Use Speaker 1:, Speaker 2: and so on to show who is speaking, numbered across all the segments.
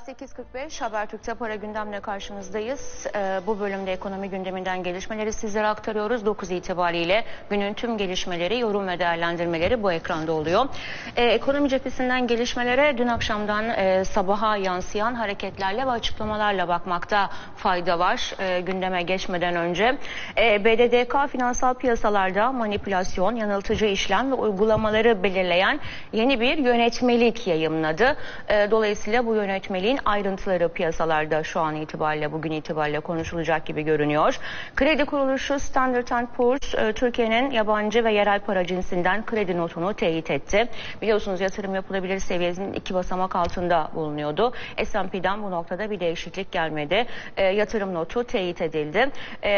Speaker 1: 8.45 Habertürk'te para gündemle karşınızdayız. Bu bölümde ekonomi gündeminden gelişmeleri sizlere aktarıyoruz. 9 itibariyle günün tüm gelişmeleri, yorum ve değerlendirmeleri bu ekranda oluyor. Ekonomi cephesinden gelişmelere dün akşamdan sabaha yansıyan hareketlerle ve açıklamalarla bakmakta fayda var. Gündeme geçmeden önce BDDK finansal piyasalarda manipülasyon, yanıltıcı işlem ve uygulamaları belirleyen yeni bir yönetmelik yayımladı. Dolayısıyla bu yönetmeliğin ayrıntıları piyasalarda şu an itibariyle, bugün itibariyle konuşulacak gibi görünüyor. Kredi kuruluşu Standard & Poor's Türkiye'nin yabancı ve yerel para cinsinden kredi notunu teyit etti. Biliyorsunuz yatırım yapılabilir seviyesinin 2 basamak altında bulunuyordu. S&P'den bu noktada bir değişiklik gelmedi. Yatırım notu teyit edildi.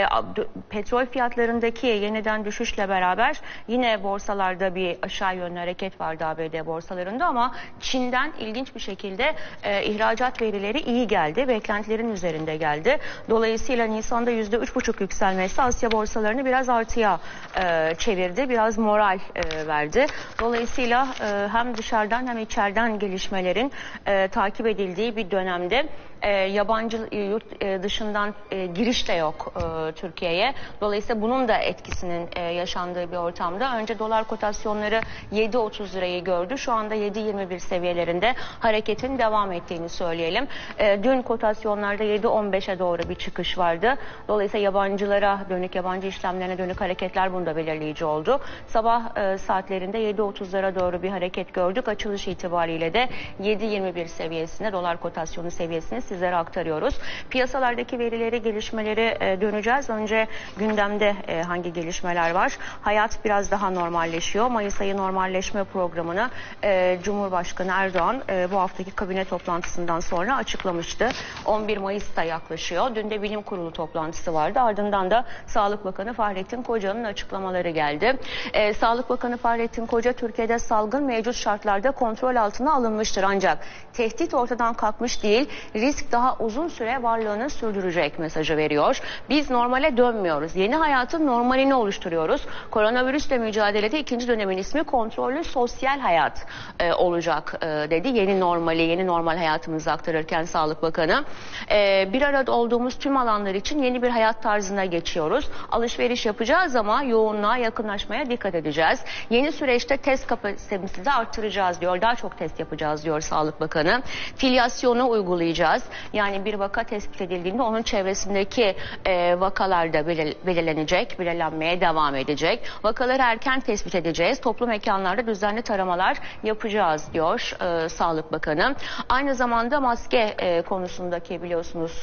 Speaker 1: Petrol fiyatlarındaki yeniden düşüşle beraber yine borsalarda bir aşağı yönlü hareket vardı ABD borsalarında, ama Çin'den ilginç bir şekilde ihracat verileri iyi geldi. Beklentilerin üzerinde geldi. Dolayısıyla Nisan'da %3,5 yükselmesi Asya borsalarını biraz artıya çevirdi. Biraz moral verdi. Dolayısıyla hem dışarıdan hem içeriden gelişmelerin takip edildiği bir dönemde yabancı yurt dışından giriş de yok Türkiye'ye. Dolayısıyla bunun da etkisinin yaşandığı bir ortamda önce dolar kotasyonları 7.30 lirayı gördü. Şu anda 7.21 seviyelerinde hareketin devam ettiğini söyleyelim. Dün kotasyonlarda 7.15'e doğru bir çıkış vardı. Dolayısıyla yabancılara dönük, yabancı işlemlerine dönük hareketler bunda belirleyici oldu. Sabah saatlerinde 7.30'lara doğru bir hareket gördük. Açılış itibariyle de 7.21 seviyesine, dolar kotasyonu seviyesine sizlere aktarıyoruz. Piyasalardaki verileri, gelişmeleri döneceğiz. Önce gündemde hangi gelişmeler var? Hayat biraz daha normalleşiyor. Mayıs ayı normalleşme programını Cumhurbaşkanı Erdoğan bu haftaki kabine toplantısından sonra açıklamıştı. 11 Mayıs'ta yaklaşıyor. Dün de bilim kurulu toplantısı vardı. Ardından da Sağlık Bakanı Fahrettin Koca'nın açıklamaları geldi. Sağlık Bakanı Fahrettin Koca, Türkiye'de salgın mevcut şartlarda kontrol altına alınmıştır, ancak tehdit ortadan kalkmış değil, risk daha uzun süre varlığını sürdürecek mesajı veriyor. Biz normale dönmüyoruz. Yeni hayatın normalini oluşturuyoruz. Koronavirüsle mücadelede ikinci dönemin ismi kontrollü sosyal hayat olacak dedi. Yeni normali, yeni normal hayatımızı aktarırken Sağlık Bakanı, bir arada olduğumuz tüm alanlar için yeni bir hayat tarzına geçiyoruz. Alışveriş yapacağız ama yoğunluğa, yakınlaşmaya dikkat edeceğiz. Yeni süreçte test kapasitemizi de arttıracağız diyor. Daha çok test yapacağız diyor Sağlık Bakanı. Filyasyonu uygulayacağız. Yani bir vaka tespit edildiğinde onun çevresindeki vakalar da belirlenmeye devam edecek. Vakaları erken tespit edeceğiz. Toplu mekanlarda düzenli taramalar yapacağız diyor Sağlık Bakanı. Aynı zamanda maske konusundaki, biliyorsunuz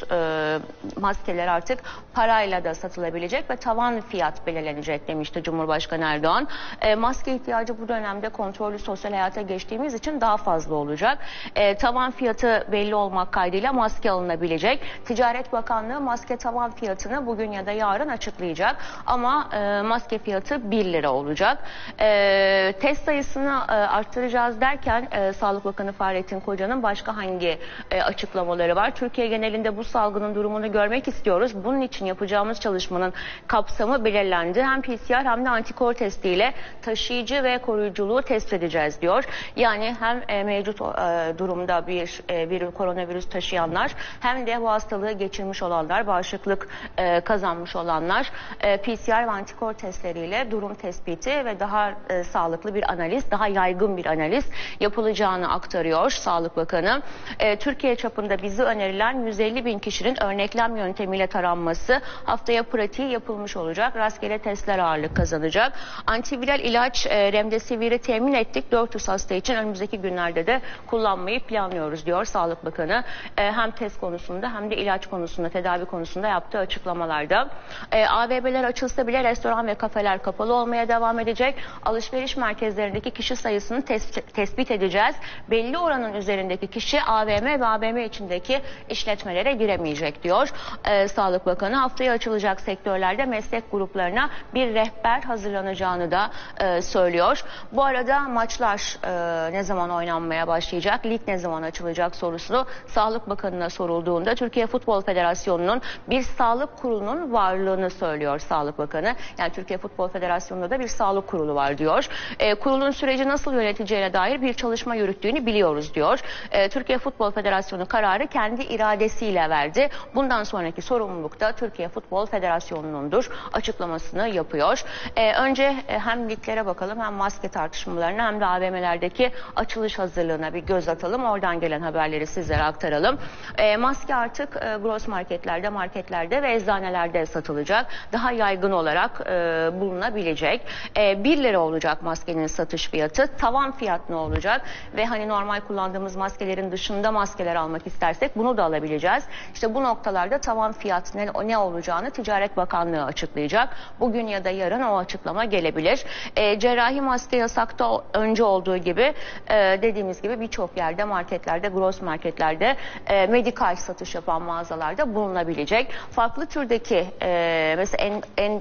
Speaker 1: maskeler artık parayla da satılabilecek ve tavan fiyat belirlenecek demişti Cumhurbaşkanı Erdoğan. Maske ihtiyacı bu dönemde kontrollü sosyal hayata geçtiğimiz için daha fazla olacak. Tavan fiyatı belli olmak kaydıyla maske alınabilecek. Ticaret Bakanlığı maske tavan fiyatını bugün ya da yarın açıklayacak. Ama maske fiyatı 1 lira olacak. Test sayısını arttıracağız derken Sağlık Bakanı Fahrettin Koca'nın başka hangi açıklamaları var? Türkiye genelinde bu salgının durumunu görmek istiyoruz. Bunun için yapacağımız çalışmanın kapsamı belirlendi. Hem PCR hem de antikor testiyle taşıyıcı ve koruyuculuğu test edeceğiz diyor. Yani hem mevcut durumda bir koronavirüs taşıyanlar hem de bu hastalığı geçirmiş olanlar, bağışıklık kazanmış olanlar PCR ve antikor testleriyle durum tespiti ve daha sağlıklı bir analiz, daha yaygın bir analiz yapılacağını aktarıyor Sağlık Bakanı. Türkiye çapında bize önerilen 150 bin kişinin örneklem yöntemiyle taranması haftaya pratiği yapılmış olacak. Rastgele testler ağırlık kazanacak. Antiviral ilaç Remdesivir'i temin ettik. 400 hasta için önümüzdeki günlerde de kullanmayı planlıyoruz diyor Sağlık Bakanı. Hem test konusunda hem de ilaç konusunda, tedavi konusunda yaptığı açıklamalarda. AVM'ler açılsa bile restoran ve kafeler kapalı olmaya devam edecek. Alışveriş merkezlerindeki kişi sayısını tespit edeceğiz. Belli oranın üzerindeki kişi AVM ve AVM içindeki işletmelere giremeyecek diyor Sağlık Bakanı. Haftaya açılacak sektörlerde meslek gruplarına bir rehber hazırlanacağını da söylüyor. Bu arada maçlar ne zaman oynanmaya başlayacak, lig ne zaman açılacak sorusunu Sağlık Bakanı Bakanı'na sorulduğunda Türkiye Futbol Federasyonu'nun bir sağlık kurulunun varlığını söylüyor Sağlık Bakanı. Yani Türkiye Futbol Federasyonu'nda da bir sağlık kurulu var diyor. Kurulun süreci nasıl yöneteceğine dair bir çalışma yürüttüğünü biliyoruz diyor. Türkiye Futbol Federasyonu kararı kendi iradesiyle verdi. Bundan sonraki sorumluluk da Türkiye Futbol Federasyonu'nundur açıklamasını yapıyor. Önce hem liglere bakalım, hem maske tartışmalarına, hem de AVM'lerdeki açılış hazırlığına bir göz atalım. Oradan gelen haberleri sizlere aktaralım. Maske artık gross marketlerde, marketlerde ve eczanelerde satılacak. Daha yaygın olarak bulunabilecek. 1 lira olacak maskenin satış fiyatı. Tavan fiyat ne olacak? Ve hani normal kullandığımız maskelerin dışında maskeler almak istersek bunu da alabileceğiz. İşte bu noktalarda tavan fiyat ne olacağını Ticaret Bakanlığı açıklayacak. Bugün ya da yarın o açıklama gelebilir. Cerrahi maske yasakta önce olduğu gibi dediğimiz gibi birçok yerde, marketlerde, gross marketlerde, medikal satış yapan mağazalarda bulunabilecek. Farklı türdeki mesela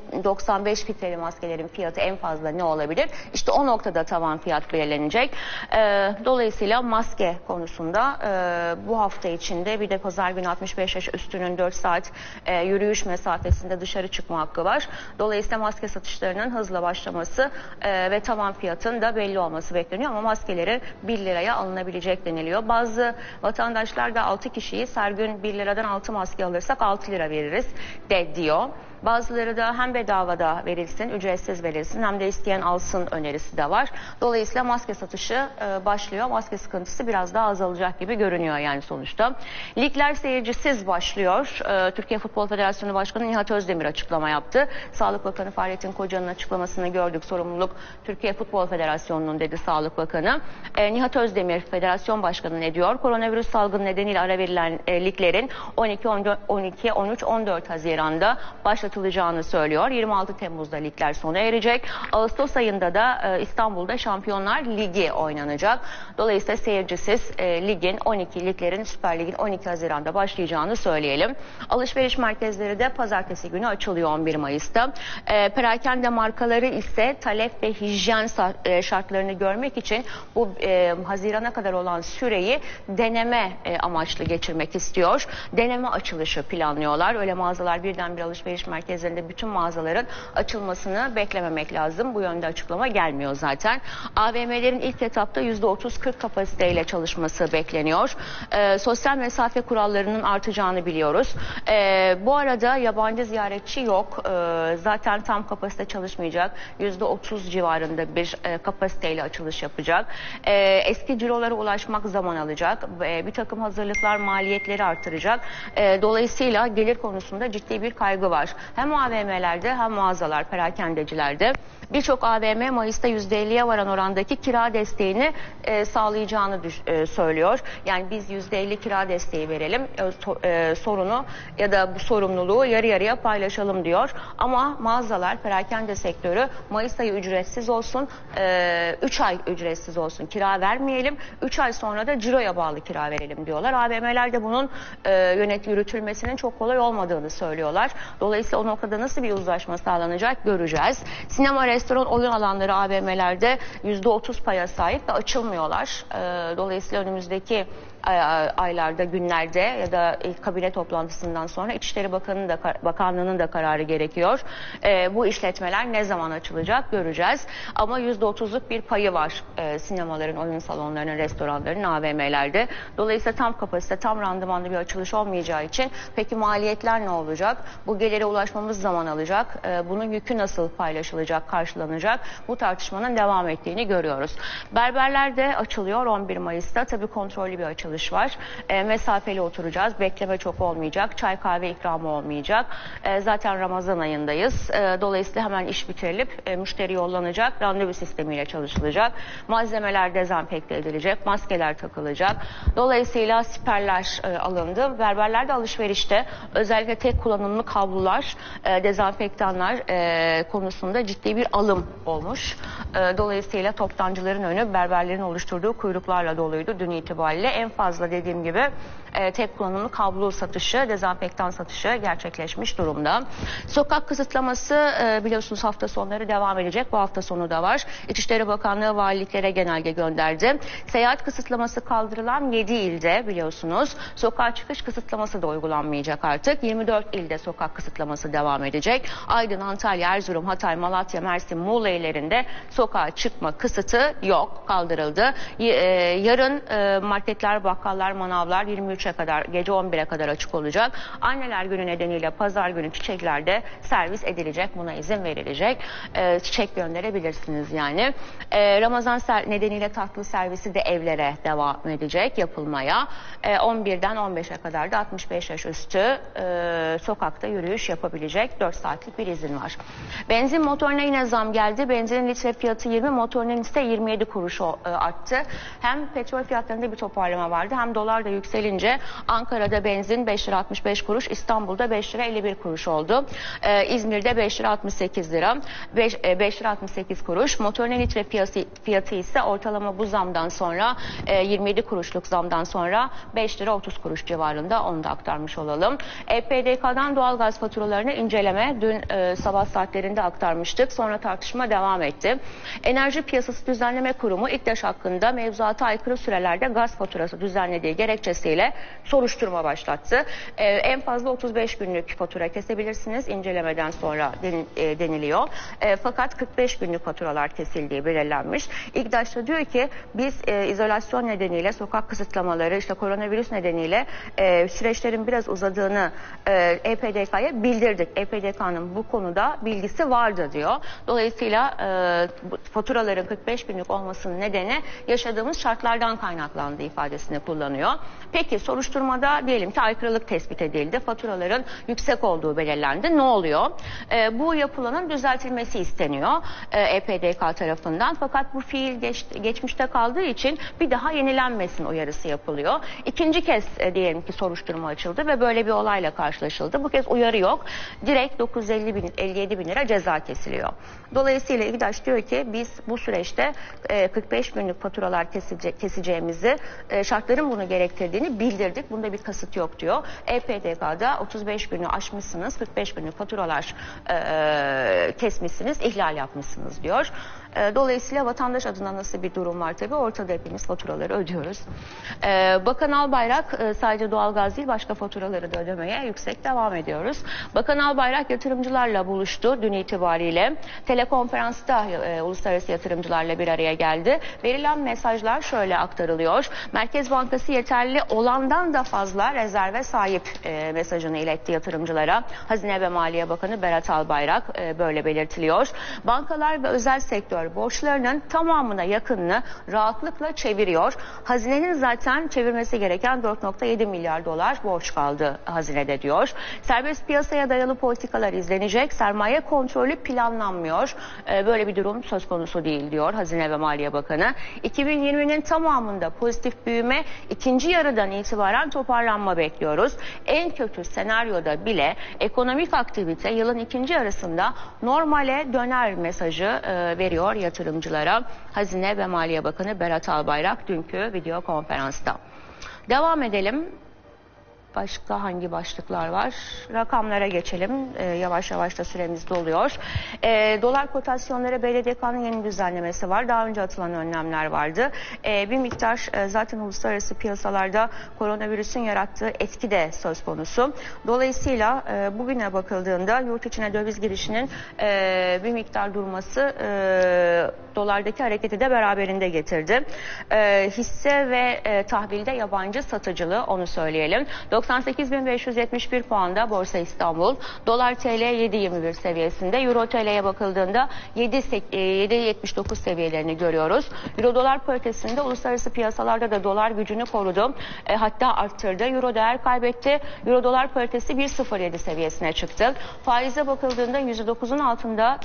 Speaker 1: N95 filtreli maskelerin fiyatı en fazla ne olabilir? İşte o noktada tavan fiyat belirlenecek. Dolayısıyla maske konusunda bu hafta içinde bir de pazar günü 65 yaş üstünün 4 saat yürüyüş mesafesinde dışarı çıkma hakkı var. Dolayısıyla maske satışlarının hızla başlaması ve tavan fiyatın da belli olması bekleniyor ama maskeleri 1 liraya alınabilecek deniliyor. Bazı vatandaşlar da 6 kişiyi her gün 1 liradan 6 maske alırsak 6 lira veririz diyor. Bazıları da hem bedavada verilsin, ücretsiz verilsin, hem de isteyen alsın önerisi de var. Dolayısıyla maske satışı başlıyor. Maske sıkıntısı biraz daha azalacak gibi görünüyor yani sonuçta. Ligler seyircisiz başlıyor. Türkiye Futbol Federasyonu Başkanı Nihat Özdemir açıklama yaptı. Sağlık Bakanı Fahrettin Koca'nın açıklamasını gördük. Sorumluluk Türkiye Futbol Federasyonu'nun dedi Sağlık Bakanı. Nihat Özdemir Federasyon Başkanı ne diyor? Koronavirüs salgını nedeniyle ara verilen liglerin 12, 13, 14 Haziran'da başlatılacağını söylüyor. 26 Temmuz'da ligler sona erecek. Ağustos ayında da İstanbul'da Şampiyonlar Ligi oynanacak. Dolayısıyla seyircisiz liglerin, Süper Lig'in 12 Haziran'da başlayacağını söyleyelim. Alışveriş merkezleri de pazartesi günü açılıyor 11 Mayıs'ta. Perakende markaları ise talep ve hijyen şartlarını görmek için bu Haziran'a kadar olan süreyi deneme amaçlı geçirmek istiyor. Deneme açılışı planlıyorlar. Öyle mağazalar birdenbire alışveriş merkezlerinde bütün mağazaların açılmasını beklememek lazım. Bu yönde açıklama gelmiyor zaten. AVM'lerin ilk etapta %30-40 kapasiteyle çalışması bekleniyor. Sosyal mesafe kurallarının artacağını biliyoruz. Bu arada yabancı ziyaretçi yok. Zaten tam kapasite çalışmayacak. %30 civarında bir kapasiteyle açılış yapacak. Eski cirolara ulaşmak zaman alacak. Bir takım hazırlıklar maliyetleri artıracak. Dolayısıyla gelir konusunda ciddi bir kaygı var. Hem AVM'lerde hem mağazalar, perakendecilerde. Birçok AVM Mayıs'ta %50'ye varan orandaki kira desteğini sağlayacağını söylüyor. Yani biz %50 kira desteği verelim, sorunu ya da bu sorumluluğu yarı yarıya paylaşalım diyor. Ama mağazalar, perakende sektörü Mayıs ayı ücretsiz olsun, 3 ay ücretsiz olsun, kira vermeyelim, 3 ay sonra da ciroya bağlı kira verelim diyorlar. AVM'lerde bunun yürütülmesinin çok kolay olmadığını söylüyorlar. Dolayısıyla o noktada nasıl bir uzlaşma sağlanacak göreceğiz. Sinema, restoran, oyun alanları AVM'lerde %30 paya sahip ve açılmıyorlar. Dolayısıyla önümüzdeki aylarda, günlerde ya da ilk kabine toplantısından sonra İçişleri Bakanlığı'nın da kararı gerekiyor. Bu işletmeler ne zaman açılacak göreceğiz. Ama %30'luk bir payı var sinemaların, oyun salonlarının, restoranların, AVM'lerde. Dolayısıyla tam kapasite, tam randımanlı bir açılış olmayacağı için peki maliyetler ne olacak? Bu gelire ulaşmamız zaman alacak. Bunun yükü nasıl paylaşılacak, karşılanacak? Bu tartışmanın devam ettiğini görüyoruz. Berberler de açılıyor 11 Mayıs'ta. Tabii kontrollü bir açılış var. Mesafeli oturacağız. Bekleme çok olmayacak. Çay kahve ikramı olmayacak. Zaten Ramazan ayındayız. Dolayısıyla hemen iş bitirilip müşteri yollanacak. Randevu sistemiyle çalışılacak. Malzemeler dezenfekte edilecek. Maskeler takılacak. Dolayısıyla siperler alındı. Berberlerde alışverişte özellikle tek kullanımlık havlular, dezenfektanlar konusunda ciddi bir alım olmuş. Dolayısıyla toptancıların önü berberlerin oluşturduğu kuyruklarla doluydu dün itibariyle. En fazla dediğim gibi tek kullanımlı kablo satışı, dezenfektan satışı gerçekleşmiş durumda. Sokak kısıtlaması biliyorsunuz hafta sonları devam edecek. Bu hafta sonu da var. İçişleri Bakanlığı valiliklere genelge gönderdi. Seyahat kısıtlaması kaldırılan 7 ilde biliyorsunuz. Sokağa çıkış kısıtlaması da uygulanmayacak artık. 24 ilde sokak kısıtlaması devam edecek. Aydın, Antalya, Erzurum, Hatay, Malatya, Mersin, Muğla illerinde sokağa çıkma kısıtı yok, kaldırıldı. Yarın marketler, bakkallar, manavlar 23'e kadar, gece 11'e kadar açık olacak. Anneler Günü nedeniyle pazar günü çiçekler de servis edilecek. Buna izin verilecek. Çiçek gönderebilirsiniz yani. Ramazan nedeniyle tatlı servisi de evlere devam edecek yapılmaya. 11'den 15'e kadar da 65 yaş üstü sokakta yürüyüş yapabilecek 4 saatlik bir izin var. Benzin motoruna yine zam geldi. Benzinin litre fiyatı 20, motorinin ise 27 kuruş arttı. Hem petrol fiyatlarında bir toparlama vardı, hem dolar da yükselince Ankara'da benzin 5 lira 65 kuruş, İstanbul'da 5 lira 51 kuruş oldu. İzmir'de 5 lira 68 lira, 5 lira 68 kuruş. Motorinin litre fiyatı ise ortalama bu zamdan sonra 27 kuruşluk zamdan sonra 5 lira 30 kuruş civarında, onu da aktarmış olalım. EPDK'dan doğalgaz faturalarını inceleme dün sabah saatlerinde aktarmıştık. Sonra tartışma devam etti. Enerji Piyasası Düzenleme Kurumu İKDEŞ hakkında mevzuata aykırı sürelerde gaz faturası düzenlediği gerekçesiyle soruşturma başlattı. En fazla 35 günlük fatura kesebilirsiniz incelemeden sonra deniliyor. Fakat 45 günlük faturalar kesildiği belirlenmiş. İKDEŞ de diyor ki biz izolasyon nedeniyle, sokak kısıtlamaları, işte koronavirüs nedeniyle süreçlerin biraz uzadığını EPDK'ya bildirdik. EPDK'nın bu konuda bilgisi vardı diyor. Dolayısıyla faturaların 45 günlük olmasının nedeni yaşadığımız şartlardan kaynaklandığı ifadesini kullanıyor. Peki soruşturmada diyelim ki aykırılık tespit edildi. Faturaların yüksek olduğu belirlendi. Ne oluyor? Bu yapılanın düzeltilmesi isteniyor EPDK tarafından. Fakat bu fiil geçmişte kaldığı için bir daha yenilenmesin uyarısı yapılıyor. İkinci kez diyelim ki soruşturma açıldı ve böyle bir olayla karşılaşıldı. Bu kez uyarı yok. Direkt 957 bin lira ceza kesiliyor. Dolayısıyla İKDEŞ diyor ki biz bu süreçte 45 günlük faturalar keseceğimizi, şartların bunu gerektirdiğini bildirdik. Bunda bir kasıt yok diyor. EPDK'da 35 günü aşmışsınız, 45 günlük faturalar kesmişsiniz, ihlal yapmışsınız diyor. Dolayısıyla vatandaş adına nasıl bir durum var tabii, ortada hepimiz faturaları ödüyoruz. Bakan Albayrak sadece doğalgaz değil başka faturaları da ödemeye yüksek devam ediyoruz. Bakan Albayrak yatırımcılarla buluştu dün itibariyle. Telekonferansta uluslararası yatırımcılarla bir araya geldi. Verilen mesajlar şöyle aktarılıyor. Merkez Bankası yeterli olandan da fazla rezerve sahip mesajını iletti yatırımcılara. Hazine ve Maliye Bakanı Berat Albayrak böyle belirtiliyor. Bankalar ve özel sektör borçlarının tamamına yakınını rahatlıkla çeviriyor. Hazinenin zaten çevirmesi gereken 4,7 milyar dolar borç kaldı hazinede diyor. Serbest piyasaya dayalı politikalar izlenecek. Sermaye kontrolü planlanmıyor. Böyle bir durum söz konusu değil diyor Hazine ve Maliye Bakanı. 2020'nin tamamında pozitif büyüme, ikinci yarıdan itibaren toparlanma bekliyoruz. En kötü senaryoda bile ekonomik aktivite yılın ikinci yarısında normale döner mesajı veriyor yatırımcılara Hazine ve Maliye Bakanı Berat Albayrak dünkü video konferansta. Devam edelim. Başka hangi başlıklar var? Rakamlara geçelim. Yavaş yavaş da süremiz doluyor. Dolar kotasyonları BDDK'nın yeni düzenlemesi var. Daha önce atılan önlemler vardı. Bir miktar zaten uluslararası piyasalarda koronavirüsün yarattığı etki de söz konusu. Dolayısıyla bugüne bakıldığında yurt içine döviz girişinin bir miktar durması dolardaki hareketi de beraberinde getirdi. Hisse ve tahvilde yabancı satıcılığı, onu söyleyelim. 98.571 puanda Borsa İstanbul. Dolar TL 7.21 seviyesinde. Euro TL'ye bakıldığında 7.79 seviyelerini görüyoruz. Euro dolar paritesinde uluslararası piyasalarda da dolar gücünü korudu. Hatta arttırdı. Euro değer kaybetti. Euro dolar paritesi 1.07 seviyesine çıktı. Faize bakıldığında %9'un altında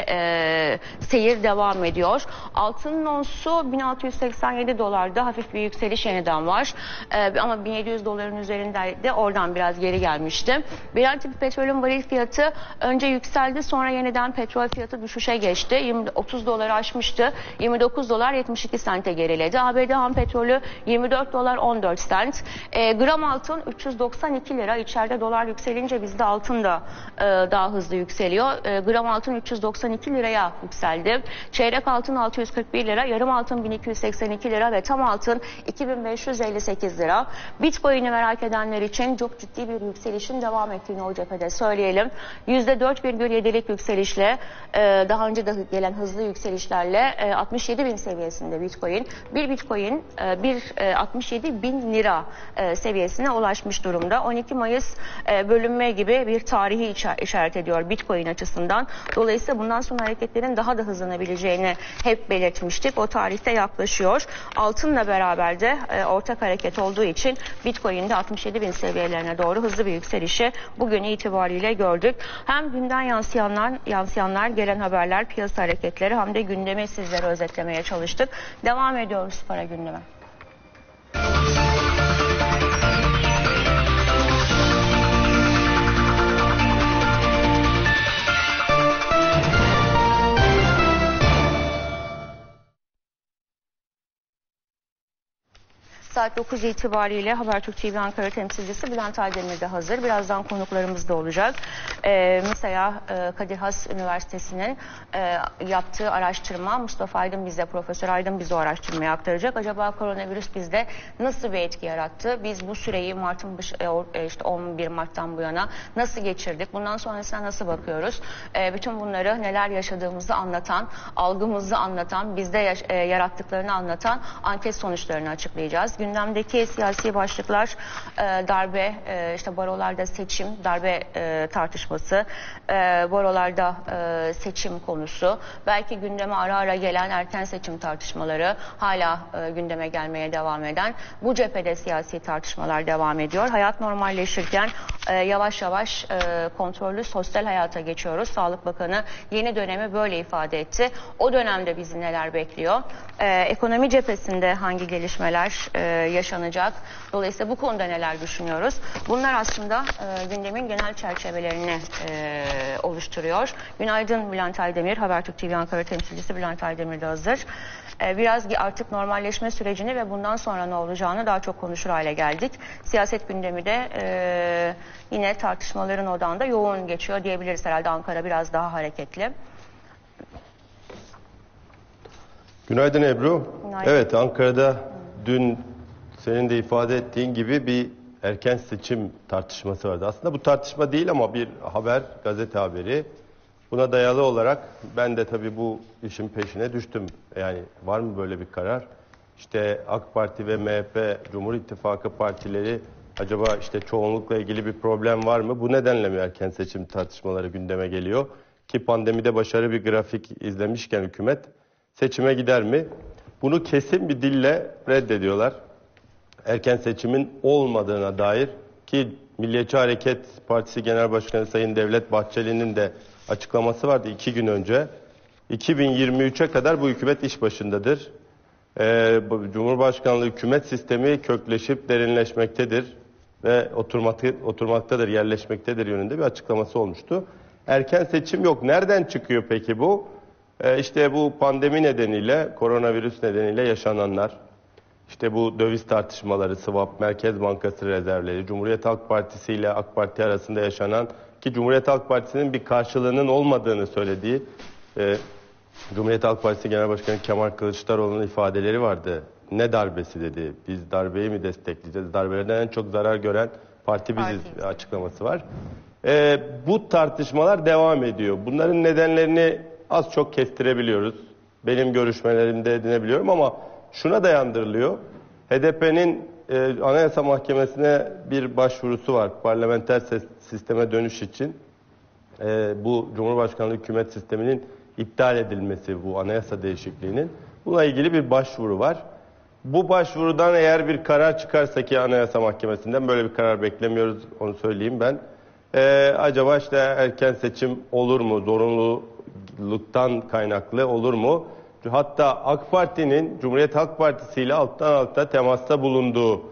Speaker 1: seyir devam ediyor. Altının onsu 1687 dolarda hafif bir yükseliş yeniden var. Ama 1700 doların üzerinde de oradan biraz geri gelmişti. Brent tipi petrolün varil fiyatı önce yükseldi, sonra yeniden petrol fiyatı düşüşe geçti. 30 doları aşmıştı. 29 dolar 72 sente geriledi. ABD ham petrolü 24 dolar 14 sent. Gram altın 392 lira. İçeride dolar yükselince bizde altın da daha hızlı yükseliyor. Gram altın 392 liraya yükseldi. Çeyrek altın 641 lira, yarım altın 1282 lira ve tam altın 2558 lira. Bitcoin'i merak edenler için çok ciddi bir yükselişin devam ettiğini o cephede söyleyelim. %4,7'lik yükselişle, daha önce de gelen hızlı yükselişlerle 67.000 seviyesinde Bitcoin. Bir Bitcoin 67.000 lira seviyesine ulaşmış durumda. 12 Mayıs bölünme gibi bir tarihi işaret ediyor Bitcoin açısından. Dolayısıyla bundan sonra hareketlerin daha da hızlanabileceğini hep belirtmiştik. O tarihte yaklaşıyor. Altınla beraber de ortak hareket olduğu için Bitcoin'de 67.000 seviyelerine doğru hızlı bir yükselişi bugün itibariyle gördük. Hem günden yansıyanlar, gelen haberler, piyasa hareketleri hem de gündemi sizlere özetlemeye çalıştık. Devam ediyoruz para gündeme. Saat 9 itibariyle Habertürk TV Ankara temsilcisi Bülent Aydemir de hazır. Birazdan konuklarımız da olacak. Mesela Kadir Has Üniversitesi'nin yaptığı araştırma, Mustafa Aydın bize, Profesör Aydın bize o araştırmayı aktaracak. Acaba koronavirüs bizde nasıl bir etki yarattı? Biz bu süreyi işte 11 Mart'tan bu yana nasıl geçirdik? Bundan sonrasına nasıl bakıyoruz? Bütün bunları, neler yaşadığımızı anlatan, algımızı anlatan, bizde yarattıklarını anlatan anket sonuçlarını açıklayacağız. Gündemdeki siyasi başlıklar darbe, işte barolarda seçim, darbe tartışması, barolarda seçim konusu, belki gündeme ara ara gelen erken seçim tartışmaları, hala gündeme gelmeye devam eden bu cephede siyasi tartışmalar devam ediyor. Hayat normalleşirken yavaş yavaş kontrollü sosyal hayata geçiyoruz. Sağlık Bakanı yeni dönemi böyle ifade etti. O dönemde bizi neler bekliyor? Ekonomi cephesinde hangi gelişmeler yaşanacak? Dolayısıyla bu konuda neler düşünüyoruz? Bunlar aslında gündemin genel çerçevelerini oluşturuyor. Günaydın Bülent Aydemir, Habertürk TV Ankara temsilcisi Bülent Aydemir de hazır. Biraz artık normalleşme sürecini ve bundan sonra ne olacağını daha çok konuşur hale geldik. Siyaset gündemi de yine tartışmaların odağında yoğun geçiyor diyebiliriz herhalde. Ankara biraz daha hareketli.
Speaker 2: Günaydın Ebru.
Speaker 1: Günaydın.
Speaker 2: Evet, Ankara'da dün senin de ifade ettiğin gibi bir erken seçim tartışması vardı. Aslında bu tartışma değil ama bir haber, gazete haberi. Buna dayalı olarak ben de tabii bu işin peşine düştüm. Yani var mı böyle bir karar? İşte AK Parti ve MHP, Cumhur İttifakı partileri acaba işte çoğunlukla ilgili bir problem var mı? Bu nedenle mi erken seçim tartışmaları gündeme geliyor? Ki pandemide başarılı bir grafik izlemişken hükümet seçime gider mi? Bunu kesin bir dille reddediyorlar. Erken seçimin olmadığına dair, ki Milliyetçi Hareket Partisi Genel Başkanı Sayın Devlet Bahçeli'nin de açıklaması vardı 2 gün önce. 2023'e kadar bu hükümet iş başındadır. Cumhurbaşkanlığı hükümet sistemi kökleşip derinleşmektedir ve oturmaktadır, yerleşmektedir yönünde bir açıklaması olmuştu. Erken seçim yok. Nereden çıkıyor peki bu? İşte bu pandemi nedeniyle, koronavirüs nedeniyle yaşananlar, işte bu döviz tartışmaları, swap, Merkez Bankası rezervleri, Cumhuriyet Halk Partisi ile AK Parti arasında yaşanan, ki Cumhuriyet Halk Partisi'nin bir karşılığının olmadığını söylediği, Cumhuriyet Halk Partisi Genel Başkanı Kemal Kılıçdaroğlu'nun ifadeleri vardı. Ne darbesi dedi, biz darbeyi mi destekleyeceğiz, darbelerden en çok zarar gören parti biziz açıklaması var. Bu tartışmalar devam ediyor. Bunların nedenlerini az çok kestirebiliyoruz. Benim görüşmelerimde edinebiliyorum ama şuna dayandırılıyor. HDP'nin Anayasa Mahkemesi'ne bir başvurusu var. Parlamenter sisteme dönüş için. Bu Cumhurbaşkanlığı hükümet sisteminin iptal edilmesi, bu anayasa değişikliğinin. Buna ilgili bir başvuru var. Bu başvurudan eğer bir karar çıkarsa, ki Anayasa Mahkemesi'nden böyle bir karar beklemiyoruz, onu söyleyeyim ben. Acaba işte erken seçim olur mu? Zorunluluktan kaynaklı olur mu? Hatta AK Parti'nin Cumhuriyet Halk Partisi ile alttan alta temasta bulunduğu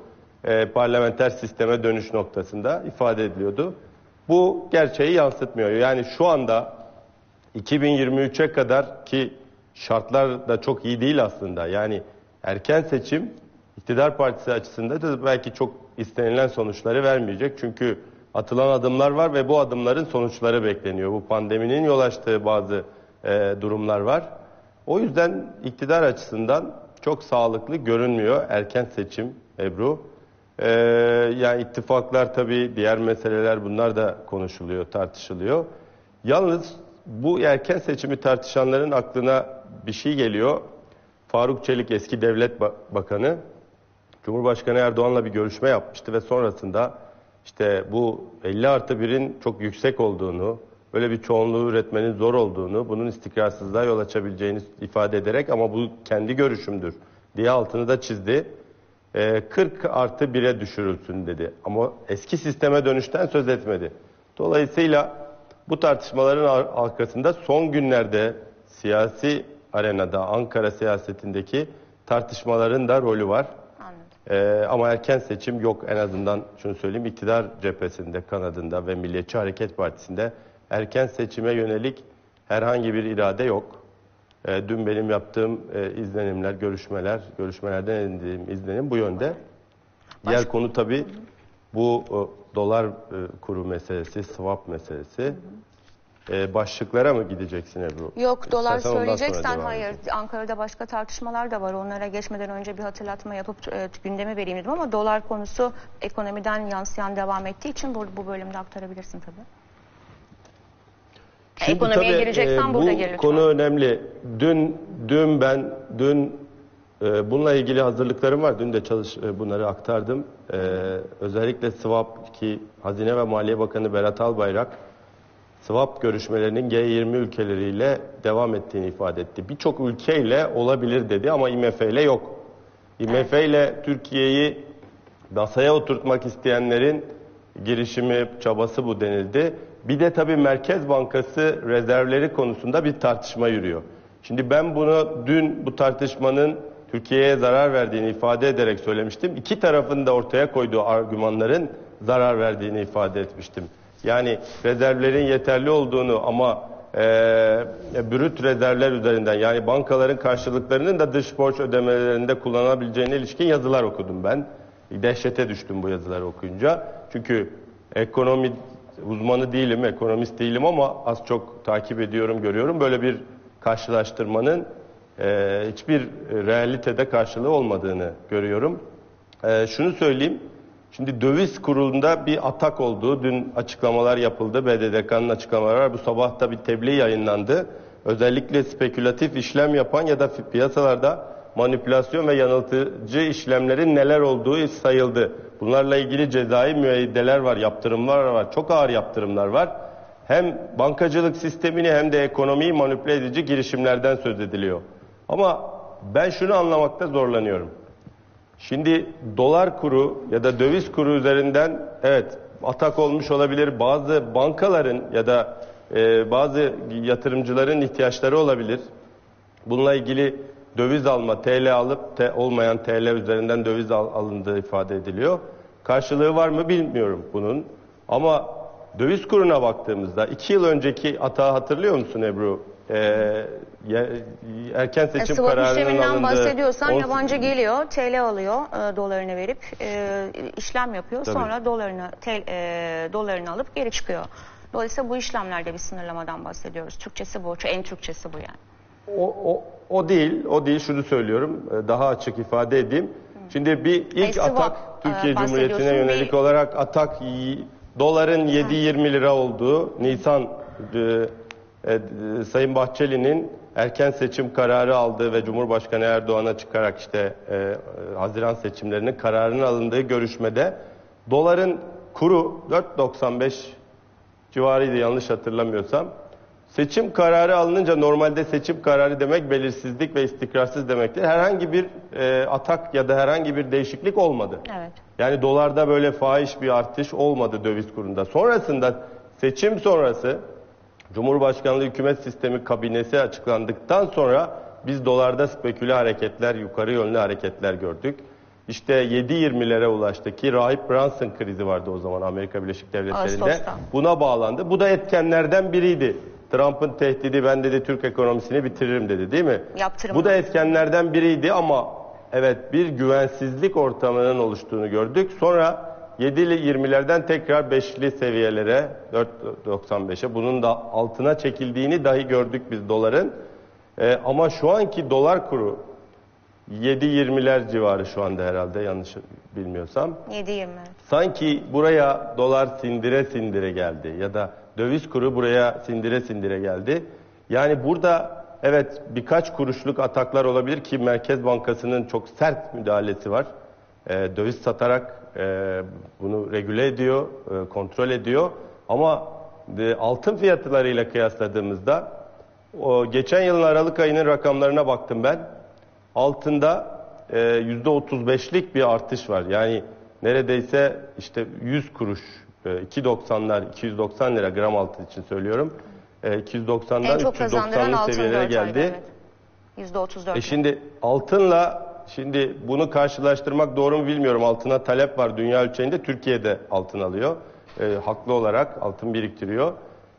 Speaker 2: parlamenter sisteme dönüş noktasında ifade ediliyordu. Bu gerçeği yansıtmıyor. Yani şu anda 2023'e kadar ki şartlar da çok iyi değil aslında. Yani erken seçim iktidar partisi açısından da belki çok istenilen sonuçları vermeyecek. Çünkü atılan adımlar var ve bu adımların sonuçları bekleniyor. Bu pandeminin yol açtığı bazı durumlar var. O yüzden iktidar açısından çok sağlıklı görünmüyor erken seçim Ebru. Yani ittifaklar tabii diğer meseleler bunlar da konuşuluyor, tartışılıyor. Yalnız bu erken seçimi tartışanların aklına bir şey geliyor. Faruk Çelik eski devlet bakanı Cumhurbaşkanı Erdoğan'la bir görüşme yapmıştı ve sonrasında işte bu 50+1'in çok yüksek olduğunu, böyle bir çoğunluğu üretmenin zor olduğunu, bunun istikrarsızlığa yol açabileceğini ifade ederek ama bu kendi görüşümdür diye altını da çizdi. 40+1'e düşürülsün dedi. Ama eski sisteme dönüşten söz etmedi. Dolayısıyla bu tartışmaların arkasında son günlerde siyasi arenada, Ankara siyasetindeki tartışmaların da rolü var. Ama erken seçim yok, en azından şunu söyleyeyim, iktidar cephesinde, kanadında ve Milliyetçi Hareket Partisi'nde erken seçime yönelik herhangi bir irade yok. Dün benim yaptığım izlenimler, görüşmelerden edindiğim izlenim bu yönde. Diğer konu tabii bu dolar kuru meselesi, swap meselesi. Başlıklara mı gideceksin Ebru?
Speaker 1: Yok, dolar
Speaker 2: İstersen ondan sonra
Speaker 1: söyleyeceksen
Speaker 2: devam
Speaker 1: hayır.
Speaker 2: edelim.
Speaker 1: Ankara'da başka tartışmalar da var. Onlara geçmeden önce bir hatırlatma yapıp gündemi vereyim dedim ama dolar konusu ekonomiden yansıyan devam ettiği için bu bölümde aktarabilirsin tabii.
Speaker 2: Şimdi
Speaker 1: Ekonomiye
Speaker 2: tabii,
Speaker 1: gireceksen burada gel lütfen.
Speaker 2: Bu konu önemli. Dün bununla ilgili hazırlıklarım var. Dün de bunları aktardım. Özellikle swap ki Hazine ve Maliye Bakanı Berat Albayrak swap görüşmelerinin G20 ülkeleriyle devam ettiğini ifade etti. Birçok ülkeyle olabilir dedi ama IMF ile yok. IMF ile Türkiye'yi masaya oturtmak isteyenlerin girişimi, çabası bu denildi. Bir de tabii Merkez Bankası rezervleri konusunda bir tartışma yürüyor. Şimdi ben bunu dün bu tartışmanın Türkiye'ye zarar verdiğini ifade ederek söylemiştim. İki tarafın da ortaya koyduğu argümanların zarar verdiğini ifade etmiştim. Yani rezervlerin yeterli olduğunu ama brüt rezervler üzerinden, yani bankaların karşılıklarının da dış borç ödemelerinde kullanabileceğine ilişkin yazılar okudum ben. Dehşete düştüm bu yazıları okuyunca. Çünkü ekonomi uzmanı değilim, ekonomist değilim ama az çok takip ediyorum, görüyorum. Böyle bir karşılaştırmanın hiçbir realitede karşılığı olmadığını görüyorum. Şunu söyleyeyim. Şimdi döviz kurunda bir atak oldu. Dün açıklamalar yapıldı. BDDK'nın açıklamaları var. Bu sabah da bir tebliğ yayınlandı. Özellikle spekülatif işlem yapan ya da piyasalarda manipülasyon ve yanıltıcı işlemlerin neler olduğu sayıldı. Bunlarla ilgili cezai müeyyideler var, yaptırımlar var. Çok ağır yaptırımlar var. Hem bankacılık sistemini hem de ekonomiyi manipüle edici girişimlerden söz ediliyor. Ama ben şunu anlamakta zorlanıyorum. Şimdi dolar kuru ya da döviz kuru üzerinden evet atak olmuş olabilir. Bazı bankaların ya da bazı yatırımcıların ihtiyaçları olabilir. Bununla ilgili döviz alma, TL alıp olmayan TL üzerinden döviz alındığı ifade ediliyor. Karşılığı var mı bilmiyorum bunun. Ama döviz kuruna baktığımızda 2 yıl önceki atağı hatırlıyor musun Ebru? Erken seçim kararının alındığı...
Speaker 1: bahsediyorsan yabancı geliyor, TL alıyor, dolarını verip işlem yapıyor. Tabii. Sonra dolarını alıp geri çıkıyor. Dolayısıyla bu işlemlerde bir sınırlamadan bahsediyoruz. Türkçesi bu, en Türkçesi bu yani.
Speaker 2: O değil. Şunu söylüyorum. Daha açık ifade edeyim. Şimdi bir ilk atak Türkiye Cumhuriyeti'ne yönelik olarak atak doların 7-20 lira olduğu Nisan Sayın Bahçeli'nin erken seçim kararı aldığı ve Cumhurbaşkanı Erdoğan'a çıkarak işte Haziran seçimlerinin kararının alındığı görüşmede doların kuru 4.95 civarıydı yanlış hatırlamıyorsam. Seçim kararı alınınca normalde seçim kararı demek belirsizlik ve istikrarsız demektir. Herhangi bir atak ya da herhangi bir değişiklik olmadı.
Speaker 1: Evet.
Speaker 2: Yani dolarda böyle fahiş bir artış olmadı döviz kurunda. Sonrasında seçim sonrası Cumhurbaşkanlığı hükümet sistemi kabinesi açıklandıktan sonra biz dolarda speküle hareketler, yukarı yönlü hareketler gördük. işte 7.20'lere ulaştı ki Rahip Brunson krizi vardı o zaman Amerika Birleşik Devletleri'nde.
Speaker 1: Ağustos'ta.
Speaker 2: Buna bağlandı. Bu da etkenlerden biriydi. Trump'ın tehdidi ben dedi Türk ekonomisini bitiririm dedi değil mi?
Speaker 1: Yaptırımlar.
Speaker 2: Bu da etkenlerden biriydi ama evet bir güvensizlik ortamının oluştuğunu gördük. Sonra 7'li-20'lerden tekrar 5'li seviyelere 4.95'e bunun da altına çekildiğini dahi gördük biz doların. Ama şu anki dolar kuru 7.20'ler civarı şu anda herhalde yanlış bilmiyorsam.
Speaker 1: 7.20.
Speaker 2: Sanki buraya dolar sindire sindire geldi ya da döviz kuru buraya sindire sindire geldi. Yani burada evet birkaç kuruşluk ataklar olabilir ki Merkez Bankası'nın çok sert müdahalesi var. Döviz satarak bunu regüle ediyor, kontrol ediyor. Ama altın fiyatlarıyla kıyasladığımızda o geçen yılın Aralık ayının rakamlarına baktım ben. Altında %35'lik bir artış var. Yani neredeyse işte 100 kuruş, 2.90'lar, 290 lira gram altın için söylüyorum. 290'dan
Speaker 1: En çok kazandıran
Speaker 2: 390'lı
Speaker 1: altın
Speaker 2: seviyelere
Speaker 1: 4 ayda,
Speaker 2: geldi.
Speaker 1: evet. %34.
Speaker 2: Şimdi altınla şimdi bunu karşılaştırmak doğru mu bilmiyorum. Altına talep var dünya ölçeğinde. Türkiye'de altın alıyor. Haklı olarak altın biriktiriyor.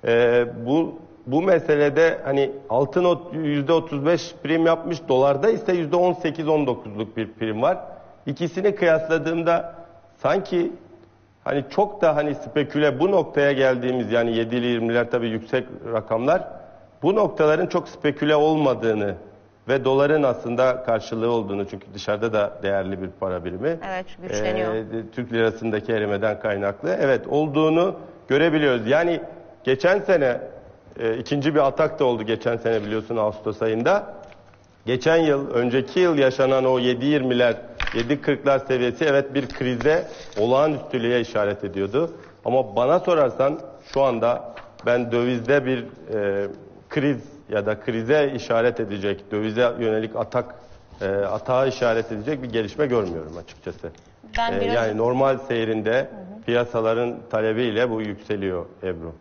Speaker 2: Bu meselede hani altın %35 prim yapmış, dolarda ise %18-19'luk bir prim var. İkisini kıyasladığımda sanki hani çok da hani speküle bu noktaya geldiğimiz yani 7'li 20'ler tabii yüksek rakamlar bu noktaların çok speküle olmadığını ve doların aslında karşılığı olduğunu çünkü dışarıda da değerli bir para birimi.
Speaker 1: Evet, güçleniyor.
Speaker 2: Türk lirasındaki erimeden kaynaklı. Evet olduğunu görebiliyoruz. Yani geçen sene ikinci bir atak da oldu geçen sene biliyorsun Ağustos ayında. Geçen yıl, önceki yıl yaşanan o 7.20'ler, 7.40'lar seviyesi evet bir krize, olağanüstülüğe işaret ediyordu. Ama bana sorarsan şu anda ben dövizde bir kriz ya da krize işaret edecek, dövize yönelik atağa işaret edecek bir gelişme görmüyorum açıkçası. Yani normal seyrinde piyasaların talebiyle bu yükseliyor Ebru.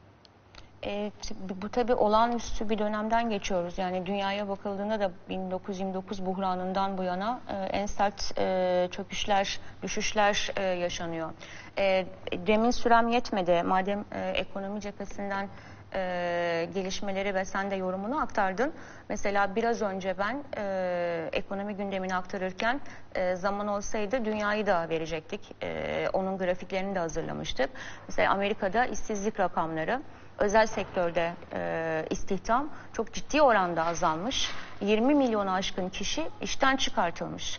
Speaker 1: Bu tabii olağanüstü bir dönemden geçiyoruz. Yani dünyaya bakıldığında da 1929 buhranından bu yana en sert çöküşler, düşüşler yaşanıyor. Demin sürem yetmedi. Madem ekonomi cephesinden gelişmeleri ve sen de yorumunu aktardın. Mesela biraz önce ben ekonomi gündemini aktarırken zaman olsaydı dünyayı da verecektik. Onun grafiklerini de hazırlamıştık. Mesela Amerika'da işsizlik rakamları, özel sektörde istihdam çok ciddi oranda azalmış. 20 milyonu aşkın kişi işten çıkartılmış.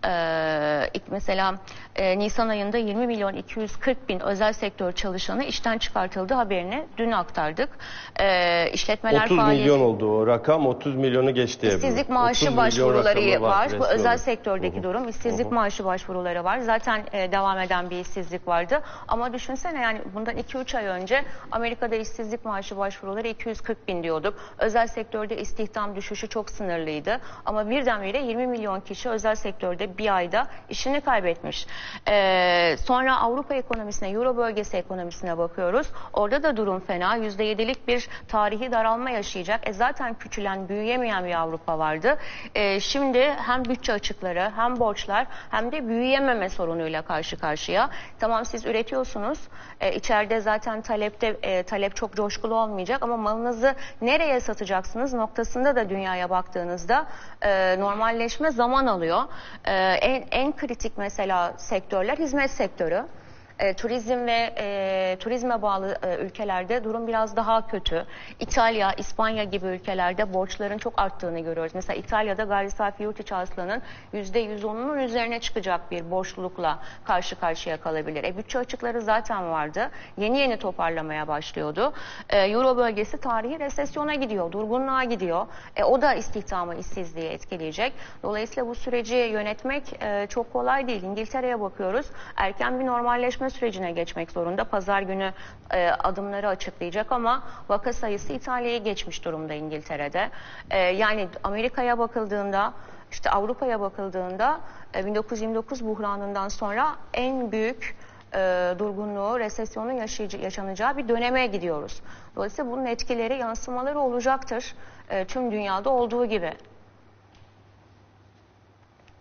Speaker 1: Mesela Nisan ayında 20 milyon 240 bin özel sektör çalışanı işten çıkartıldı haberini dün aktardık. İşletmeler
Speaker 2: 30 milyon oldu o rakam, 30 milyonu geçti.
Speaker 1: İşsizlik maaşı başvuruları var. Bu özel sektördeki durum. İşsizlik maaşı başvuruları var. Zaten devam eden bir işsizlik vardı. Ama düşünsene yani bundan 2-3 ay önce Amerika'da işsizlik maaşı başvuruları 240 bin diyorduk. Özel sektörde istihdam düşüşü çok sınırlıydı. Ama birdenbire 20 milyon kişi özel sektörde bir ayda işini kaybetmiş. Sonra Avrupa ekonomisine, Euro bölgesi ekonomisine bakıyoruz. Orada da durum fena. %7'lik bir tarihi daralma yaşayacak. Zaten küçülen, büyüyemeyen bir Avrupa vardı. Şimdi hem bütçe açıkları, hem borçlar, hem de büyüyememe sorunuyla karşı karşıya. Tamam siz üretiyorsunuz. İçeride zaten talep çok coşkulu olmayacak ama malınızı nereye satacaksınız noktasında da dünyaya baktığınızda normalleşme zaman alıyor. En kritik mesela sektörler hizmet sektörü. Turizm ve turizme bağlı ülkelerde durum biraz daha kötü. İtalya, İspanya gibi ülkelerde borçların çok arttığını görüyoruz. Mesela İtalya'da gayri safi yurt içi hasılanın %110'unun üzerine çıkacak bir borçlulukla karşı karşıya kalabilir. Bütçe açıkları zaten vardı. Yeni yeni toparlamaya başlıyordu. Euro bölgesi tarihi resesyona gidiyor, durgunluğa gidiyor. O da istihdamı, işsizliği etkileyecek. Dolayısıyla bu süreci yönetmek çok kolay değil. İngiltere'ye bakıyoruz. Erken bir normalleşme sürecine geçmek zorunda. Pazar günü adımları açıklayacak ama vaka sayısı İtalya'yı geçmiş durumda İngiltere'de. Yani Amerika'ya bakıldığında, işte Avrupa'ya bakıldığında 1929 buhranından sonra en büyük durgunluğu, resesyonun yaşanacağı bir döneme gidiyoruz. Dolayısıyla bunun etkileri, yansımaları olacaktır. Tüm dünyada olduğu gibi.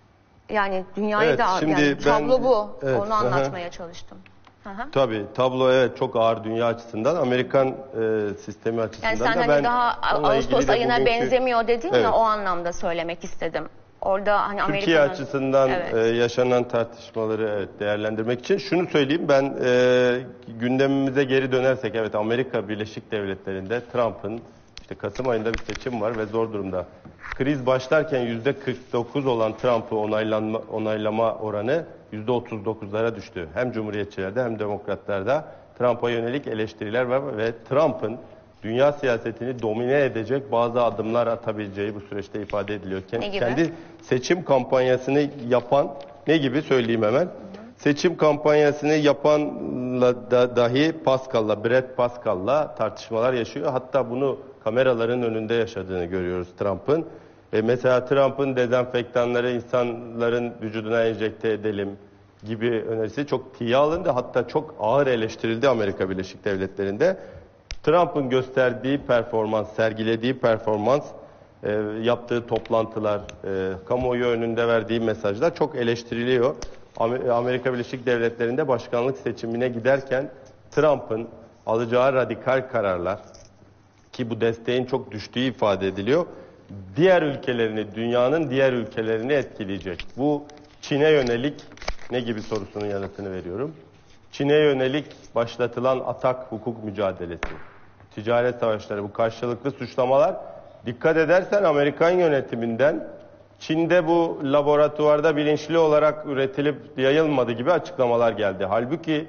Speaker 1: Yani dünyayı
Speaker 2: Evet,
Speaker 1: da
Speaker 2: şimdi
Speaker 1: yani tablo bu.
Speaker 2: evet,
Speaker 1: Onu anlatmaya çalıştım.
Speaker 2: Tabii tablo evet çok ağır dünya açısından, Amerikan sistemi açısından
Speaker 1: Yani sen
Speaker 2: da
Speaker 1: hani
Speaker 2: ben
Speaker 1: daha
Speaker 2: onunla ilgili
Speaker 1: Ağustos
Speaker 2: de
Speaker 1: ayına
Speaker 2: bugünkü-
Speaker 1: benzemiyor dedin
Speaker 2: Evet.
Speaker 1: ya, o anlamda söylemek istedim. Orada hani
Speaker 2: Türkiye
Speaker 1: Amerika'nın
Speaker 2: açısından
Speaker 1: evet.
Speaker 2: yaşanan tartışmaları evet, değerlendirmek için şunu söyleyeyim ben, gündemimize geri dönersek, evet Amerika Birleşik Devletleri'nde Trump'ın işte Kasım ayında bir seçim var ve zor durumda. Kriz başlarken %49 olan Trump'ı onaylama oranı %39'lara düştü. Hem Cumhuriyetçilerde hem Demokratlarda Trump'a yönelik eleştiriler var ve Trump'ın dünya siyasetini domine edecek bazı adımlar atabileceği bu süreçte ifade ediliyor.
Speaker 1: Ne gibi?
Speaker 2: Kendi seçim kampanyasını yapan, ne gibi söyleyeyim hemen. Seçim kampanyasını yapanla dahi Brett Pascal'la tartışmalar yaşıyor. Hatta bunu kameraların önünde yaşadığını görüyoruz Trump'ın. Mesela Trump'ın dezenfektanları insanların vücuduna enjekte edelim gibi önerisi çok tiye alındı. Hatta çok ağır eleştirildi Amerika Birleşik Devletleri'nde. Trump'ın gösterdiği performans, sergilediği performans, yaptığı toplantılar, kamuoyu önünde verdiği mesajlar çok eleştiriliyor. Amerika Birleşik Devletleri'nde başkanlık seçimine giderken Trump'ın alacağı radikal kararlar, ki bu desteğin çok düştüğü ifade ediliyor, diğer ülkelerini, dünyanın diğer ülkelerini etkileyecek. Bu Çin'e yönelik ne gibi sorusunun yanıtını veriyorum. Çin'e yönelik başlatılan atak, hukuk mücadelesi, ticaret savaşları, bu karşılıklı suçlamalar, dikkat edersen Amerikan yönetiminden Çin'de bu laboratuvarda bilinçli olarak üretilip yayılmadı gibi açıklamalar geldi. Halbuki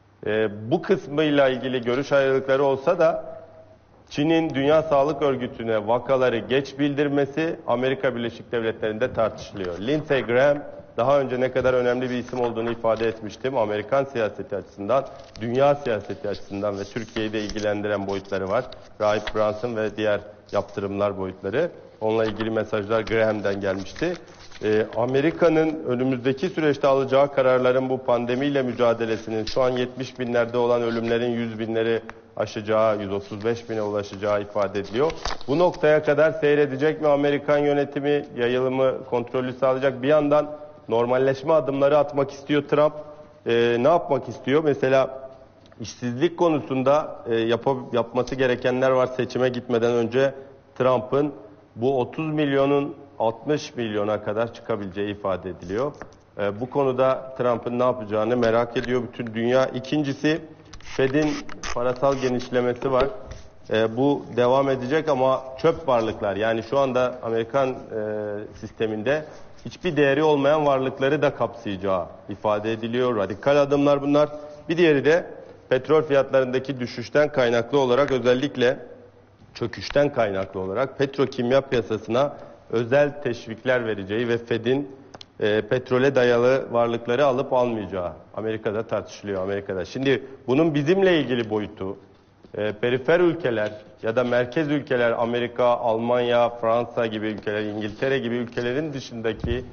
Speaker 2: bu kısmıyla ilgili görüş ayrılıkları olsa da Çin'in Dünya Sağlık Örgütü'ne vakaları geç bildirmesi Amerika Birleşik Devletleri'nde tartışılıyor. Lindsey Graham daha önce ne kadar önemli bir isim olduğunu ifade etmiştim. Amerikan siyaseti açısından, dünya siyaseti açısından ve Türkiye'yi de ilgilendiren boyutları var. Rahip Brunson ve diğer yaptırımlar boyutları. Onunla ilgili mesajlar Graham'den gelmişti. Amerika'nın önümüzdeki süreçte alacağı kararların bu pandemiyle mücadelesinin şu an 70 binlerde olan ölümlerin 100 binleri aşacağı, 135 bine ulaşacağı ifade ediliyor. Bu noktaya kadar seyredecek mi Amerikan yönetimi, yayılımı, kontrolü sağlayacak? Bir yandan normalleşme adımları atmak istiyor Trump. Ne yapmak istiyor? Mesela işsizlik konusunda yapması gerekenler var. Seçime gitmeden önce Trump'ın bu 30 milyonun 60 milyona kadar çıkabileceği ifade ediliyor. Bu konuda Trump'ın ne yapacağını merak ediyor bütün dünya. İkincisi, Fed'in parasal genişlemesi var. Bu devam edecek ama çöp varlıklar, yani şu anda Amerikan sisteminde hiçbir değeri olmayan varlıkları da kapsayacağı ifade ediliyor. Radikal adımlar bunlar. Bir diğeri de petrol fiyatlarındaki düşüşten kaynaklı olarak, özellikle çöküşten kaynaklı olarak petrokimya piyasasına özel teşvikler vereceği ve Fed'in petrole dayalı varlıkları alıp almayacağı Amerika'da tartışılıyor. Amerika'da. Şimdi bunun bizimle ilgili boyutu, perifer ülkeler ya da merkez ülkeler, Amerika, Almanya, Fransa gibi ülkeler, İngiltere gibi ülkelerin dışındaki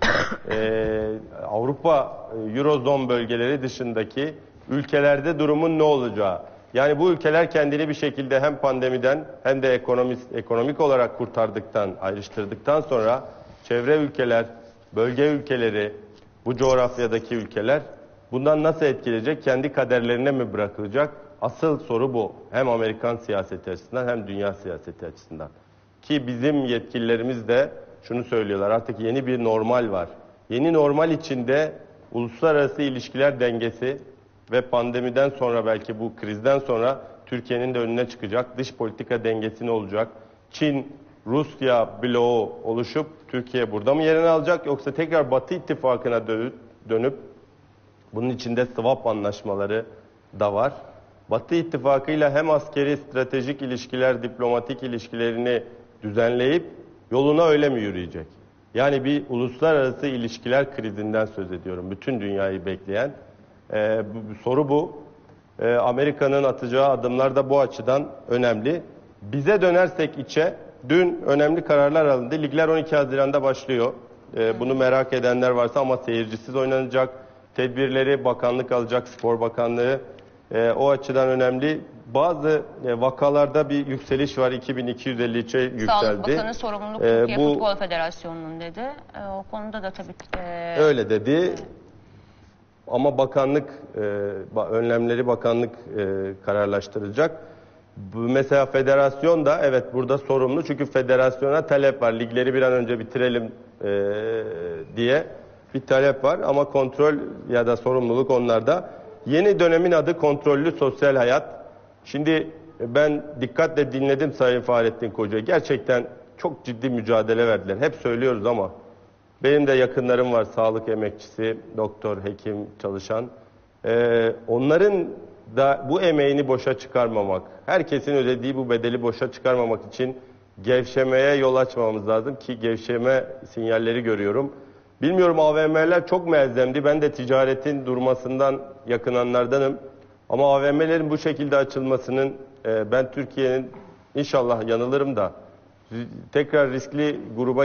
Speaker 2: Avrupa, Eurozone bölgeleri dışındaki ülkelerde durumun ne olacağı. Yani bu ülkeler kendini bir şekilde hem pandemiden hem de ekonomik olarak ayrıştırdıktan sonra çevre ülkeler, bölge ülkeleri, bu coğrafyadaki ülkeler bundan nasıl etkilenecek? Kendi kaderlerine mi bırakılacak? Asıl soru bu. Hem Amerikan siyaseti açısından hem dünya siyaseti açısından. Ki bizim yetkililerimiz de şunu söylüyorlar. Artık yeni bir normal var. Yeni normal içinde uluslararası ilişkiler dengesi ve pandemiden sonra, belki bu krizden sonra Türkiye'nin de önüne çıkacak dış politika dengesi ne olacak? Çin, Rusya bloğu oluşup Türkiye burada mı yerini alacak, yoksa tekrar Batı ittifakına dönüp bunun içinde swap anlaşmaları da var. Batı ittifakıyla hem askeri stratejik ilişkiler, diplomatik ilişkilerini düzenleyip yoluna öyle mi yürüyecek? Yani bir uluslararası ilişkiler krizinden söz ediyorum. Bütün dünyayı bekleyen soru bu. Amerika'nın atacağı adımlar da bu açıdan önemli. Bize dönersek içe, dün önemli kararlar alındı. Ligler 12 Haziran'da başlıyor. Bunu merak edenler varsa, ama seyircisiz oynanacak. Tedbirleri bakanlık alacak, Spor Bakanlığı. O açıdan önemli. bazı vakalarda bir yükseliş var. 2253'e yükseldi.
Speaker 1: Sağlık Bakanı sorumluluk Türkiye Futbol Federasyonu'nun dedi. O konuda da tabii
Speaker 2: öyle dedi. Ama bakanlık önlemleri bakanlık kararlaştıracak. Mesela federasyon da evet burada sorumlu. Çünkü federasyona talep var. Ligleri bir an önce bitirelim diye bir talep var. Ama kontrol ya da sorumluluk onlarda. Yeni dönemin adı kontrollü sosyal hayat. Şimdi ben dikkatle dinledim Sayın Fahrettin Koca'yı. Gerçekten çok ciddi mücadele verdiler. Hep söylüyoruz ama benim de yakınlarım var, sağlık emekçisi, doktor, hekim çalışan. Onların da bu emeğini boşa çıkarmamak, herkesin ödediği bu bedeli boşa çıkarmamak için gevşemeye yol açmamamız lazım ki gevşeme sinyalleri görüyorum. Bilmiyorum, AVM'ler çok mu elzemdi? Ben de ticaretin durmasından yakınanlardanım. Ama AVM'lerin bu şekilde açılmasının ben Türkiye'nin, inşallah yanılırım da, tekrar riskli gruba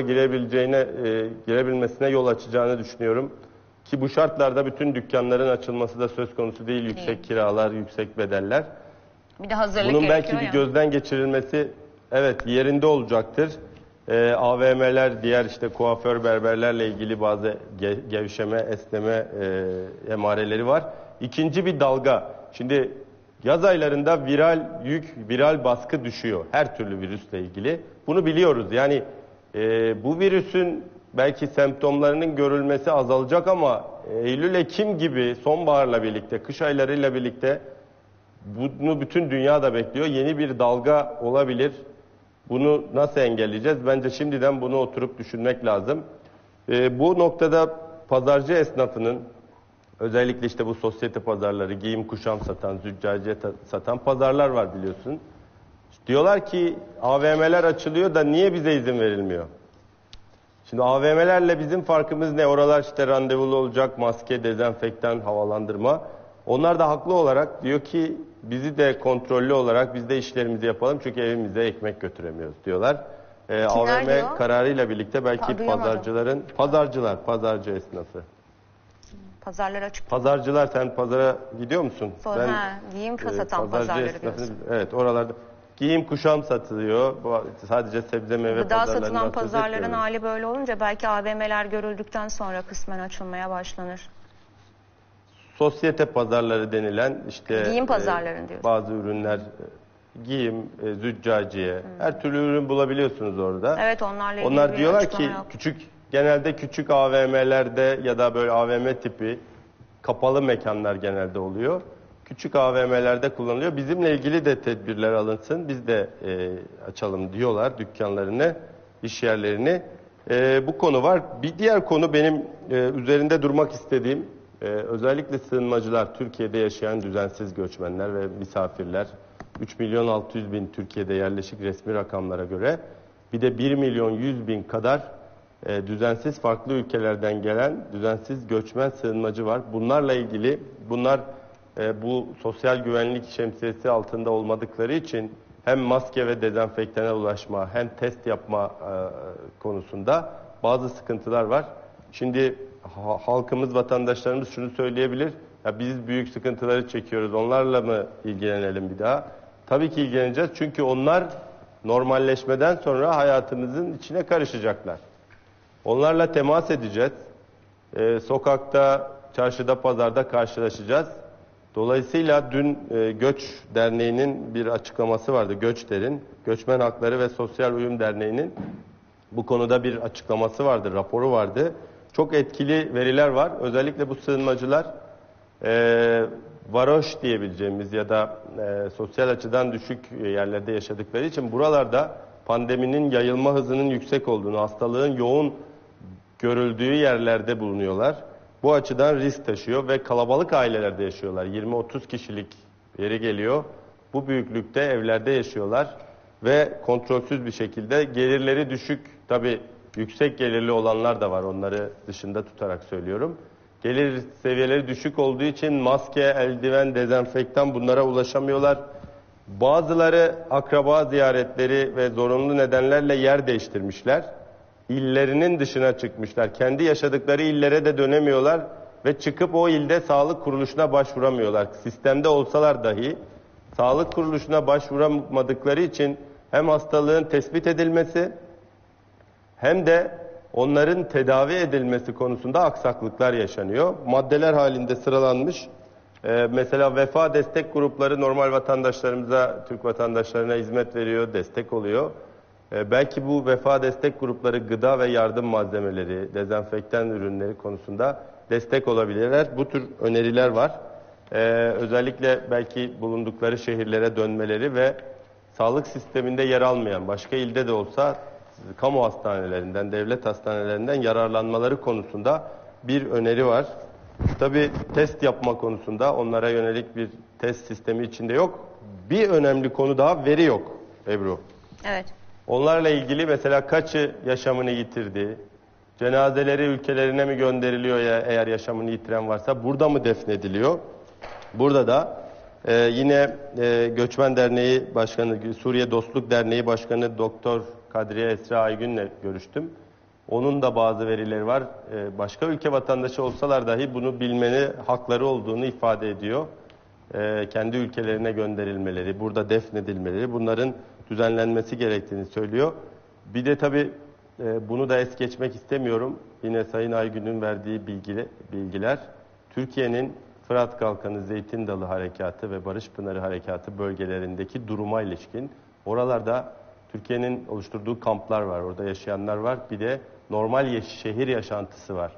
Speaker 2: girebilmesine yol açacağını düşünüyorum. Ki bu şartlarda bütün dükkanların açılması da söz konusu değil. Yüksek kiralar, yüksek bedeller.
Speaker 1: Bir de hazırlık
Speaker 2: bunun belki
Speaker 1: gerekiyor
Speaker 2: bir
Speaker 1: ya.
Speaker 2: gözden geçirilmesi evet yerinde olacaktır. AVM'ler, diğer işte kuaför, berberlerle ilgili bazı gevşeme, esneme emareleri var. İkinci bir dalga. Şimdi yaz aylarında viral baskı düşüyor. Her türlü virüsle ilgili. Bunu biliyoruz. Yani bu virüsün belki semptomlarının görülmesi azalacak ama Eylül-Ekim gibi sonbaharla birlikte, kış aylarıyla birlikte bunu bütün dünya da bekliyor. Yeni bir dalga olabilir. Bunu nasıl engelleyeceğiz? Bence şimdiden bunu oturup düşünmek lazım. Bu noktada pazarcı esnafının, özellikle işte bu sosyete pazarları, giyim kuşam satan, züccaciye satan pazarlar var biliyorsun. Diyorlar ki AVM'ler açılıyor da niye bize izin verilmiyor? Şimdi AVM'lerle bizim farkımız ne? Oralar işte randevulu olacak, maske, dezenfektan, havalandırma. Onlar da haklı olarak diyor ki bizi de kontrollü olarak biz de işlerimizi yapalım çünkü evimize ekmek götüremiyoruz diyorlar. AVM
Speaker 1: diyor?
Speaker 2: kararıyla birlikte belki
Speaker 1: Duyamadım.
Speaker 2: pazarcı esnafı.
Speaker 1: Pazarlar açık.
Speaker 2: Pazarcılar, sen pazara gidiyor musun?
Speaker 1: Giyim satan pazarları diyorsun.
Speaker 2: Evet, oralarda giyim kuşam satılıyor. Sadece sebze meyve
Speaker 1: Gıda
Speaker 2: pazarlarından
Speaker 1: satılan
Speaker 2: söz
Speaker 1: pazarların
Speaker 2: etmiyorum.
Speaker 1: hali böyle olunca belki AVM'ler görüldükten sonra kısmen açılmaya başlanır.
Speaker 2: Sosyete pazarları denilen işte
Speaker 1: Giyim pazarları diyorsun.
Speaker 2: bazı ürünler, giyim, züccaciye, her türlü ürün bulabiliyorsunuz orada.
Speaker 1: Evet, onlarla ilgili
Speaker 2: Onlar
Speaker 1: bir
Speaker 2: diyorlar
Speaker 1: açıklama
Speaker 2: ki
Speaker 1: yok.
Speaker 2: genelde küçük AVM'lerde ya da böyle AVM tipi kapalı mekanlar genelde oluyor. Küçük AVM'lerde kullanılıyor. Bizimle ilgili de tedbirler alınsın. Biz de açalım diyorlar dükkanlarını, iş yerlerini. Bu konu var. Bir diğer konu benim üzerinde durmak istediğim, özellikle sığınmacılar, Türkiye'de yaşayan düzensiz göçmenler ve misafirler. 3.600.000 Türkiye'de yerleşik resmi rakamlara göre. Bir de 1.100.000 kadar düzensiz farklı ülkelerden gelen düzensiz göçmen sığınmacı var. Bunlarla ilgili bu sosyal güvenlik şemsiyesi altında olmadıkları için hem maske ve dezenfektana ulaşma hem test yapma konusunda bazı sıkıntılar var. Şimdi halkımız, vatandaşlarımız şunu söyleyebilir. Ya biz büyük sıkıntıları çekiyoruz. Onlarla mı ilgilenelim bir daha? Tabii ki ilgileneceğiz. Çünkü onlar normalleşmeden sonra hayatımızın içine karışacaklar. Onlarla temas edeceğiz. Sokakta, çarşıda, pazarda karşılaşacağız. Dolayısıyla dün Göç Derneği'nin bir açıklaması vardı. Göçder'in, Göçmen Hakları ve Sosyal Uyum Derneği'nin bu konuda bir açıklaması vardı, raporu vardı. Çok etkili veriler var. Özellikle bu sığınmacılar varoş diyebileceğimiz ya da sosyal açıdan düşük yerlerde yaşadıkları için buralarda pandeminin yayılma hızının yüksek olduğunu, hastalığın yoğun görüldüğü yerlerde bulunuyorlar. Bu açıdan risk taşıyor ve kalabalık ailelerde yaşıyorlar. 20-30 kişilik yeri geliyor. Bu büyüklükte evlerde yaşıyorlar ve kontrolsüz bir şekilde gelirleri düşük. Tabii yüksek gelirli olanlar da var. Onları dışında tutarak söylüyorum. Gelir seviyeleri düşük olduğu için maske, eldiven, dezenfektan bunlara ulaşamıyorlar. Bazıları akraba ziyaretleri ve zorunlu nedenlerle yer değiştirmişler. İllerinin dışına çıkmışlar. Kendi yaşadıkları illere de dönemiyorlar ve çıkıp o ilde sağlık kuruluşuna başvuramıyorlar. Sistemde olsalar dahi sağlık kuruluşuna başvuramadıkları için hem hastalığın tespit edilmesi hem de onların tedavi edilmesi konusunda aksaklıklar yaşanıyor. Maddeler halinde sıralanmış. Mesela vefa destek grupları normal vatandaşlarımıza, Türk vatandaşlarına hizmet veriyor, destek oluyor. Belki bu vefa destek grupları gıda ve yardım malzemeleri, dezenfektan ürünleri konusunda destek olabilirler. Bu tür öneriler var. Özellikle belki bulundukları şehirlere dönmeleri ve sağlık sisteminde yer almayan, başka ilde de olsa kamu hastanelerinden, devlet hastanelerinden yararlanmaları konusunda bir öneri var. Tabii test yapma konusunda onlara yönelik bir test sistemi içinde yok. Bir önemli konu daha, veri yok Ebru.
Speaker 1: Evet.
Speaker 2: Onlarla ilgili mesela kaçı yaşamını yitirdi, cenazeleri ülkelerine mi gönderiliyor ya eğer yaşamını yitiren varsa, burada mı defnediliyor? Burada da yine Göçmen Derneği Başkanı, Suriye Dostluk Derneği Başkanı Doktor Kadriye Esra Aygün'le görüştüm. Onun da bazı verileri var. Başka ülke vatandaşı olsalar dahi bunu bilmeni hakları olduğunu ifade ediyor. Kendi ülkelerine gönderilmeleri, burada defnedilmeleri, bunların düzenlenmesi gerektiğini söylüyor. Bir de tabii bunu da es geçmek istemiyorum. Yine Sayın Aygün'ün verdiği bilgiler, Türkiye'nin Fırat Kalkanı, Zeytin Dalı Harekatı ve Barış Pınarı Harekatı bölgelerindeki duruma ilişkin. Oralarda Türkiye'nin oluşturduğu kamplar var, orada yaşayanlar var. Bir de normal şehir yaşantısı var.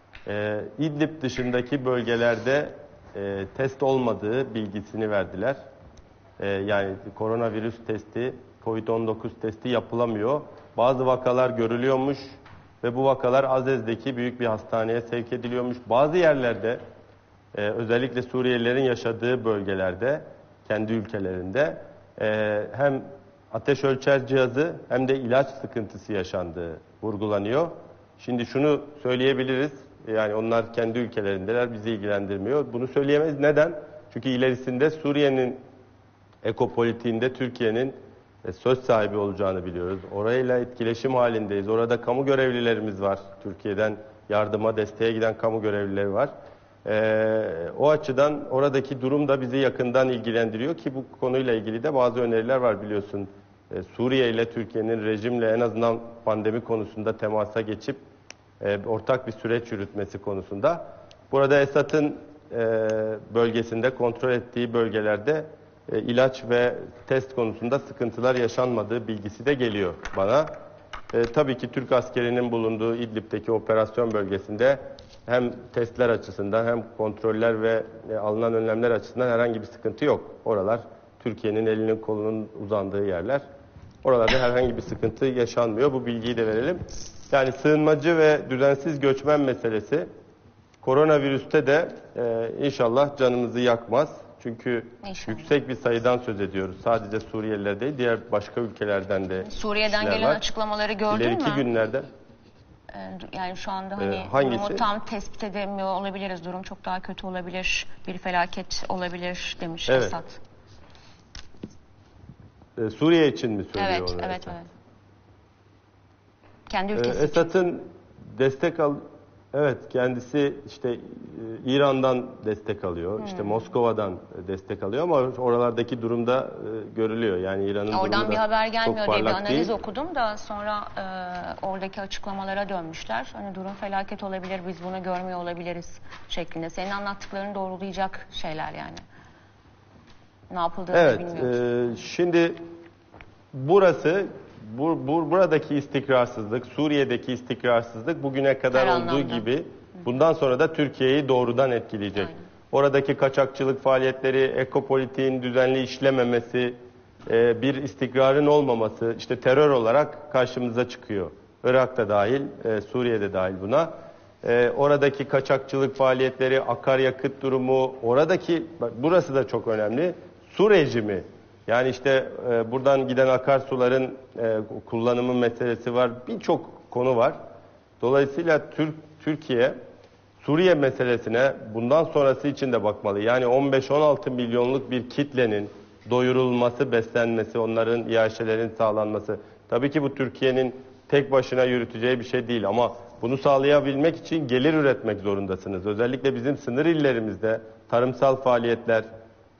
Speaker 2: İdlib dışındaki bölgelerde test olmadığı bilgisini verdiler. Yani koronavirüs testi, Covid-19 testi yapılamıyor. Bazı vakalar görülüyormuş ve bu vakalar Azez'deki büyük bir hastaneye sevk ediliyormuş. Bazı yerlerde, özellikle Suriyelilerin yaşadığı bölgelerde, kendi ülkelerinde hem ateş ölçer cihazı hem de ilaç sıkıntısı yaşandığı vurgulanıyor. Şimdi şunu söyleyebiliriz, yani onlar kendi ülkelerindeler, bizi ilgilendirmiyor. Bunu söyleyemeyiz. Neden? Çünkü ilerisinde Suriye'nin ekopolitiğinde Türkiye'nin söz sahibi olacağını biliyoruz. Orayla etkileşim halindeyiz. Orada kamu görevlilerimiz var. Türkiye'den yardıma, desteğe giden kamu görevlileri var. O açıdan oradaki durum da bizi yakından ilgilendiriyor ki bu konuyla ilgili de bazı öneriler var biliyorsun. Suriye ile Türkiye'nin rejimle en azından pandemi konusunda temasa geçip ortak bir süreç yürütmesi konusunda. Burada Esad'ın bölgesinde, kontrol ettiği bölgelerde ilaç ve test konusunda sıkıntılar yaşanmadığı bilgisi de geliyor bana. Tabii ki Türk askerinin bulunduğu İdlib'deki operasyon bölgesinde hem testler açısından hem kontroller ve alınan önlemler açısından herhangi bir sıkıntı yok. Oralar Türkiye'nin elinin kolunun uzandığı yerler. Oralarda herhangi bir sıkıntı yaşanmıyor. Bu bilgiyi de verelim. Yani sığınmacı ve düzensiz göçmen meselesi koronavirüste de inşallah canımızı yakmaz. Çünkü yüksek bir sayıdan söz ediyoruz. Sadece Suriyeliler değil, diğer başka ülkelerden de
Speaker 1: Suriye'den gelen
Speaker 2: var.
Speaker 1: açıklamaları gördün mü?
Speaker 2: İleriki günlerde.
Speaker 1: Yani şu anda hani
Speaker 2: hangisi?
Speaker 1: durumu tam tespit edemiyor olabiliriz. Durum çok daha kötü olabilir. Bir felaket olabilir demiş
Speaker 2: Evet.
Speaker 1: Esad.
Speaker 2: Suriye için mi söylüyor
Speaker 1: Evet,
Speaker 2: onu?
Speaker 1: evet. Kendi ülkesi için.
Speaker 2: Esad'ın destek evet, kendisi işte İran'dan destek alıyor. İşte Moskova'dan destek alıyor ama oralardaki durumda görülüyor. Yani İran'ın durumu
Speaker 1: Oradan bir haber gelmiyor diye bir analiz
Speaker 2: değil.
Speaker 1: okudum da sonra oradaki açıklamalara dönmüşler. Hani durum felaket olabilir, biz bunu görmüyor olabiliriz şeklinde. Senin anlattıklarını doğrulayacak şeyler yani. Ne yapıldığını
Speaker 2: evet,
Speaker 1: bilmiyoruz.
Speaker 2: Şimdi burası buradaki istikrarsızlık, Suriye'deki istikrarsızlık bugüne kadar
Speaker 1: Her
Speaker 2: olduğu
Speaker 1: anlamda.
Speaker 2: gibi bundan sonra da Türkiye'yi doğrudan etkileyecek.
Speaker 1: Aynen.
Speaker 2: Oradaki kaçakçılık faaliyetleri, ekopolitiğin düzenli işlememesi, bir istikrarın olmaması, işte terör olarak karşımıza çıkıyor. Irak'ta dahil, Suriye'de dahil buna. Oradaki kaçakçılık faaliyetleri, akaryakıt durumu, burası da çok önemli. Su rejimi. Yani işte buradan giden akarsuların kullanımı meselesi var. Birçok konu var. Dolayısıyla Türkiye Suriye meselesine bundan sonrası için de bakmalı. Yani 15-16 milyonluk bir kitlenin doyurulması, beslenmesi, onların iaşelerin sağlanması. Tabii ki bu Türkiye'nin tek başına yürüteceği bir şey değil ama bunu sağlayabilmek için gelir üretmek zorundasınız. Özellikle bizim sınır illerimizde tarımsal faaliyetler,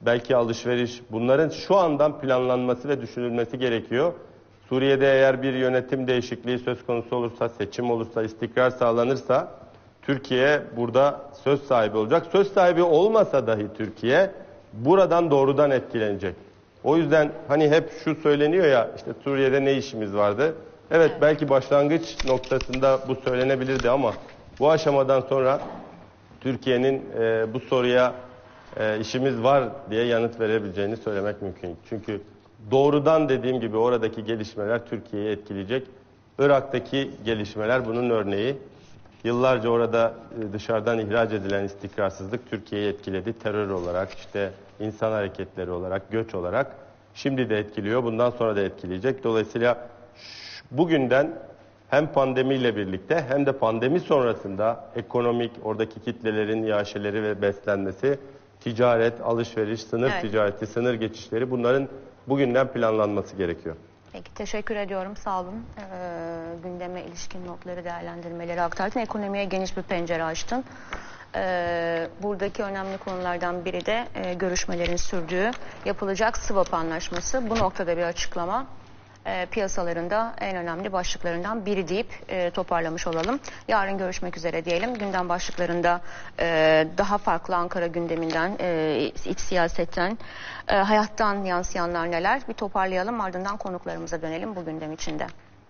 Speaker 2: belki alışveriş, bunların şu andan planlanması ve düşünülmesi gerekiyor. Suriye'de eğer bir yönetim değişikliği söz konusu olursa, seçim olursa, istikrar sağlanırsa Türkiye burada söz sahibi olacak. Söz sahibi olmasa dahi Türkiye buradan doğrudan etkilenecek. O yüzden hani hep şu söyleniyor ya, işte Suriye'de ne işimiz vardı? Evet, belki başlangıç noktasında bu söylenebilirdi ama bu aşamadan sonra Türkiye'nin bu soruya işimiz var diye yanıt verebileceğini söylemek mümkün. Çünkü doğrudan dediğim gibi oradaki gelişmeler Türkiye'yi etkileyecek. Irak'taki gelişmeler bunun örneği. Yıllarca orada dışarıdan ihraç edilen istikrarsızlık Türkiye'yi etkiledi. Terör olarak, işte insan hareketleri olarak, göç olarak şimdi de etkiliyor. Bundan sonra da etkileyecek. Dolayısıyla bugünden hem pandemiyle birlikte hem de pandemi sonrasında ekonomik, oradaki kitlelerin iaşeleri ve beslenmesi, ticaret, alışveriş, sınır ticareti, sınır geçişleri, bunların bugünden planlanması gerekiyor.
Speaker 1: Peki, teşekkür ediyorum. Sağ olun. Gündeme ilişkin notları, değerlendirmeleri aktardın. Ekonomiye geniş bir pencere açtın. Buradaki önemli konulardan biri de görüşmelerin sürdüğü yapılacak swap anlaşması. Bu noktada bir açıklama. Piyasalarında en önemli başlıklarından biri deyip toparlamış olalım. Yarın görüşmek üzere diyelim. Gündem başlıklarında daha farklı Ankara gündeminden, iç siyasetten, hayattan yansıyanlar neler? Bir toparlayalım, ardından konuklarımıza dönelim bu gündem içinde.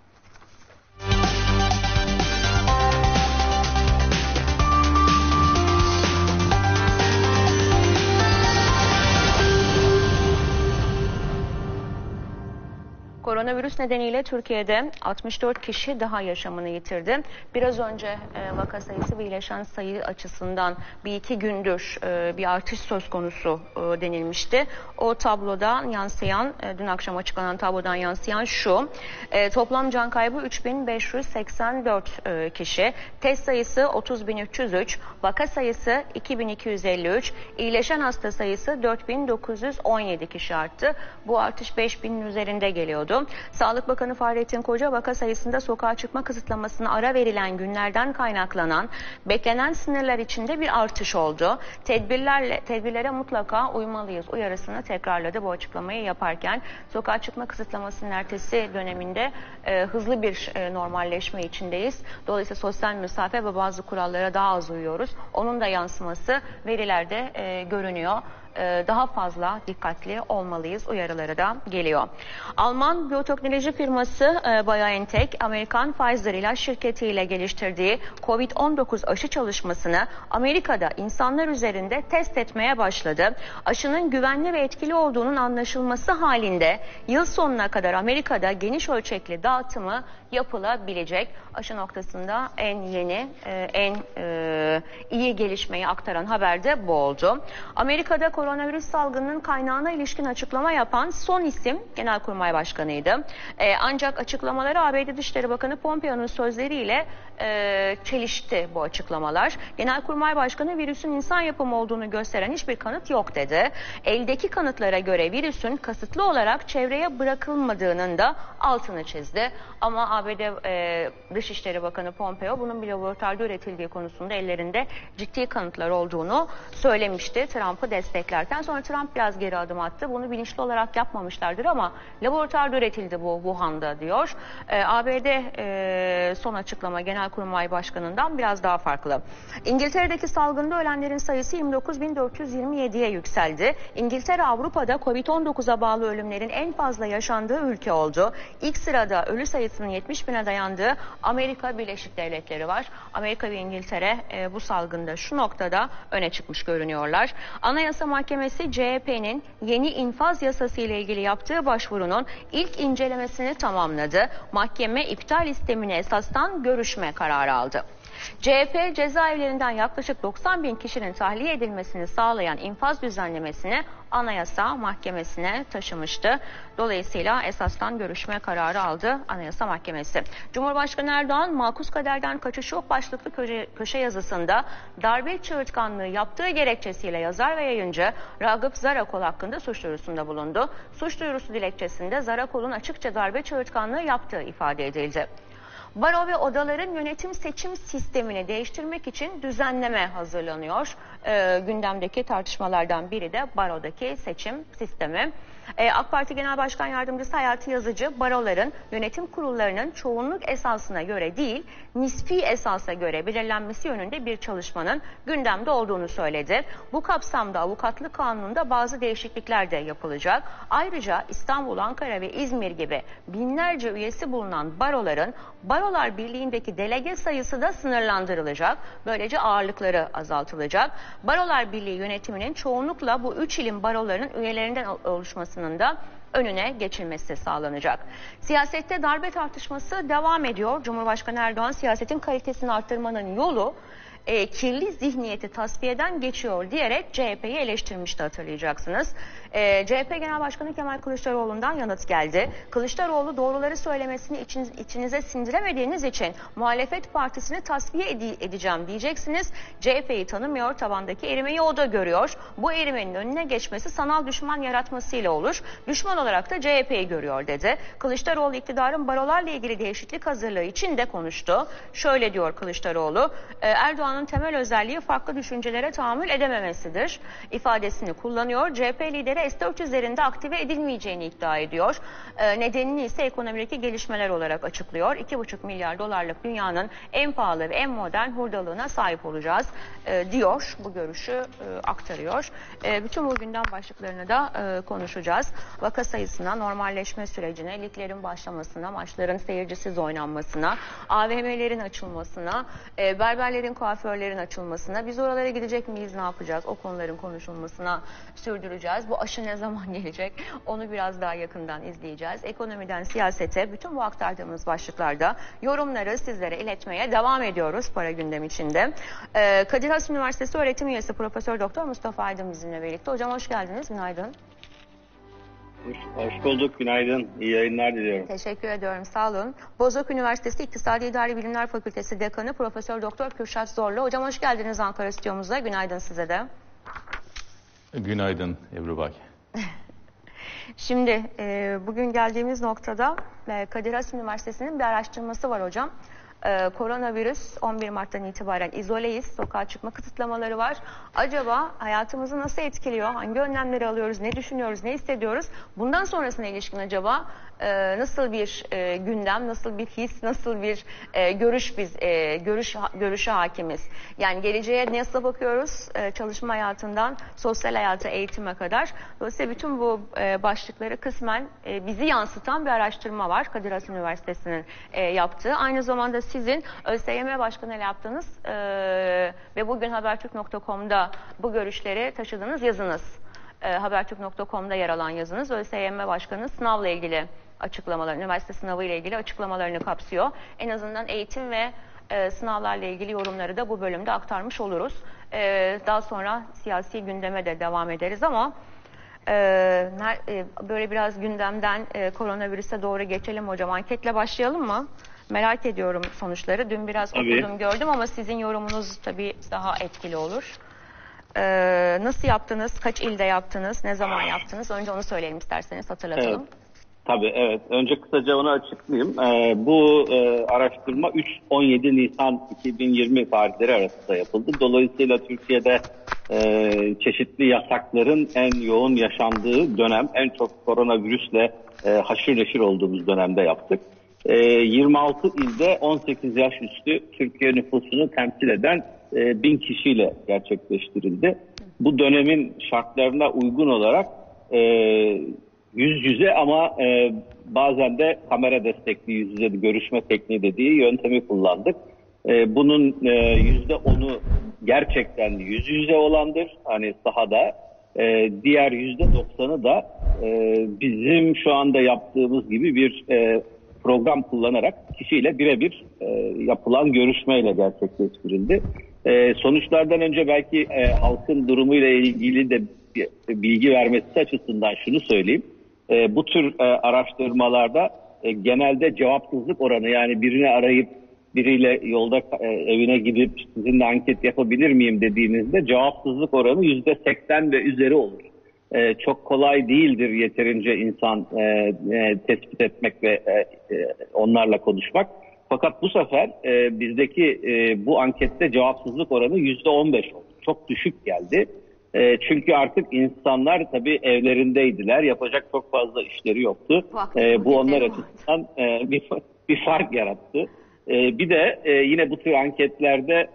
Speaker 1: Koronavirüs nedeniyle Türkiye'de 64 kişi daha yaşamını yitirdi. Biraz önce vaka sayısı ve iyileşen sayı açısından bir iki gündür bir artış söz konusu denilmişti. O tablodan yansıyan, dün akşam açıklanan tablodan yansıyan şu: toplam can kaybı 3584 kişi, test sayısı 30.303, vaka sayısı 2253, iyileşen hasta sayısı 4917 kişi arttı. Bu artış 5000'in üzerinde geliyordu. Sağlık Bakanı Fahrettin Koca, vaka sayısında sokağa çıkma kısıtlamasına ara verilen günlerden kaynaklanan beklenen sınırlar içinde bir artış oldu. Tedbirlere mutlaka uymalıyız uyarısını tekrarladı bu açıklamayı yaparken. Sokağa çıkma kısıtlamasının ertesi döneminde hızlı bir normalleşme içindeyiz. Dolayısıyla sosyal mesafe ve bazı kurallara daha az uyuyoruz. Onun da yansıması verilerde görünüyor. Daha fazla dikkatli olmalıyız uyarıları da geliyor. Alman biyoteknoloji firması BioNTech, Amerikan Pfizer ilaç şirketiyle geliştirdiği COVID-19 aşı çalışmasını Amerika'da insanlar üzerinde test etmeye başladı. Aşının güvenli ve etkili olduğunun anlaşılması halinde yıl sonuna kadar Amerika'da geniş ölçekli dağıtımı yapılabilecek. Aşı noktasında en yeni, en iyi gelişmeyi aktaran haber de bu oldu. Amerika'da koronavirüs salgınının kaynağına ilişkin açıklama yapan son isim Genelkurmay Başkanı'ydı. Ancak açıklamaları ABD Dışişleri Bakanı Pompeo'nun sözleriyle çelişti bu açıklamalar. Genelkurmay Başkanı virüsün insan yapımı olduğunu gösteren hiçbir kanıt yok dedi. Eldeki kanıtlara göre virüsün kasıtlı olarak çevreye bırakılmadığının da altını çizdi. Ama ABD Dışişleri Bakanı Pompeo bunun bir laboratuvarda üretildiği konusunda ellerinde ciddi kanıtlar olduğunu söylemişti Trump'ı desteklerken. Sonra Trump biraz geri adım attı. Bunu bilinçli olarak yapmamışlardır ama laboratuvarda üretildi bu Wuhan'da diyor. ABD son açıklama Genelkurmay Başkanı'ndan biraz daha farklı. İngiltere'deki salgında ölenlerin sayısı 29.427'ye yükseldi. İngiltere Avrupa'da Covid-19'a bağlı ölümlerin en fazla yaşandığı ülke oldu. İlk sırada ölü sayısının 70.000'e dayandığı Amerika Birleşik Devletleri var. Amerika ve İngiltere bu salgında şu noktada öne çıkmış görünüyorlar. Anayasa Mahkemesi CHP'nin yeni infaz yasası ile ilgili yaptığı başvurunun ilk incelemesini tamamladı. Mahkeme iptal istemine esastan görüşme kararı aldı. CHP cezaevlerinden yaklaşık 90.000 kişinin tahliye edilmesini sağlayan infaz düzenlemesini Anayasa Mahkemesi'ne taşımıştı. Dolayısıyla esastan görüşme kararı aldı Anayasa Mahkemesi. Cumhurbaşkanı Erdoğan, makus kaderden kaçış yok başlıklı köşe yazısında darbe çığırtkanlığı yaptığı gerekçesiyle yazar ve yayıncı Ragıp Zarakol hakkında suç duyurusunda bulundu. Suç duyurusu dilekçesinde Zarakol'un açıkça darbe çığırtkanlığı yaptığı ifade edildi. Baro ve odaların yönetim seçim sistemini değiştirmek için düzenleme hazırlanıyor. Gündemdeki tartışmalardan biri de barodaki seçim sistemi. AK Parti Genel Başkan Yardımcısı Hayati Yazıcı, baroların yönetim kurullarının çoğunluk esasına göre değil, nispi esasa göre belirlenmesi yönünde bir çalışmanın gündemde olduğunu söyledi. Bu kapsamda avukatlık kanununda bazı değişiklikler de yapılacak. Ayrıca İstanbul, Ankara ve İzmir gibi binlerce üyesi bulunan baroların Barolar Birliği'ndeki delege sayısı da sınırlandırılacak. Böylece ağırlıkları azaltılacak. Barolar Birliği yönetiminin çoğunlukla bu 3 ilin barolarının üyelerinden oluşmasının da önüne geçilmesi sağlanacak. Siyasette darbe tartışması devam ediyor. Cumhurbaşkanı Erdoğan siyasetin kalitesini arttırmanın yolu kirli zihniyeti tasfiyeden geçiyor diyerek CHP'yi eleştirmişti, hatırlayacaksınız. CHP Genel Başkanı Kemal Kılıçdaroğlu'ndan yanıt geldi. Kılıçdaroğlu doğruları söylemesini içinize sindiremediğiniz için muhalefet partisini tasfiye edeceğim diyeceksiniz. CHP'yi tanımıyor, tabandaki erimeyi o da görüyor. Bu erimenin önüne geçmesi sanal düşman yaratmasıyla olur. Düşman olarak da CHP'yi görüyor dedi. Kılıçdaroğlu iktidarın barolarla ilgili değişiklik hazırlığı için de konuştu. Şöyle diyor Kılıçdaroğlu, Erdoğan'ın temel özelliği farklı düşüncelere tahammül edememesidir ifadesini kullanıyor. CHP lideri S-400'lerinde aktive edilmeyeceğini iddia ediyor. Nedenini ise ekonomideki gelişmeler olarak açıklıyor. 2,5 milyar dolarlık dünyanın en pahalı ve en modern hurdalığına sahip olacağız diyor. Bu görüşü aktarıyor. Bütün bu gündem başlıklarını da konuşacağız. Vaka sayısına, normalleşme sürecine, liglerin başlamasına, maçların seyircisiz oynanmasına, AVM'lerin açılmasına, berberlerin, kuaförlerin açılmasına, biz oralara gidecek miyiz, ne yapacağız? O konuların konuşulmasına sürdüreceğiz. Bu aşı ne zaman gelecek? Onu biraz daha yakından izleyeceğiz. Ekonomiden siyasete, bütün bu aktardığımız başlıklarda yorumları sizlere iletmeye devam ediyoruz para gündem içinde. Kadir Has Üniversitesi öğretim üyesi Profesör Doktor Mustafa Aydın bizimle birlikte. Hocam hoş geldiniz. Günaydın.
Speaker 3: Hoş bulduk. Günaydın. İyi yayınlar diliyorum.
Speaker 1: Teşekkür ediyorum. Sağ olun. Bozok Üniversitesi İktisadi İdari Bilimler Fakültesi Dekanı Profesör Doktor Kürşat Zorlu. Hocam hoş geldiniz Ankara stüdyomuza. Günaydın size de.
Speaker 4: Günaydın Ebru Bey.
Speaker 1: Şimdi bugün geldiğimiz noktada Kadir Has Üniversitesi'nin bir araştırması var hocam. Koronavirüs 11 Mart'tan itibaren izoleyiz. Sokağa çıkma kısıtlamaları var. Acaba hayatımızı nasıl etkiliyor? Hangi önlemleri alıyoruz? Ne düşünüyoruz? Ne hissediyoruz? Bundan sonrasına ilişkin acaba nasıl bir gündem, nasıl bir his, nasıl bir görüşe hakimiz? Yani geleceğe nasıl bakıyoruz? Çalışma hayatından sosyal hayata, eğitime kadar. Dolayısıyla bütün bu başlıkları kısmen bizi yansıtan bir araştırma var. Kadir Has Üniversitesi'nin yaptığı. Aynı zamanda sizin ÖSYM Başkanı'yla yaptığınız ve bugün Habertürk.com'da bu görüşleri taşıdığınız yazınız. Habertürk.com'da yer alan yazınız. ÖSYM Başkanı'nın sınavla ilgili açıklamalarını, üniversite sınavı ile ilgili açıklamalarını kapsıyor. En azından eğitim ve sınavlarla ilgili yorumları da bu bölümde aktarmış oluruz. Daha sonra siyasi gündeme de devam ederiz ama böyle biraz gündemden koronavirüse doğru geçelim hocam. Anketle başlayalım mı? Merak ediyorum sonuçları. Dün biraz okudum, gördüm ama sizin yorumunuz tabii daha etkili olur. Nasıl yaptınız? Kaç ilde yaptınız? Ne zaman yaptınız? Önce onu söyleyelim isterseniz, hatırlatalım.
Speaker 3: Evet. Tabii evet. Önce kısaca onu açıklayayım. Bu araştırma 3-17 Nisan 2020 tarihleri arasında yapıldı. Dolayısıyla Türkiye'de çeşitli yasakların en yoğun yaşandığı dönem, en çok koronavirüsle haşır neşir olduğumuz dönemde yaptık. 26 ilde 18 yaş üstü Türkiye nüfusunu temsil eden 1000 kişiyle gerçekleştirildi. Bu dönemin şartlarına uygun olarak yüz yüze ama bazen de kamera destekli yüz yüze görüşme tekniği dediği yöntemi kullandık. Bunun %10'u gerçekten yüz yüze olandır, hani sahada. Diğer %90'ı da bizim şu anda yaptığımız gibi bir program kullanarak kişiyle birebir yapılan görüşmeyle gerçekleştirildi. Sonuçlardan önce belki halkın durumuyla ilgili de bilgi vermesi açısından şunu söyleyeyim. Bu tür araştırmalarda genelde cevapsızlık oranı, yani birini arayıp biriyle yolda evine gidip sizinle anket yapabilir miyim dediğinizde cevapsızlık oranı %80 ve üzeri olur. Çok kolay değildir yeterince insan tespit etmek ve onlarla konuşmak. Fakat bu sefer bizdeki bu ankette cevapsızlık oranı %15 oldu. çok düşük geldi. Çünkü artık insanlar tabii evlerindeydiler. Yapacak çok fazla işleri yoktu. Bu onlar açısından bir fark yarattı. Bir de yine bu tür anketlerde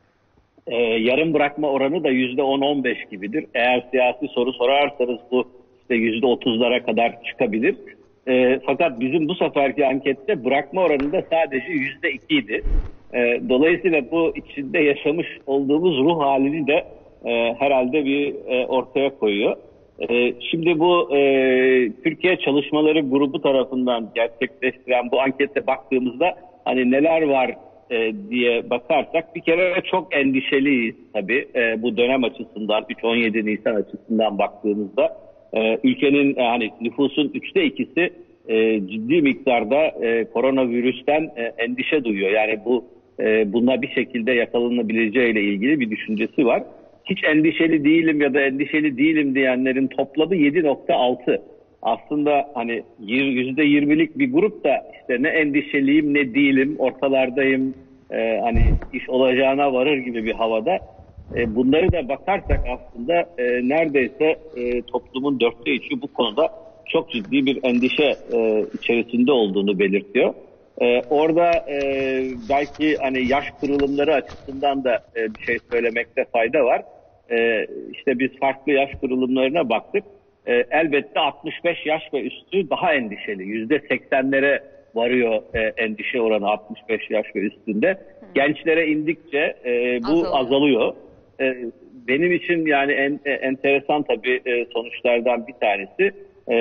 Speaker 3: yarım bırakma oranı da %10-15 gibidir. Eğer siyasi soru sorarsanız bu işte %30'lara kadar çıkabilir. Fakat bizim bu seferki ankette bırakma oranı da sadece %2 idi. Dolayısıyla bu içinde yaşamış olduğumuz ruh halini de herhalde bir ortaya koyuyor. Şimdi bu Türkiye Çalışmaları Grubu tarafından gerçekleştiren bu ankette baktığımızda hani neler var diye bakarsak bir kere çok endişeliyiz tabii bu dönem açısından 3-17 Nisan açısından baktığımızda ülkenin hani nüfusun 2'si ciddi miktarda koronavirüsten endişe duyuyor. Yani bununla bir şekilde yakalanabileceğiyle ilgili bir düşüncesi var. Hiç endişeli değilim ya da endişeli değilim diyenlerin toplamı 7.6. Aslında hani %20'lik bir grup da işte ne endişeliyim ne değilim, ortalardayım, hani iş olacağına varır gibi bir havada. Bunları da bakarsak aslında neredeyse toplumun 3'ü bu konuda çok ciddi bir endişe içerisinde olduğunu belirtiyor. Orada belki hani yaş kırılımları açısından da bir şey söylemekte fayda var. İşte biz farklı yaş kırılımlarına baktık. Elbette 65 yaş ve üstü daha endişeli. %80'lere varıyor endişe oranı 65 yaş ve üstünde. Gençlere indikçe bu azalıyor. Benim için yani enteresan tabii sonuçlardan bir tanesi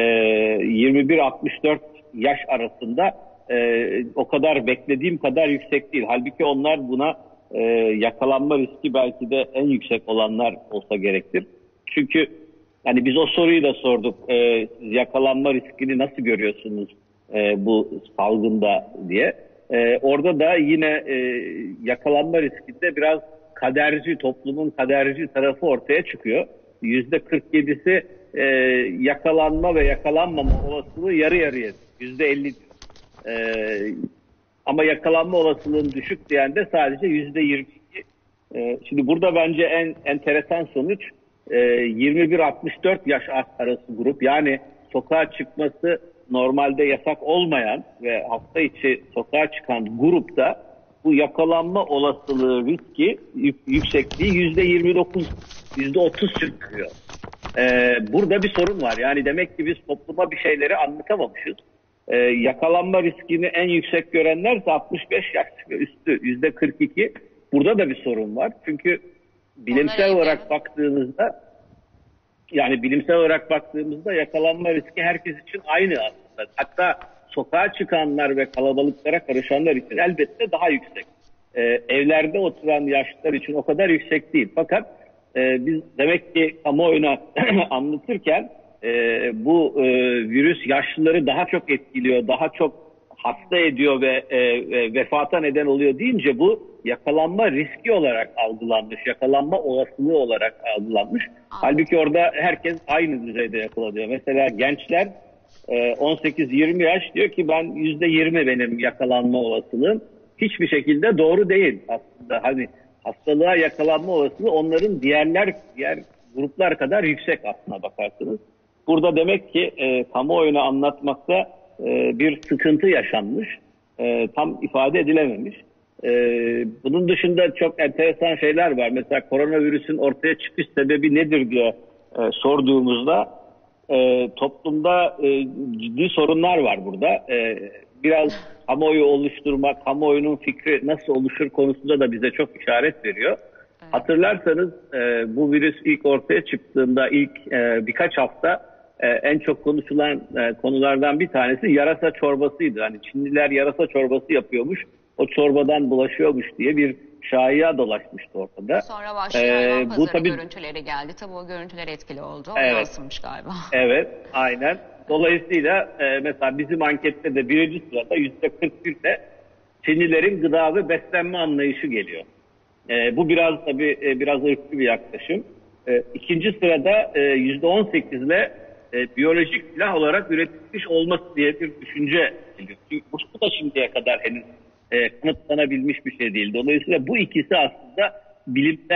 Speaker 3: 21-64 yaş arasında o kadar beklediğim kadar yüksek değil. Halbuki onlar buna yakalanma riski belki de en yüksek olanlar olsa gerektir. Çünkü hani biz o soruyu da sorduk. Yakalanma riskini nasıl görüyorsunuz bu salgında diye. Orada da yine yakalanma riskinde biraz kaderci, toplumun kaderci tarafı ortaya çıkıyor. %47'si yakalanma ve yakalanmama olasılığı yarı yarıya. %50. Ama yakalanma olasılığın düşük diyen de sadece %22. Şimdi burada bence en enteresan sonuç 21-64 yaş arası grup, yani sokağa çıkması normalde yasak olmayan ve hafta içi sokağa çıkan grupta bu yakalanma olasılığı riski yüksekliği %29, %30 çıkıyor. Burada bir sorun var. Yani demek ki biz topluma bir şeyleri anlatamamışız. Yakalanma riskini en yüksek görenlerse 65 yaş ve üstü %42. Burada da bir sorun var. Çünkü bilimsel olarak baktığımızda yakalanma riski herkes için aynı aslında. Hatta sokağa çıkanlar ve kalabalıklara karışanlar için elbette daha yüksek. Evlerde oturan yaşlılar için o kadar yüksek değil. Fakat biz demek ki kamuoyuna anlatırken bu virüs yaşlıları daha çok etkiliyor, daha çok hasta ediyor ve vefata neden oluyor deyince bu yakalanma riski olarak algılanmış, yakalanma olasılığı olarak algılanmış. Halbuki orada herkes aynı düzeyde yakalanıyor. Mesela gençler 18-20 yaş diyor ki ben %20 benim yakalanma olasılığım. Hiçbir şekilde doğru değil aslında. Hani hastalığa yakalanma olasılığı onların diğer gruplar kadar yüksek aslına bakarsanız. Burada demek ki kamuoyuna anlatmakta bir sıkıntı yaşanmış, tam ifade edilememiş. Bunun dışında çok enteresan şeyler var. Mesela koronavirüsün ortaya çıkış sebebi nedir diye sorduğumuzda toplumda ciddi sorunlar var burada. Biraz kamuoyu oluşturmak, kamuoyunun fikri nasıl oluşur konusunda da bize çok işaret veriyor. Evet. Hatırlarsanız bu virüs ilk ortaya çıktığında ilk birkaç hafta en çok konuşulan konulardan bir tanesi yarasa çorbasıydı. Hani Çinliler yarasa çorbası yapıyormuş, o çorbadan bulaşıyormuş diye bir şaiya dolaşmıştı ortada.
Speaker 1: Sonra hayvan pazarı görüntüleri geldi. Tabii o görüntüler etkili oldu. Evet. Yansımış galiba. Evet,
Speaker 3: aynen. Dolayısıyla mesela bizim ankette de birinci sırada %41'de Çinlilerin gıda ve beslenme anlayışı geliyor. Bu biraz ırkçı bir yaklaşım. İkinci sırada %18 ile biyolojik silah olarak üretilmiş olması diye bir düşünce geliyor. Bu da şimdiye kadar henüz kanıtlanabilmiş bir şey değil. Dolayısıyla bu ikisi aslında bilimsel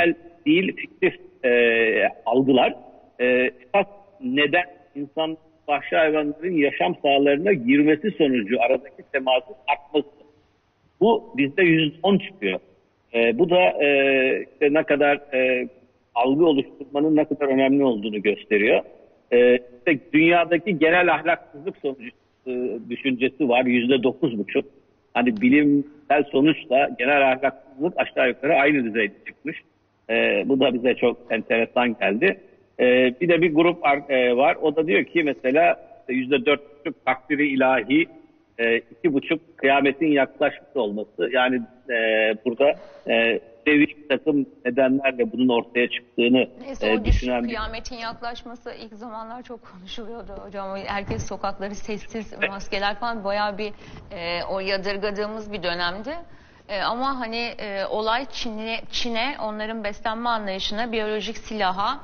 Speaker 3: değil, fiktif algılar. Esas neden insan vahşi hayvanların yaşam sahalarına girmesi sonucu aradaki temasın artması. Bu bizde %10 çıkıyor. Bu da işte ne kadar algı oluşturmanın ne kadar önemli olduğunu gösteriyor. İşte dünyadaki genel ahlaksızlık sonucu düşüncesi var, %9,5. Hani bilimsel sonuçla genel ahlaksızlık aşağı yukarı aynı düzeyde çıkmış. Bu da bize çok enteresan geldi. Bir de bir grup var. O da diyor ki mesela %4,5 takdiri ilahi, 2,5 kıyametin yaklaşmış olması. Yani burada bir takım nedenlerle bunun ortaya çıktığını
Speaker 1: Neyse, o
Speaker 3: düşünen bir...
Speaker 1: kıyametin yaklaşması ilk zamanlar çok konuşuluyordu hocam. Herkes sokakları sessiz, maskeler falan, bayağı bir o yadırgadığımız bir dönemdi. Ama hani olay Çin'e, onların beslenme anlayışına, biyolojik silaha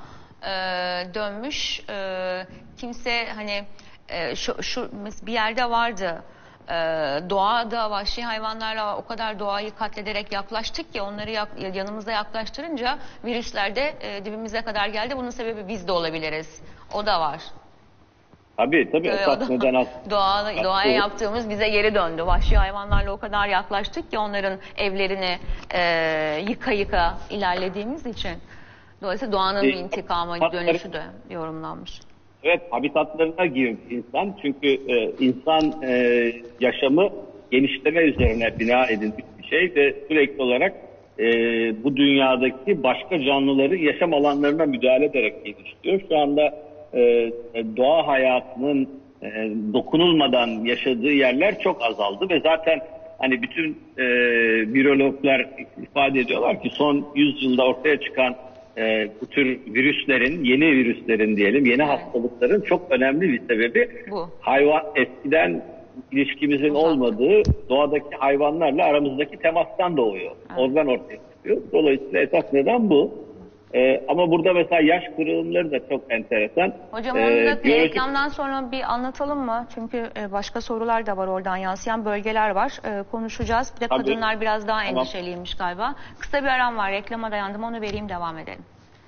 Speaker 1: dönmüş. Kimse hani şu bir yerde vardı. Doğada vahşi hayvanlarla o kadar doğayı katlederek yaklaştık ki onları yanımıza yaklaştırınca virüsler de dibimize kadar geldi. Bunun sebebi biz de olabiliriz. O da var.
Speaker 3: Tabii. Esas neden
Speaker 1: doğaya yaptığımız bize geri döndü. Vahşi hayvanlarla o kadar yaklaştık ki onların evlerini yıka yıka ilerlediğimiz için. Dolayısıyla doğanın bir intikamı dönüşü de yorumlanmış.
Speaker 3: Evet, habitatlarına girdi insan. Çünkü insan yaşamı genişleme üzerine bina edilmiş bir şey ve sürekli olarak bu dünyadaki başka canlıların yaşam alanlarına müdahale ederek gelişiyor. Şu anda doğa hayatının dokunulmadan yaşadığı yerler çok azaldı ve zaten hani bütün virologlar ifade ediyorlar ki son 100 yılda ortaya çıkan bu tür virüslerin, yeni virüslerin diyelim, yeni hastalıkların çok önemli bir sebebi bu. Hayvan, eskiden ilişkimizin olmadığı doğadaki hayvanlarla aramızdaki temastan doğuyor. Evet. Oradan ortaya çıkıyor. Dolayısıyla esas neden bu. Ama burada mesela yaş kırılımları da çok enteresan.
Speaker 1: Hocam onu da reklamdan sonra bir anlatalım mı? Çünkü başka sorular da var, oradan yansıyan bölgeler var. Konuşacağız. Bir de kadınlar biraz daha endişeliymiş galiba. Kısa bir aram var. Reklama dayandım. Onu vereyim, devam edelim.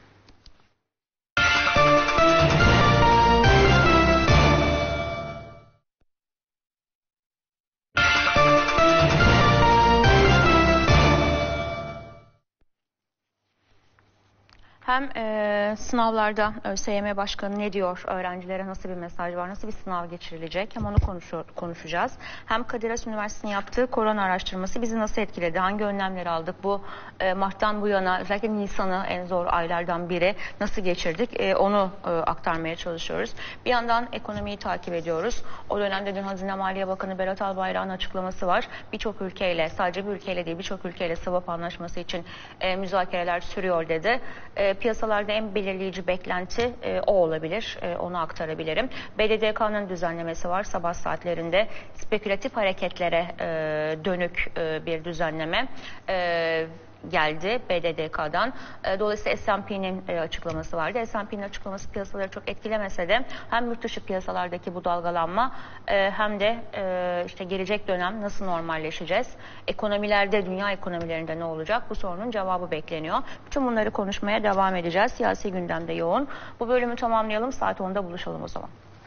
Speaker 1: Hem sınavlarda ÖSYM Başkanı ne diyor, öğrencilere nasıl bir mesaj var, nasıl bir sınav geçirilecek, hem onu konuşacağız. Hem Kadir Has Üniversitesi'nin yaptığı korona araştırması bizi nasıl etkiledi, hangi önlemleri aldık, bu Mart'tan bu yana özellikle Nisan'ı en zor aylardan biri nasıl geçirdik, onu aktarmaya çalışıyoruz. Bir yandan ekonomiyi takip ediyoruz. O dönemde dün Hazine Maliye Bakanı Berat Albayrak'ın açıklaması var. Birçok ülkeyle, sadece bir ülkeyle değil, birçok ülkeyle swap anlaşması için müzakereler sürüyor dedi. Piyasalarda en belirleyici beklenti o olabilir. Onu aktarabilirim. BDDK'nın düzenlemesi var. Sabah saatlerinde spekülatif hareketlere dönük bir düzenleme geldi BDDK'dan. Dolayısıyla S&P'nin açıklaması vardı. S&P'nin açıklaması piyasaları çok etkilemese de hem yurt dışı piyasalardaki bu dalgalanma hem de işte gelecek dönem nasıl normalleşeceğiz? Ekonomilerde, dünya ekonomilerinde ne olacak? Bu sorunun cevabı bekleniyor. Bütün bunları konuşmaya devam edeceğiz. Siyasi gündemde yoğun. Bu bölümü tamamlayalım. Saat 10'da buluşalım o zaman.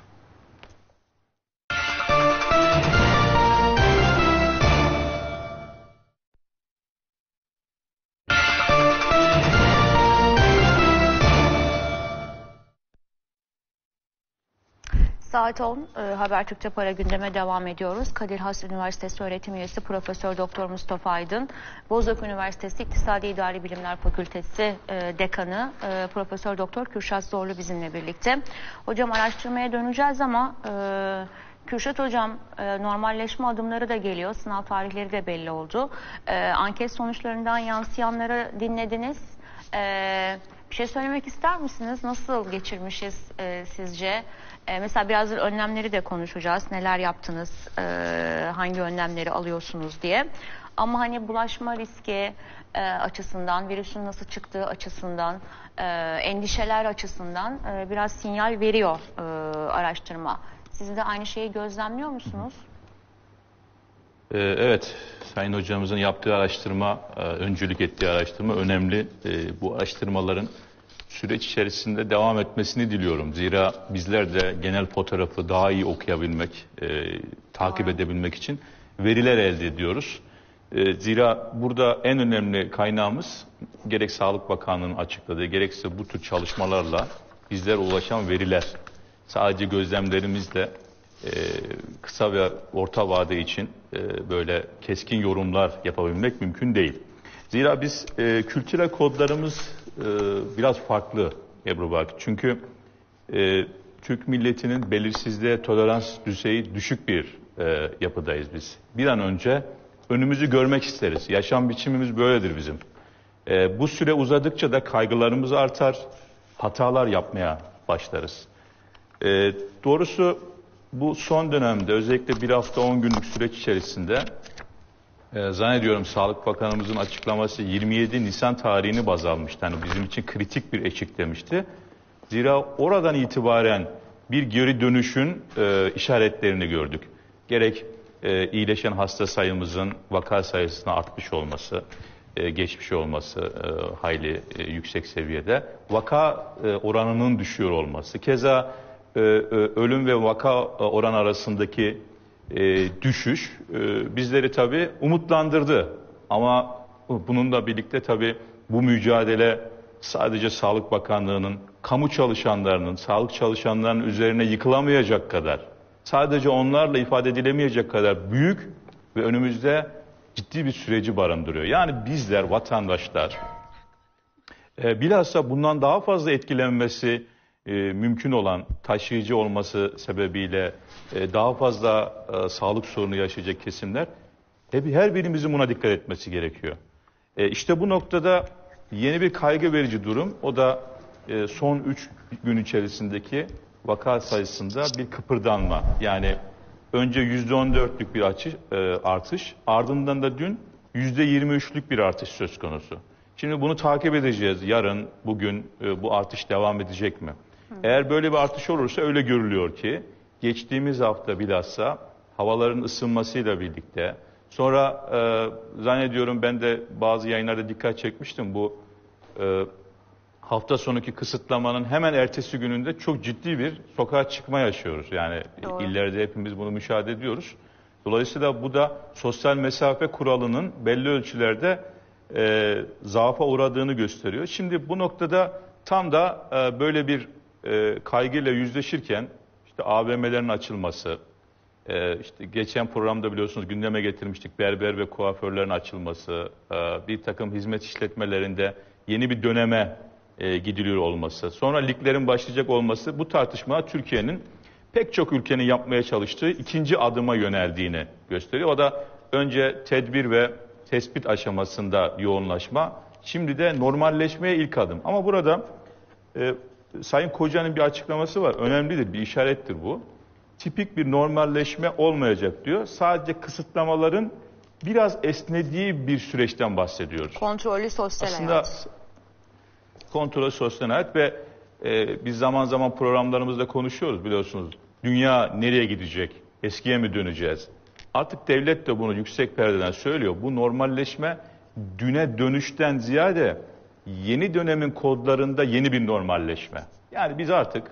Speaker 1: Saat 10, Habertürk'te para gündeme devam ediyoruz. Kadir Has Üniversitesi öğretim üyesi Profesör Doktor Mustafa Aydın, Bozok Üniversitesi İktisadi İdari Bilimler Fakültesi Dekanı Profesör Doktor Kürşat Zorlu bizimle birlikte. Hocam, araştırmaya döneceğiz ama Kürşat Hocam, normalleşme adımları da geliyor. Sınav tarihleri de belli oldu. Anket sonuçlarından yansıyanları dinlediniz. Bir şey söylemek ister misiniz? Nasıl geçirmişiz sizce? Mesela biraz önlemleri de konuşacağız. Neler yaptınız, hangi önlemleri alıyorsunuz diye. Ama hani bulaşma riski açısından, virüsün nasıl çıktığı açısından, endişeler açısından biraz sinyal veriyor araştırma. Siz de aynı şeyi gözlemliyor musunuz?
Speaker 4: Evet, Sayın Hocamızın yaptığı araştırma, öncülük ettiği araştırma önemli. Bu araştırmaların süreç içerisinde devam etmesini diliyorum. Zira bizler de genel fotoğrafı daha iyi okuyabilmek, takip edebilmek için veriler elde ediyoruz. Zira burada en önemli kaynağımız gerek Sağlık Bakanlığı'nın açıkladığı, gerekse bu tür çalışmalarla bizlere ulaşan veriler. Sadece gözlemlerimizle kısa ve orta vade için böyle keskin yorumlar yapabilmek mümkün değil. Zira biz kültürel kodlarımız biraz farklı Ebru Bak. Çünkü Türk milletinin belirsizliğe tolerans düzeyi düşük bir yapıdayız biz. Bir an önce önümüzü görmek isteriz. Yaşam biçimimiz böyledir bizim. Bu süre uzadıkça da kaygılarımız artar, hatalar yapmaya başlarız. Doğrusu bu son dönemde özellikle bir hafta 10 günlük süreç içerisinde zannediyorum Sağlık Bakanımızın açıklaması 27 Nisan tarihini baz almıştı. Yani bizim için kritik bir eşik demişti. Zira oradan itibaren bir geri dönüşün işaretlerini gördük. Gerek iyileşen hasta sayımızın vaka sayısına artmış olması, geçmiş olması hayli yüksek seviyede, vaka oranının düşüyor olması, keza ölüm ve vaka oran arasındaki düşüş bizleri tabii umutlandırdı. Ama bununla birlikte tabii bu mücadele sadece Sağlık Bakanlığı'nın, kamu çalışanlarının, sağlık çalışanlarının üzerine yıkılamayacak kadar, sadece onlarla ifade edilemeyecek kadar büyük ve önümüzde ciddi bir süreci barındırıyor. Yani bizler, vatandaşlar, bilhassa bundan daha fazla etkilenmesi mümkün olan, taşıyıcı olması sebebiyle daha fazla sağlık sorunu yaşayacak kesimler, her birimizin buna dikkat etmesi gerekiyor. İşte bu noktada yeni bir kaygı verici durum, o da son 3 gün içerisindeki vaka sayısında bir kıpırdanma. Yani önce %14'lük bir artış, ardından da dün %23'lük bir artış söz konusu. Şimdi bunu takip edeceğiz. Yarın, bugün bu artış devam edecek mi? Eğer böyle bir artış olursa öyle görülüyor ki geçtiğimiz hafta bilhassa havaların ısınmasıyla birlikte, sonra zannediyorum ben de bazı yayınlarda dikkat çekmiştim, bu hafta sonuki kısıtlamanın hemen ertesi gününde çok ciddi bir sokağa çıkma yaşıyoruz. Yani
Speaker 1: Doğru.
Speaker 4: illerde hepimiz bunu müşahede ediyoruz. Dolayısıyla bu da sosyal mesafe kuralının belli ölçülerde zaafa uğradığını gösteriyor. Şimdi bu noktada tam da böyle bir kaygıyla yüzleşirken işte AVM'lerin açılması, işte geçen programda biliyorsunuz gündeme getirmiştik berber ve kuaförlerin açılması, bir takım hizmet işletmelerinde yeni bir döneme gidiliyor olması, sonra liglerin başlayacak olması, bu tartışma Türkiye'nin pek çok ülkenin yapmaya çalıştığı ikinci adıma yöneldiğini gösteriyor. O da önce tedbir ve tespit aşamasında yoğunlaşma, şimdi de normalleşmeye ilk adım. Ama burada Sayın Koca'nın bir açıklaması var. Önemlidir, bir işarettir bu. Tipik bir normalleşme olmayacak diyor. Sadece kısıtlamaların biraz esnediği bir süreçten bahsediyoruz.
Speaker 1: Kontrollü sosyal
Speaker 4: Aslında
Speaker 1: hayat.
Speaker 4: kontrollü sosyal hayat ve biz zaman zaman programlarımızda konuşuyoruz biliyorsunuz. Dünya nereye gidecek? Eskiye mi döneceğiz? Artık devlet de bunu yüksek perdeden söylüyor. Bu normalleşme düne dönüşten ziyade yeni dönemin kodlarında yeni bir normalleşme. Yani biz artık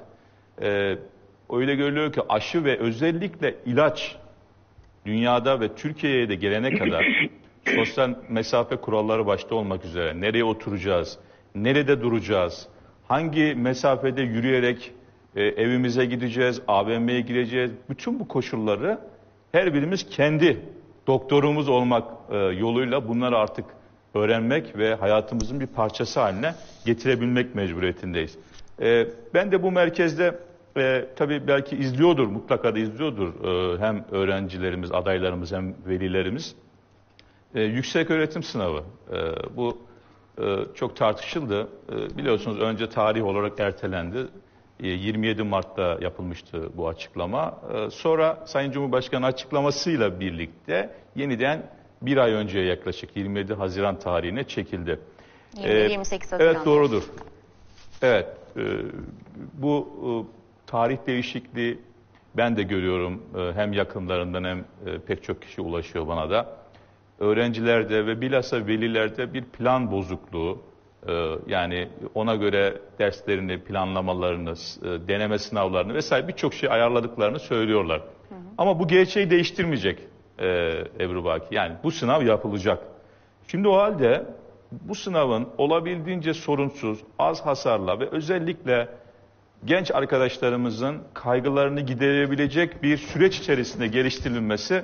Speaker 4: öyle görülüyor ki aşı ve özellikle ilaç dünyada ve Türkiye'ye de gelene kadar sosyal mesafe kuralları başta olmak üzere nereye oturacağız, nerede duracağız, hangi mesafede yürüyerek evimize gideceğiz, AVM'ye gireceğiz, bütün bu koşulları her birimiz kendi doktorumuz olmak yoluyla bunları artık öğrenmek ve hayatımızın bir parçası haline getirebilmek mecburiyetindeyiz. Ben de bu merkezde tabii belki izliyordur, mutlaka da izliyordur hem öğrencilerimiz, adaylarımız hem velilerimiz. Yüksek öğretim sınavı. Bu çok tartışıldı. Biliyorsunuz önce tarih olarak ertelendi. 27 Mart'ta yapılmıştı bu açıklama. Sonra Sayın Cumhurbaşkanı açıklamasıyla birlikte yeniden bir ay önceye yaklaşık 27 Haziran tarihine çekildi.
Speaker 1: 27-28 Haziran.
Speaker 4: Evet, doğrudur. Evet, bu tarih değişikliği ben de görüyorum, hem yakınlarından hem pek çok kişi ulaşıyor bana da. Öğrencilerde ve bilhassa velilerde bir plan bozukluğu, yani ona göre derslerini, planlamalarını, deneme sınavlarını vesaire birçok şey ayarladıklarını söylüyorlar. Ama bu gerçeği değiştirmeyecek Ebru Baki. Yani bu sınav yapılacak. Şimdi o halde bu sınavın olabildiğince sorunsuz, az hasarla ve özellikle genç arkadaşlarımızın kaygılarını giderebilecek bir süreç içerisinde geliştirilmesi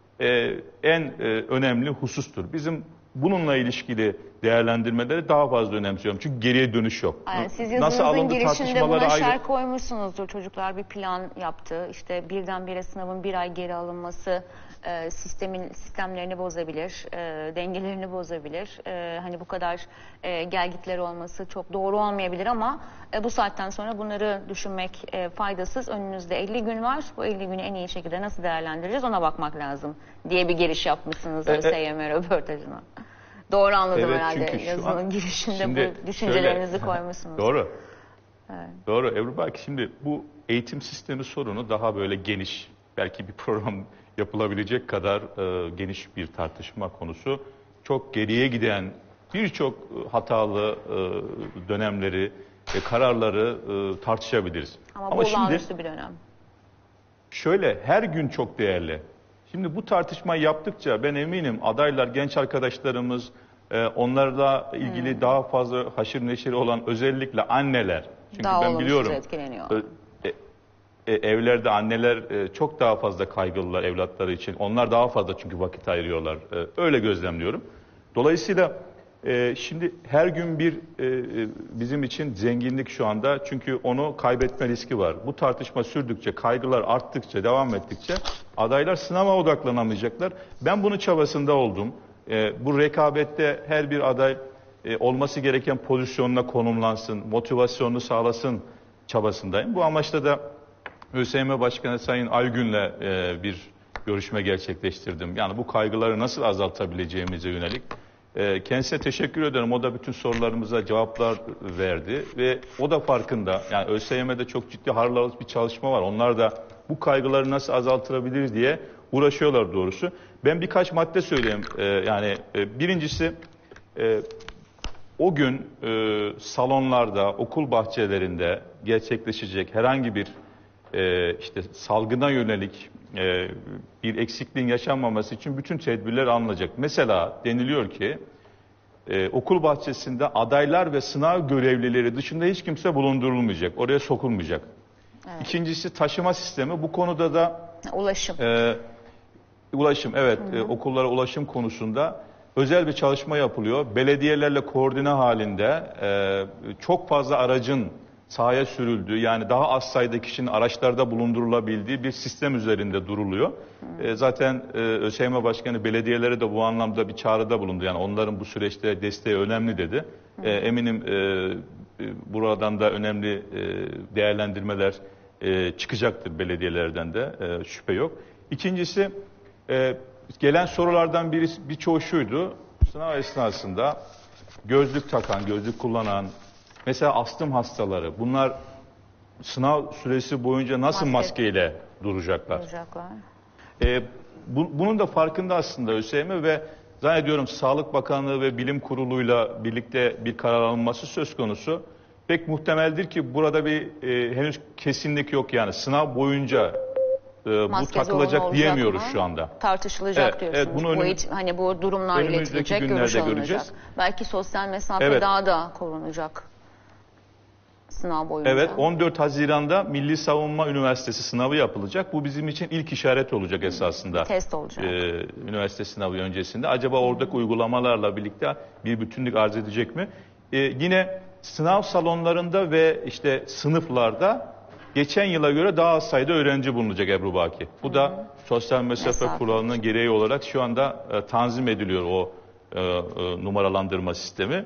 Speaker 4: en önemli husustur. Bizim bununla ilişkili değerlendirmeleri daha fazla önemsiyorum. Çünkü geriye dönüş yok.
Speaker 1: Yani siz
Speaker 4: Nasıl
Speaker 1: yazınızın
Speaker 4: alındı
Speaker 1: girişinde buna
Speaker 4: tartışmaları ayrı.
Speaker 1: şer koymuşsunuzdur. Çocuklar bir plan yaptı. İşte birdenbire sınavın bir ay geri alınması sistemlerini bozabilir, dengelerini bozabilir. Hani bu kadar gelgitleri olması çok doğru olmayabilir ama bu saatten sonra bunları düşünmek faydasız. Önünüzde 50 gün var. Bu 50 günü en iyi şekilde nasıl değerlendireceğiz ona bakmak lazım diye bir giriş yapmışsınız ÖSYM röportajına. Doğru anladım herhalde. Yazının girişinde bu düşüncelerinizi koymuşsunuz.
Speaker 4: Doğru.
Speaker 1: Evet.
Speaker 4: Doğru Ebru Baki, şimdi bu eğitim sistemi sorunu daha böyle geniş, belki bir program yapılabilecek kadar geniş bir tartışma konusu. Çok geriye giden birçok hatalı dönemleri ve kararları tartışabiliriz.
Speaker 1: Ama bu olağanüstü bir dönem.
Speaker 4: Şöyle, her gün çok değerli. Şimdi bu tartışmayı yaptıkça ben eminim adaylar, genç arkadaşlarımız, onlarla ilgili daha fazla haşır neşir olan özellikle anneler. Çünkü
Speaker 1: daha
Speaker 4: ben biliyorum
Speaker 1: etkileniyor.
Speaker 4: Evlerde anneler çok daha fazla kaygılılar evlatları için. Onlar daha fazla çünkü vakit ayırıyorlar. Öyle gözlemliyorum. Dolayısıyla şimdi her gün bir bizim için zenginlik şu anda. Çünkü onu kaybetme riski var. Bu tartışma sürdükçe, kaygılar arttıkça, devam ettikçe adaylar sınava odaklanamayacaklar. Ben bunun çabasında oldum. Bu rekabette her bir aday olması gereken pozisyonuna konumlansın, motivasyonunu sağlasın çabasındayım. Bu amaçla da ÖSYM Başkanı Sayın Aygün'le bir görüşme gerçekleştirdim. Yani bu kaygıları nasıl azaltabileceğimize yönelik. Kendisine teşekkür ederim. O da bütün sorularımıza cevaplar verdi ve o da farkında. Yani ÖSYM'de çok ciddi harıl bir çalışma var. Onlar da bu kaygıları nasıl azaltılabilir diye uğraşıyorlar doğrusu. Ben birkaç madde söyleyeyim. Birincisi o gün salonlarda, okul bahçelerinde gerçekleşecek herhangi bir işte salgına yönelik bir eksikliğin yaşanmaması için bütün tedbirler alınacak. Mesela deniliyor ki okul bahçesinde adaylar ve sınav görevlileri dışında hiç kimse bulundurulmayacak. Oraya sokulmayacak. Evet. İkincisi taşıma sistemi. Bu konuda da ulaşım evet, okullara ulaşım konusunda özel bir çalışma yapılıyor. Belediyelerle koordine halinde çok fazla aracın sahaya sürüldüğü, yani daha az sayıda kişinin araçlarda bulundurulabildiği bir sistem üzerinde duruluyor. Zaten ÖSYM Başkanı belediyelere de bu anlamda bir çağrıda bulundu. Yani onların bu süreçte desteği önemli dedi. Eminim buradan da önemli değerlendirmeler çıkacaktır belediyelerden de, şüphe yok. İkincisi, gelen sorulardan birçoğu şuydu. Sınav esnasında gözlük takan, gözlük kullanan, mesela astım hastaları, bunlar sınav süresi boyunca nasıl maskeyle duracaklar? Bunun da farkında aslında ÖSYM ve zannediyorum Sağlık Bakanlığı ve Bilim Kurulu'yla birlikte bir karar alınması söz konusu. Pek muhtemeldir ki burada bir henüz kesinlik yok, yani sınav boyunca bu takılacak diyemiyoruz şu anda.
Speaker 1: Tartışılacak diyorsunuz. Hani bu durumlar iletilecek, görüş alınacak. Belki sosyal mesafe daha da korunacak sınav boyunca.
Speaker 4: Evet, 14 Haziran'da Milli Savunma Üniversitesi sınavı yapılacak. Bu bizim için ilk işaret olacak esasında.
Speaker 1: Test olacak.
Speaker 4: Üniversite sınavı öncesinde. Acaba oradaki uygulamalarla birlikte bir bütünlük arz edecek mi? Yine sınav salonlarında ve işte sınıflarda geçen yıla göre daha az sayıda öğrenci bulunacak Ebru Baki. Bu da sosyal mesafe kuralının gereği olarak şu anda tanzim ediliyor o numaralandırma sistemi.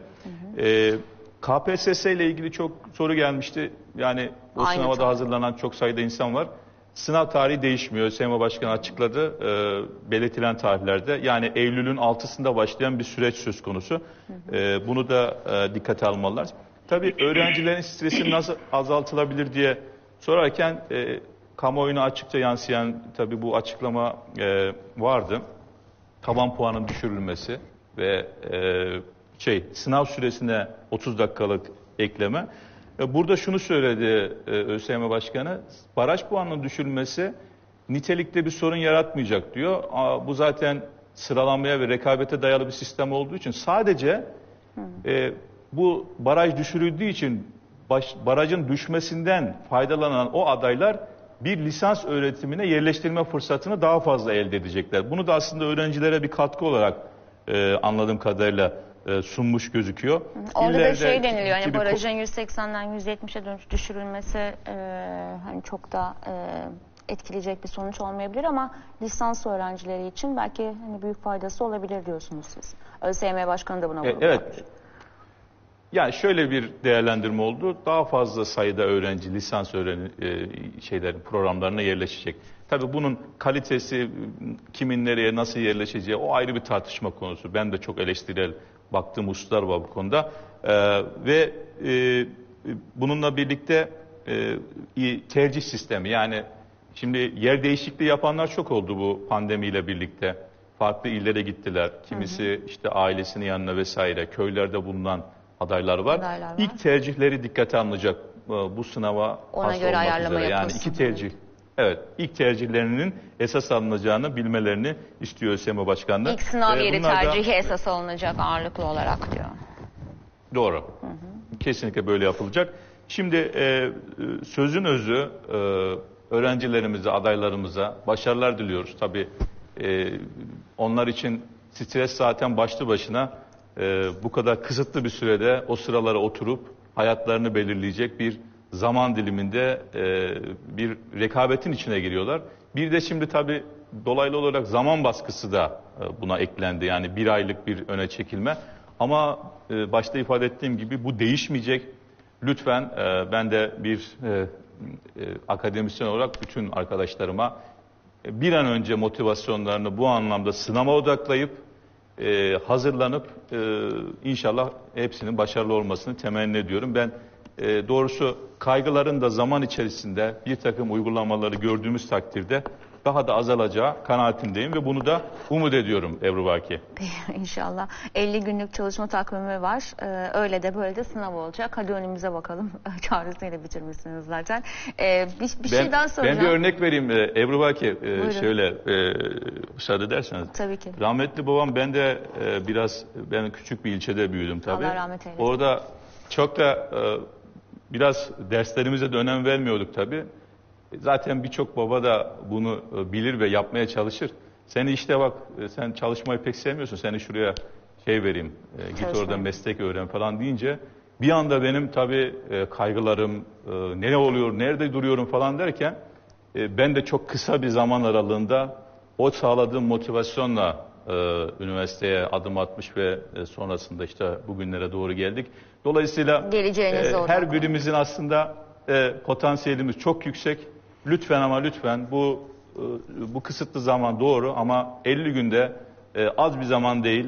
Speaker 4: KPSS ile ilgili çok soru gelmişti. Yani o sınava da hazırlanan çok sayıda insan var. Sınav tarihi değişmiyor. ÖSYM Başkanı açıkladı belirtilen tarihlerde. Yani Eylül'ün 6'sında başlayan bir süreç söz konusu. Bunu da dikkate almalılar. Tabii öğrencilerin stresi nasıl azaltılabilir diye sorarken kamuoyuna açıkça yansıyan tabii bu açıklama vardı. Taban puanın düşürülmesi ve sınav süresine 30 dakikalık ekleme. Burada şunu söyledi ÖSYM Başkanı, baraj puanının düşürülmesi nitelikte bir sorun yaratmayacak diyor. Bu zaten sıralanmaya ve rekabete dayalı bir sistem olduğu için sadece bu baraj düşürüldüğü için barajın düşmesinden faydalanan o adaylar bir lisans öğretimine yerleştirilme fırsatını daha fazla elde edecekler. Bunu da aslında öğrencilere bir katkı olarak anladığım kadarıyla sunmuş gözüküyor.
Speaker 1: Orada da şey deniliyor, hani barajın 180'den 170'e düşürülmesi hani çok da etkileyecek bir sonuç olmayabilir ama lisans öğrencileri için belki hani büyük faydası olabilir diyorsunuz siz. ÖSYM Başkanı da buna vurgulamış.
Speaker 4: Evet. Yani şöyle bir değerlendirme oldu. Daha fazla sayıda öğrenci lisans programlarına yerleşecek. Tabii bunun kalitesi, kimin nereye nasıl yerleşeceği o ayrı bir tartışma konusu. Ben de çok eleştirel baktığım hususlar var bu konuda. Bununla birlikte tercih sistemi, yani şimdi yer değişikliği yapanlar çok oldu bu pandemiyle birlikte. Farklı illere gittiler. Kimisi işte ailesinin yanına vesaire, köylerde bulunan adaylar var. İlk tercihleri dikkate alınacak bu sınava
Speaker 1: ona göre ayarlama
Speaker 4: üzere. Yani iki tercih. Evet, ilk tercihlerinin esas alınacağını bilmelerini istiyor ÖSYM Başkanı.
Speaker 1: İlk sınav yeri tercihi esas alınacak ağırlıklı olarak diyor.
Speaker 4: Doğru. Kesinlikle böyle yapılacak. Şimdi sözün özü, öğrencilerimize, adaylarımıza başarılar diliyoruz. Tabii onlar için stres zaten başlı başına bu kadar kısıtlı bir sürede o sıralara oturup hayatlarını belirleyecek bir zaman diliminde bir rekabetin içine giriyorlar. Bir de şimdi tabii dolaylı olarak zaman baskısı da buna eklendi. Yani bir aylık bir öne çekilme. Ama başta ifade ettiğim gibi bu değişmeyecek. Lütfen ben de bir akademisyen olarak bütün arkadaşlarıma bir an önce motivasyonlarını bu anlamda sınava odaklayıp hazırlanıp inşallah hepsinin başarılı olmasını temenni ediyorum. Ben doğrusu kaygıların da zaman içerisinde bir takım uygulamaları gördüğümüz takdirde daha da azalacağı kanaatindeyim ve bunu da umut ediyorum Ebru Baki.
Speaker 1: İnşallah. 50 günlük çalışma takvimi var. Öyle de böyle de sınav olacak. Hadi önümüze bakalım. Çağrısıyla bitirmişsiniz zaten. Bir şey daha soracağım.
Speaker 4: Ben bir örnek vereyim Ebru Baki. Şöyle müsaade ederseniz.
Speaker 1: Tabii ki.
Speaker 4: Rahmetli babam, ben küçük bir ilçede büyüdüm tabii.
Speaker 1: Allah rahmet eylesin.
Speaker 4: Orada çok da biraz derslerimize de önem vermiyorduk tabii. Zaten birçok baba da bunu bilir ve yapmaya çalışır. Seni işte bak, sen çalışmayı pek sevmiyorsun, seni şuraya vereyim, git orada meslek öğren falan deyince bir anda benim tabii kaygılarım, ne oluyor, nerede duruyorum falan derken ben de çok kısa bir zaman aralığında o sağladığım motivasyonla üniversiteye adım atmış ve sonrasında işte bugünlere doğru geldik. Dolayısıyla her birimizin aslında potansiyelimiz çok yüksek. Lütfen ama lütfen bu kısıtlı zaman doğru ama 50 günde az bir zaman değil.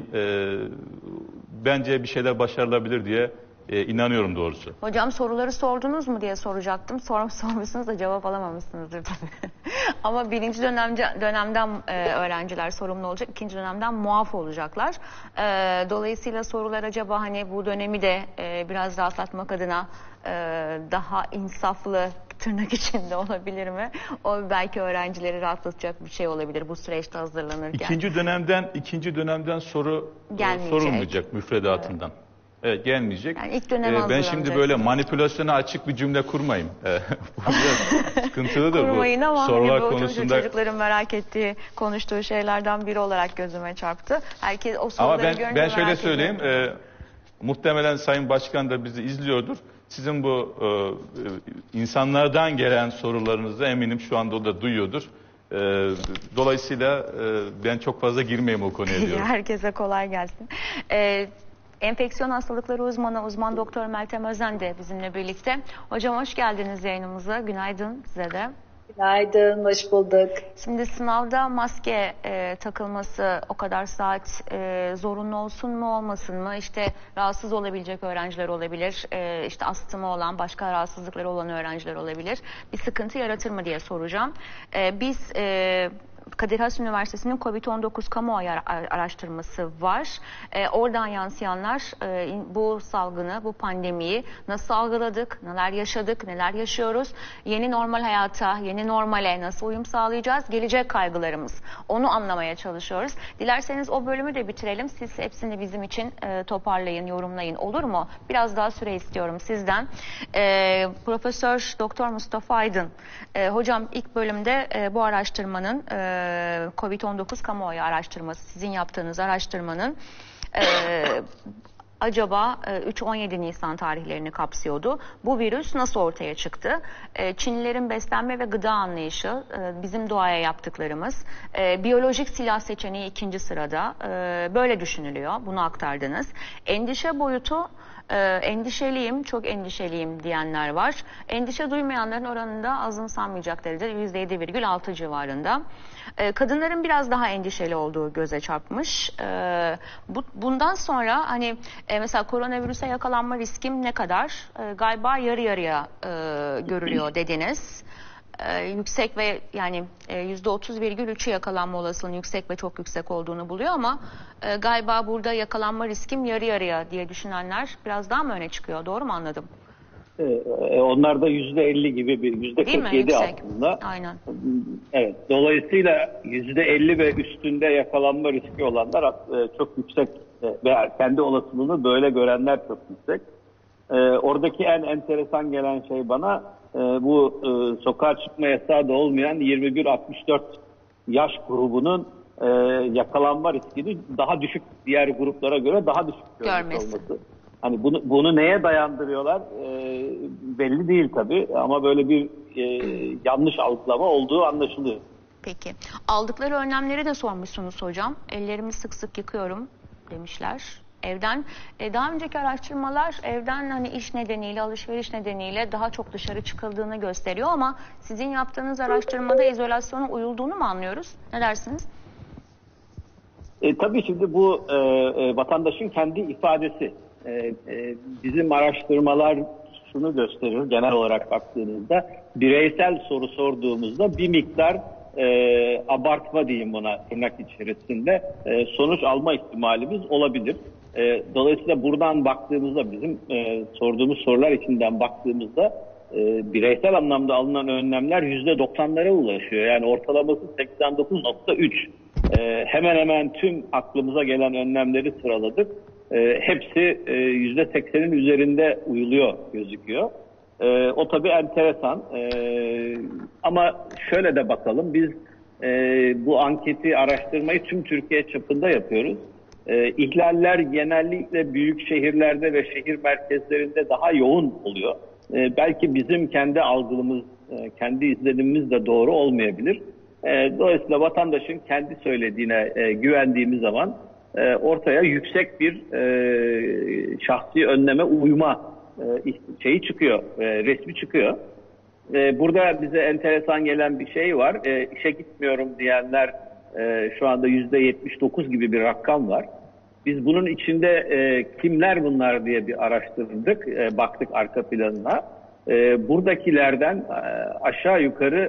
Speaker 4: Bence bir şeyler başarılabilir diye inanıyorum doğrusu.
Speaker 1: Hocam soruları sordunuz mu diye soracaktım. Sormuşsunuz da cevap alamamışsınızdır tabii. Ama birinci dönemden öğrenciler sorumlu olacak. İkinci dönemden muaf olacaklar. Dolayısıyla sorular acaba hani bu dönemi de biraz rahatlatmak adına daha insaflı tırnak içinde olabilir mi? O belki öğrencileri rahatlatacak bir şey olabilir bu süreçte hazırlanırken.
Speaker 4: İkinci dönemden soru sorulmayacak müfredatından. Evet, gelmeyecek.
Speaker 1: Yani ilk dönem
Speaker 4: ben şimdi böyle manipülasyona açık bir cümle kurmayayım. Bu biraz sıkıntılıdır bu.
Speaker 1: Kurmayın ama
Speaker 4: sorular
Speaker 1: hani
Speaker 4: konusunda.
Speaker 1: Çocukların merak ettiği, konuştuğu şeylerden biri olarak gözüme çarptı. Herkes o soruları görünce
Speaker 4: ben şöyle söyleyeyim. Muhtemelen Sayın Başkan da bizi izliyordur. Sizin bu insanlardan gelen sorularınızı eminim şu anda o da duyuyordur. Dolayısıyla ben çok fazla girmeyeyim o konuya diyorum.
Speaker 1: Herkese kolay gelsin. Enfeksiyon hastalıkları uzman doktor Meltem Özen de bizimle birlikte. Hocam hoş geldiniz yayınımıza. Günaydın size de.
Speaker 5: Günaydın, hoş bulduk.
Speaker 1: Şimdi sınavda maske takılması o kadar saat zorunlu olsun mu olmasın mı? İşte rahatsız olabilecek öğrenciler olabilir. İşte astımı olan, başka rahatsızlıkları olan öğrenciler olabilir. Bir sıkıntı yaratır mı diye soracağım. Biz Kadir Has Üniversitesi'nin COVID-19 kamuoyu araştırması var. Oradan yansıyanlar bu salgını, bu pandemiyi nasıl algıladık, neler yaşadık, neler yaşıyoruz, yeni normal hayata, yeni normale nasıl uyum sağlayacağız, gelecek kaygılarımız. Onu anlamaya çalışıyoruz. Dilerseniz o bölümü de bitirelim. Siz hepsini bizim için toparlayın, yorumlayın. Olur mu? Biraz daha süre istiyorum sizden. Profesör Doktor Mustafa Aydın. Hocam ilk bölümde bu araştırmanın COVID-19 kamuoyu araştırması, sizin yaptığınız araştırmanın acaba 3-17 Nisan tarihlerini kapsıyordu. Bu virüs nasıl ortaya çıktı? Çinlilerin beslenme ve gıda anlayışı, bizim doğaya yaptıklarımız, biyolojik silah seçeneği ikinci sırada, böyle düşünülüyor. Bunu aktardınız. Endişe boyutu, endişeliyim, çok endişeliyim diyenler var. Endişe duymayanların oranında azımsanmayacak derecede %7,6 civarında. Kadınların biraz daha endişeli olduğu göze çarpmış. Bundan sonra hani mesela koronavirüse yakalanma riskim ne kadar? Galiba yarı yarıya görülüyor dediniz. Yüksek ve yani %30,3'ü yakalanma olasılığının yüksek ve çok yüksek olduğunu buluyor ama galiba burada yakalanma riskim yarı yarıya diye düşünenler biraz daha mı öne çıkıyor? Doğru mu anladım?
Speaker 3: Onlar da %50 gibi bir %47 aslında.
Speaker 1: Aynen.
Speaker 3: Evet. Dolayısıyla %50 ve üstünde yakalanma riski olanlar çok yüksek ve kendi olasılığını böyle görenler çok yüksek. Oradaki en enteresan gelen şey bana bu sokağa çıkma yasağı da olmayan 21-64 yaş grubunun yakalanma riskini daha düşük, diğer gruplara göre daha düşük görmüş olması. Hani bunu neye dayandırıyorlar belli değil tabii ama böyle bir yanlış algılama olduğu anlaşılıyor.
Speaker 1: Peki. Aldıkları önlemleri de sormuşsunuz hocam. Ellerimi sık sık yıkıyorum demişler. Evden, daha önceki araştırmalar evden hani iş nedeniyle, alışveriş nedeniyle daha çok dışarı çıkıldığını gösteriyor ama sizin yaptığınız araştırmada izolasyona uyulduğunu mu anlıyoruz? Ne dersiniz?
Speaker 3: Tabii şimdi bu vatandaşın kendi ifadesi. Bizim araştırmalar şunu gösterir genel olarak baktığınızda, bireysel soru sorduğumuzda bir miktar abartma diyeyim buna tırnak içerisinde sonuç alma ihtimalimiz olabilir. Dolayısıyla buradan baktığımızda bizim sorduğumuz sorular içinden baktığımızda bireysel anlamda alınan önlemler %90'lara ulaşıyor. Yani ortalaması 89,3. Hemen hemen tüm aklımıza gelen önlemleri sıraladık. Hepsi %80'in üzerinde uyuluyor gözüküyor. O tabii enteresan. Ama şöyle de bakalım, biz bu anketi, araştırmayı tüm Türkiye çapında yapıyoruz. İhlaller genellikle büyük şehirlerde ve şehir merkezlerinde daha yoğun oluyor. Belki bizim kendi algımız, kendi izlenimimiz de doğru olmayabilir. Dolayısıyla vatandaşın kendi söylediğine güvendiğimiz zaman ortaya yüksek bir şahsi önleme uyma şeyi çıkıyor, resmi çıkıyor. Burada bize enteresan gelen bir şey var. İşe gitmiyorum diyenler şu anda %79 gibi bir rakam var. Biz bunun içinde kimler bunlar diye bir araştırdık, baktık arka planına. Buradakilerden aşağı yukarı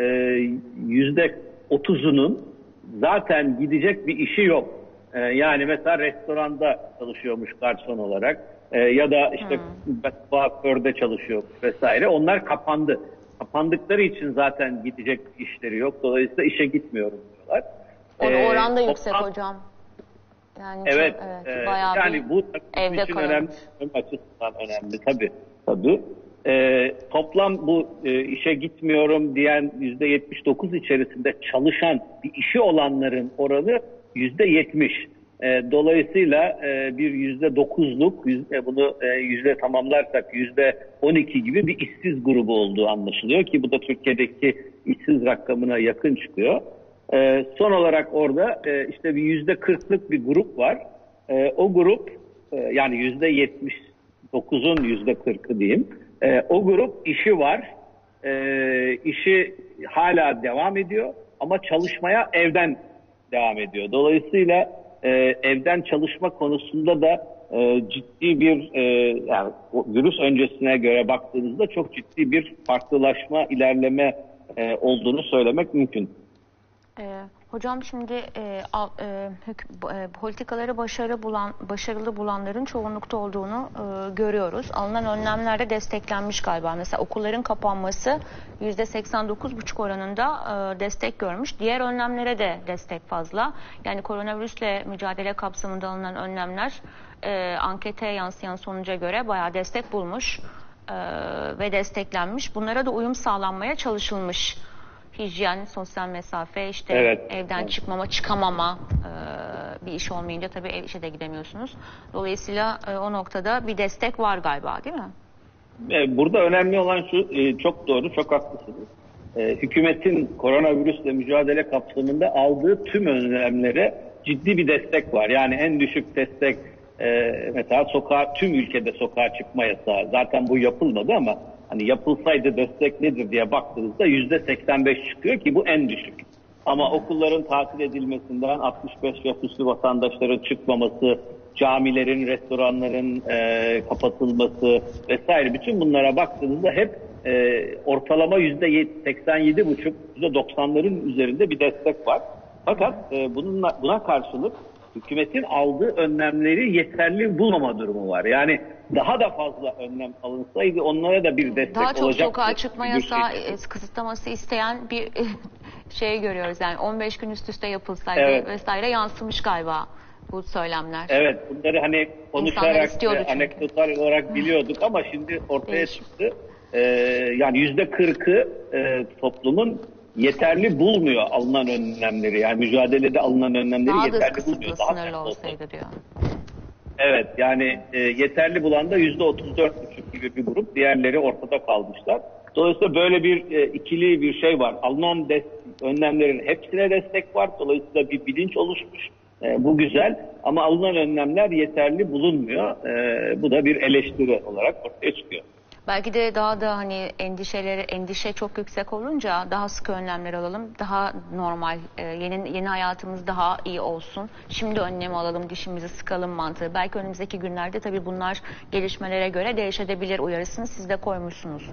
Speaker 3: %30'unun zaten gidecek bir işi yok. Yani mesela restoranda çalışıyormuş garson olarak ya da işte kuaförde çalışıyor vesaire. Onlar kapandı. Kapandıkları için zaten gidecek işleri yok. Dolayısıyla işe gitmiyorum diyorlar.
Speaker 1: Oran da yüksek hocam. Yani
Speaker 3: evet.
Speaker 1: Bayağı
Speaker 3: yani bu
Speaker 1: evde
Speaker 3: için önemli, açısından önemli tabii. Toplam bu işe gitmiyorum diyen %79 içerisinde çalışan bir işi olanların oranı %70. Dolayısıyla bir %9'luk, bunu yüzde tamamlarsak %12 gibi bir işsiz grubu olduğu anlaşılıyor ki bu da Türkiye'deki işsiz rakamına yakın çıkıyor. Son olarak orada işte bir %40'lık bir grup var. O grup yani %79'un %40'ı diyeyim. O grup işi var işi hala devam ediyor ama çalışmaya evden devam ediyor. Dolayısıyla evden çalışma konusunda da ciddi bir yani virüs öncesine göre baktığınızda çok ciddi bir farklılaşma, ilerleme olduğunu söylemek mümkün.
Speaker 1: Hocam şimdi politikaları başarılı bulanların çoğunlukta olduğunu görüyoruz. Alınan önlemlerde desteklenmiş galiba. Mesela okulların kapanması %89,5 oranında destek görmüş. Diğer önlemlere de destek fazla. Yani koronavirüsle mücadele kapsamında alınan önlemler ankete yansıyan sonuca göre bayağı destek bulmuş ve desteklenmiş. Bunlara da uyum sağlanmaya çalışılmış. Hijyen, sosyal mesafe, işte evden çıkmama, çıkamama, bir iş olmayınca tabii işe de gidemiyorsunuz. Dolayısıyla o noktada bir destek var galiba, değil mi?
Speaker 3: Burada önemli olan şu, çok doğru, çok haklısınız. Hükümetin koronavirüsle mücadele kapsamında aldığı tüm önlemlere ciddi bir destek var. Yani en düşük destek mesela tüm ülkede sokağa çıkma yasağı. Zaten bu yapılmadı ama hani yapılsaydı destek nedir diye baktığınızda %85 çıkıyor ki bu en düşük. Ama okulların tatil edilmesinden 65 yaş üstü vatandaşların çıkmaması, camilerin, restoranların kapatılması vesaire bütün bunlara baktığınızda hep ortalama %87,5, %90'ların üzerinde bir destek var. Fakat buna karşılık hükümetin aldığı önlemleri yeterli bulmama durumu var. Yani daha da fazla önlem alınsaydı onlara da bir destek olacaktı.
Speaker 1: Daha çok sokağa çıkma yasağı kısıtlaması isteyen bir şey görüyoruz. Yani 15 gün üst üste yapılsaydı vesaire yansımış galiba bu söylemler.
Speaker 3: Evet, bunları hani konuşarak anekdotal olarak biliyorduk ama şimdi ortaya çıktı. Yani %40'ı toplumun yeterli bulmuyor alınan önlemleri. Yani mücadelede alınan önlemleri
Speaker 1: daha
Speaker 3: yeterli bulmuyor.
Speaker 1: Daha sınırlı olsaydı diyor.
Speaker 3: Evet, yani yeterli bulan da %34,5 gibi bir grup. Diğerleri ortada kalmışlar. Dolayısıyla böyle bir ikili bir şey var. Alınan önlemlerin hepsine destek var. Dolayısıyla bir bilinç oluşmuş. Bu güzel ama alınan önlemler yeterli bulunmuyor. Bu da bir eleştiri olarak ortaya çıkıyor.
Speaker 1: Belki de daha da hani endişe çok yüksek olunca daha sıkı önlemler alalım. Daha normal, yeni hayatımız daha iyi olsun. Şimdi önlem alalım, dişimizi sıkalım mantığı. Belki önümüzdeki günlerde tabii bunlar gelişmelere göre değişebilir uyarısını siz de koymuşsunuz.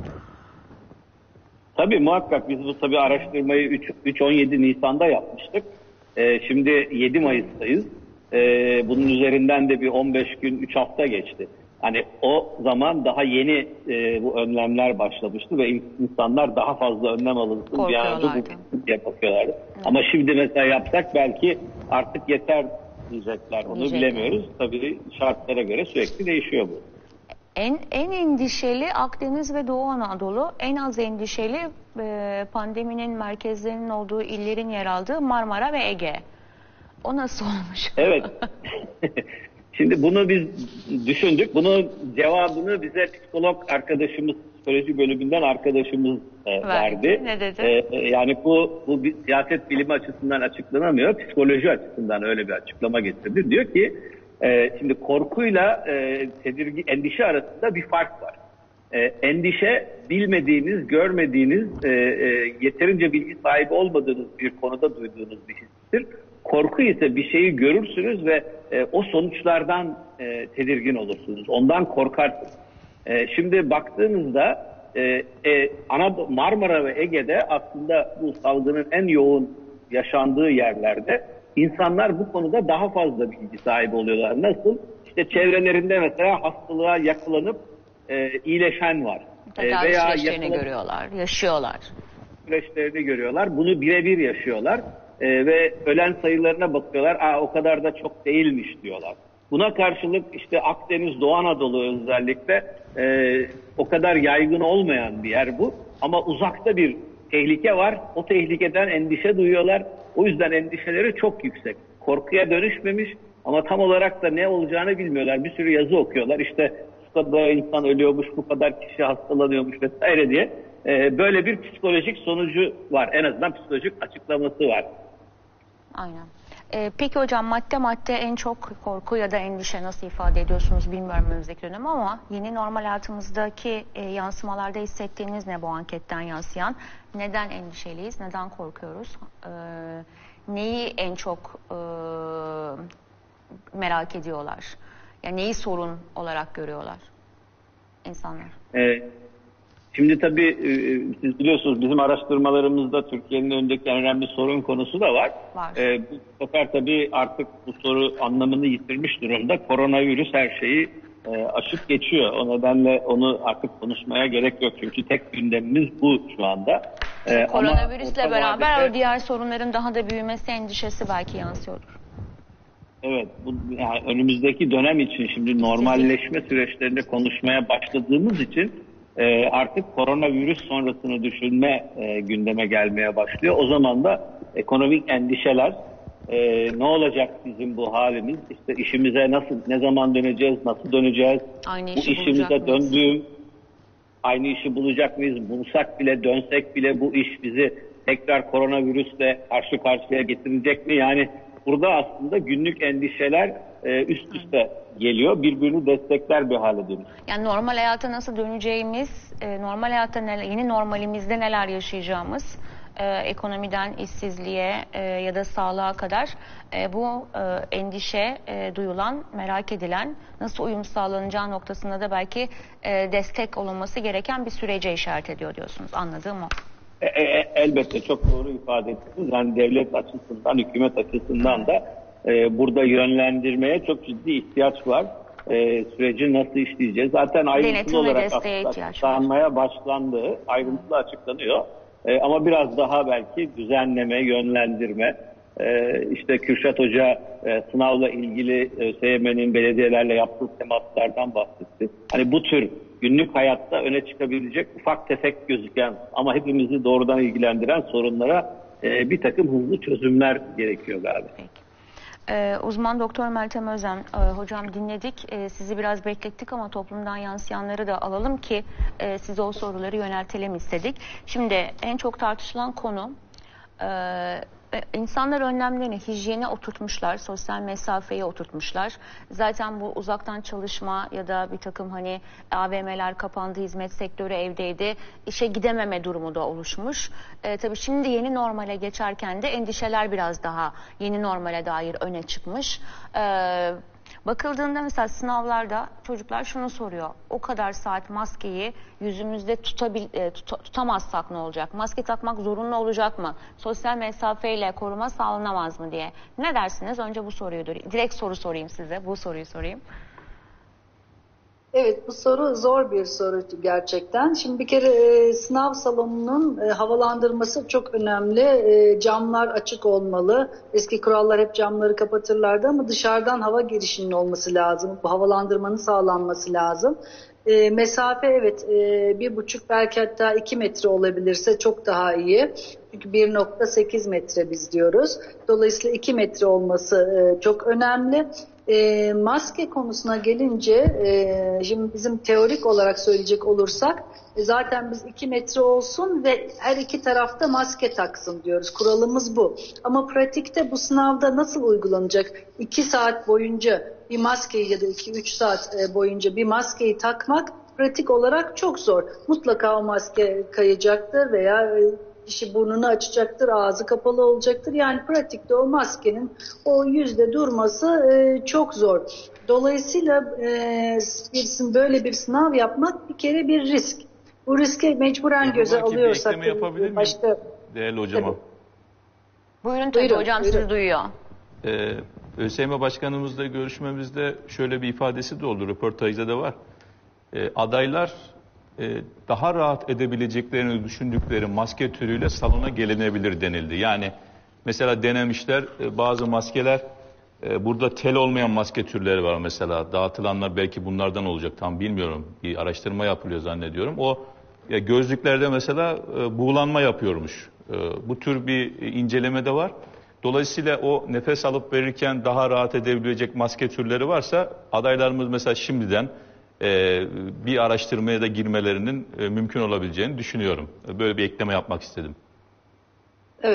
Speaker 3: Tabii muhakkak biz bu tabii araştırmayı 3-17 Nisan'da yapmıştık. Şimdi 7 Mayıs'tayız. Bunun üzerinden de bir 15 gün, 3 hafta geçti. Hani o zaman daha yeni bu önlemler başlamıştı ve insanlar daha fazla önlem alınsın diye bakıyorlardı. Ama şimdi mesela yapsak belki artık yeter diyecekler. Onu bilemiyoruz. Tabii şartlara göre sürekli değişiyor bu.
Speaker 1: En endişeli Akdeniz ve Doğu Anadolu, en az endişeli pandeminin merkezlerinin olduğu illerin yer aldığı Marmara ve Ege. O nasıl olmuş?
Speaker 3: Evet. Şimdi bunu biz düşündük. Bunun cevabını bize psikolog arkadaşımız, psikoloji bölümünden arkadaşımız verdi.
Speaker 1: Ne dedi?
Speaker 3: Yani bu bir siyaset bilimi açısından açıklanamıyor. Psikoloji açısından öyle bir açıklama getirdi. Diyor ki şimdi korkuyla endişe arasında bir fark var. Endişe bilmediğiniz, görmediğiniz, yeterince bilgi sahibi olmadığınız bir konuda duyduğunuz bir histir. Korku ise bir şeyi görürsünüz ve o sonuçlardan tedirgin olursunuz. Ondan korkarsınız. Şimdi baktığınızda Marmara ve Ege'de aslında bu salgının en yoğun yaşandığı yerlerde insanlar bu konuda daha fazla bilgi sahibi oluyorlar. Nasıl? İşte çevrelerinde mesela hastalığa yakalanıp iyileşen var.
Speaker 1: Veya süreçlerini görüyorlar, yaşıyorlar.
Speaker 3: Süreçlerini görüyorlar. Bunu birebir yaşıyorlar. Ve ölen sayılarına bakıyorlar. O kadar da çok değilmiş diyorlar. Buna karşılık işte Akdeniz, Doğu Anadolu özellikle o kadar yaygın olmayan bir yer bu. Ama uzakta bir tehlike var. O tehlikeden endişe duyuyorlar. O yüzden endişeleri çok yüksek. Korkuya dönüşmemiş ama tam olarak da ne olacağını bilmiyorlar. Bir sürü yazı okuyorlar. İşte şu kadar insan ölüyormuş, bu kadar kişi hastalanıyormuş vesaire diye. Böyle bir psikolojik sonucu var. En azından psikolojik açıklaması var.
Speaker 1: Aynen. Peki hocam madde en çok korku ya da endişe nasıl ifade ediyorsunuz bilmiyorum önümüzdeki dönem ama yeni normal hayatımızdaki yansımalarda hissettiğiniz ne bu anketten yansıyan? Neden endişeliyiz? Neden korkuyoruz? Neyi en çok merak ediyorlar? Yani neyi sorun olarak görüyorlar insanlar?
Speaker 3: Şimdi tabii siz biliyorsunuz bizim araştırmalarımızda Türkiye'nin önündeki en önemli sorun konusu da var. Bu sefer tabii artık bu soru anlamını yitirmiş durumda. Koronavirüs her şeyi aşıp geçiyor. O nedenle onu artık konuşmaya gerek yok. Çünkü tek gündemimiz bu şu anda.
Speaker 1: Koronavirüsle beraber o diğer sorunların daha da büyümesi endişesi belki yansıyordur.
Speaker 3: Evet, yani önümüzdeki dönem için şimdi normalleşme süreçlerinde konuşmaya başladığımız için artık koronavirüs sonrasını düşünme gündeme gelmeye başlıyor. O zaman da ekonomik endişeler, ne olacak bizim bu halimiz, işte işimize ne zaman döneceğiz, nasıl döneceğiz, bu işimize döndüğüm, aynı işi bulacak mıyız, bulsak bile dönsek bile bu iş bizi tekrar koronavirüsle karşı karşıya getirecek mi? Yani burada aslında günlük endişeler üst üste geliyor. Birbirini destekler bir hale dönüyor.
Speaker 1: Yani normal hayata nasıl döneceğimiz, normal hayatta yeni normalimizde neler yaşayacağımız, ekonomiden işsizliğe ya da sağlığa kadar bu endişe duyulan, merak edilen, nasıl uyum sağlanacağı noktasında da belki destek olunması gereken bir sürece işaret ediyor diyorsunuz. Anladığım o.
Speaker 3: Elbette çok doğru ifade ettiniz. Yani devlet açısından, hükümet açısından da burada yönlendirmeye çok ciddi ihtiyaç var. Süreci nasıl işleyeceğiz? Zaten ayrıntılı olarak açıklanmaya başlandı. Ayrıntılı açıklanıyor. Ama biraz daha belki düzenleme, yönlendirme. İşte Kürşat Hoca sınavla ilgili ÖSYM'nin belediyelerle yaptığı temaslardan bahsetti. Hani bu tür günlük hayatta öne çıkabilecek ufak tefek gözüken ama hepimizi doğrudan ilgilendiren sorunlara bir takım hızlı çözümler gerekiyor galiba.
Speaker 1: Peki. Uzman Doktor Meltem Özen, hocam dinledik. Sizi biraz beklettik ama toplumdan yansıyanları da alalım ki size o soruları yöneltelim istedik. Şimdi en çok tartışılan konu insanlar önlemlerini hijyene oturtmuşlar, sosyal mesafeye oturtmuşlar. Zaten bu uzaktan çalışma ya da bir takım hani AVM'ler kapandı, hizmet sektörü evdeydi, işe gidememe durumu da oluşmuş. Tabii şimdi yeni normale geçerken de endişeler biraz daha yeni normale dair öne çıkmış. Bakıldığında mesela sınavlarda çocuklar şunu soruyor. O kadar saat maskeyi yüzümüzde tutamazsak ne olacak? Maske takmak zorunlu olacak mı? Sosyal mesafeyle koruma sağlanamaz mı diye. Ne dersiniz? Önce bu soruyu direkt soru sorayım size. Bu soruyu sorayım.
Speaker 5: Evet, bu soru zor bir soru gerçekten. Şimdi bir kere sınav salonunun havalandırması çok önemli. Camlar açık olmalı. Eski kurallar hep camları kapatırlardı ama dışarıdan hava girişinin olması lazım. Bu havalandırmanın sağlanması lazım. Mesafe evet 1,5 belki hatta 2 metre olabilirse çok daha iyi. Çünkü 1,8 metre biz diyoruz. Dolayısıyla 2 metre olması çok önemli. Maske konusuna gelince şimdi bizim teorik olarak söyleyecek olursak zaten biz 2 metre olsun ve her iki tarafta maske taksın diyoruz. Kuralımız bu. Ama pratikte bu sınavda nasıl uygulanacak? 2 saat boyunca bir maskeyi ya da 2-3 saat boyunca bir maskeyi takmak pratik olarak çok zor. Mutlaka o maske kayacaktır veya kişi burnunu açacaktır, ağzı kapalı olacaktır. Yani pratikte o maskenin o yüzde durması çok zor. Dolayısıyla birisinin böyle bir sınav yapmak bir kere bir risk. Bu riski mecburen göze alıyorsak...
Speaker 4: Bir yapabilir miyim? Değerli hocama.
Speaker 5: Tabii.
Speaker 1: Buyurun hocam sizi duyuyor.
Speaker 4: ÖSYM Başkanımızla görüşmemizde şöyle bir ifadesi de oldu, röportajda da var. Adaylar daha rahat edebileceklerini düşündükleri maske türüyle salona gelinebilir denildi. Yani mesela denemişler bazı maskeler, burada tel olmayan maske türleri var mesela. Dağıtılanlar belki bunlardan olacak, tam bilmiyorum. Bir araştırma yapılıyor zannediyorum. O gözlüklerde mesela buğulanma yapıyormuş. Bu tür bir inceleme de var. Dolayısıyla o nefes alıp verirken daha rahat edebilecek maske türleri varsa adaylarımız mesela şimdiden bir araştırmaya da girmelerinin mümkün olabileceğini düşünüyorum. Böyle bir ekleme yapmak istedim.
Speaker 5: Evet.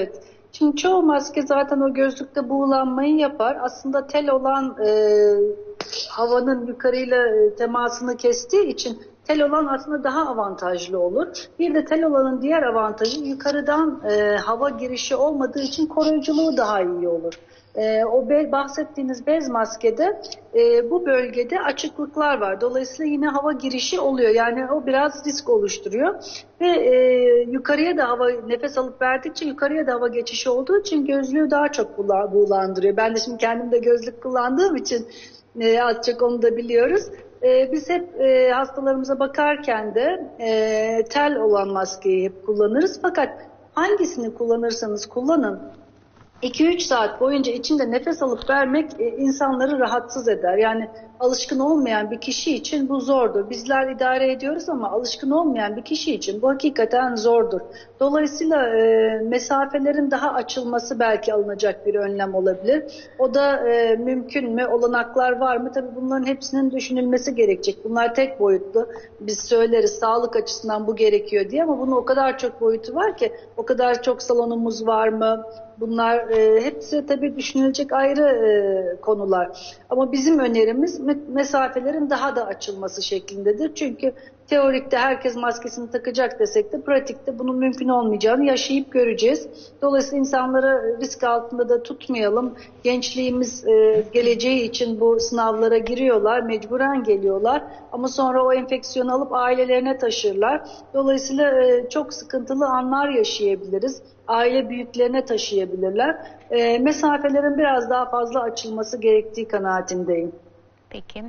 Speaker 5: Şimdi çoğu maske zaten o gözlükte buğulanmayı yapar. Aslında tel olan havanın yukarıyla temasını kestiği için tel olan aslında daha avantajlı olur. Bir de tel olanın diğer avantajı yukarıdan hava girişi olmadığı için koruyuculuğu daha iyi olur. O bahsettiğiniz bez maskede bu bölgede açıklıklar var. Dolayısıyla yine hava girişi oluyor. Yani o biraz risk oluşturuyor. Ve yukarıya da hava, nefes alıp verdikçe yukarıya da hava geçişi olduğu için gözlüğü daha çok buğulandırıyor. Ben de şimdi kendim de gözlük kullandığım için az çok onu da biliyoruz. Biz hep hastalarımıza bakarken de tel olan maskeyi hep kullanırız. Fakat hangisini kullanırsanız kullanın, 2-3 saat boyunca içinde nefes alıp vermek insanları rahatsız eder. Yani alışkın olmayan bir kişi için bu zordur. Bizler idare ediyoruz ama alışkın olmayan bir kişi için bu hakikaten zordur. Dolayısıyla mesafelerin daha açılması belki alınacak bir önlem olabilir. O da mümkün mü? Olanaklar var mı? Tabii bunların hepsinin düşünülmesi gerekecek. Bunlar tek boyutlu. Biz söyleriz sağlık açısından bu gerekiyor diye ama bunun o kadar çok boyutu var ki, o kadar çok salonumuz var mı? Bunlar hepsi tabii düşünülecek ayrı konular. Ama bizim önerimiz mesafelerin daha da açılması şeklindedir. Çünkü teorikte herkes maskesini takacak desek de pratikte bunun mümkün olmayacağını yaşayıp göreceğiz. Dolayısıyla insanları risk altında da tutmayalım. Gençliğimiz geleceği için bu sınavlara giriyorlar, mecburen geliyorlar. Ama sonra o enfeksiyonu alıp ailelerine taşırlar. Dolayısıyla çok sıkıntılı anlar yaşayabiliriz. Aile büyüklerine taşıyabilirler. Mesafelerin biraz daha fazla açılması gerektiği kanaatindeyim.
Speaker 1: Peki.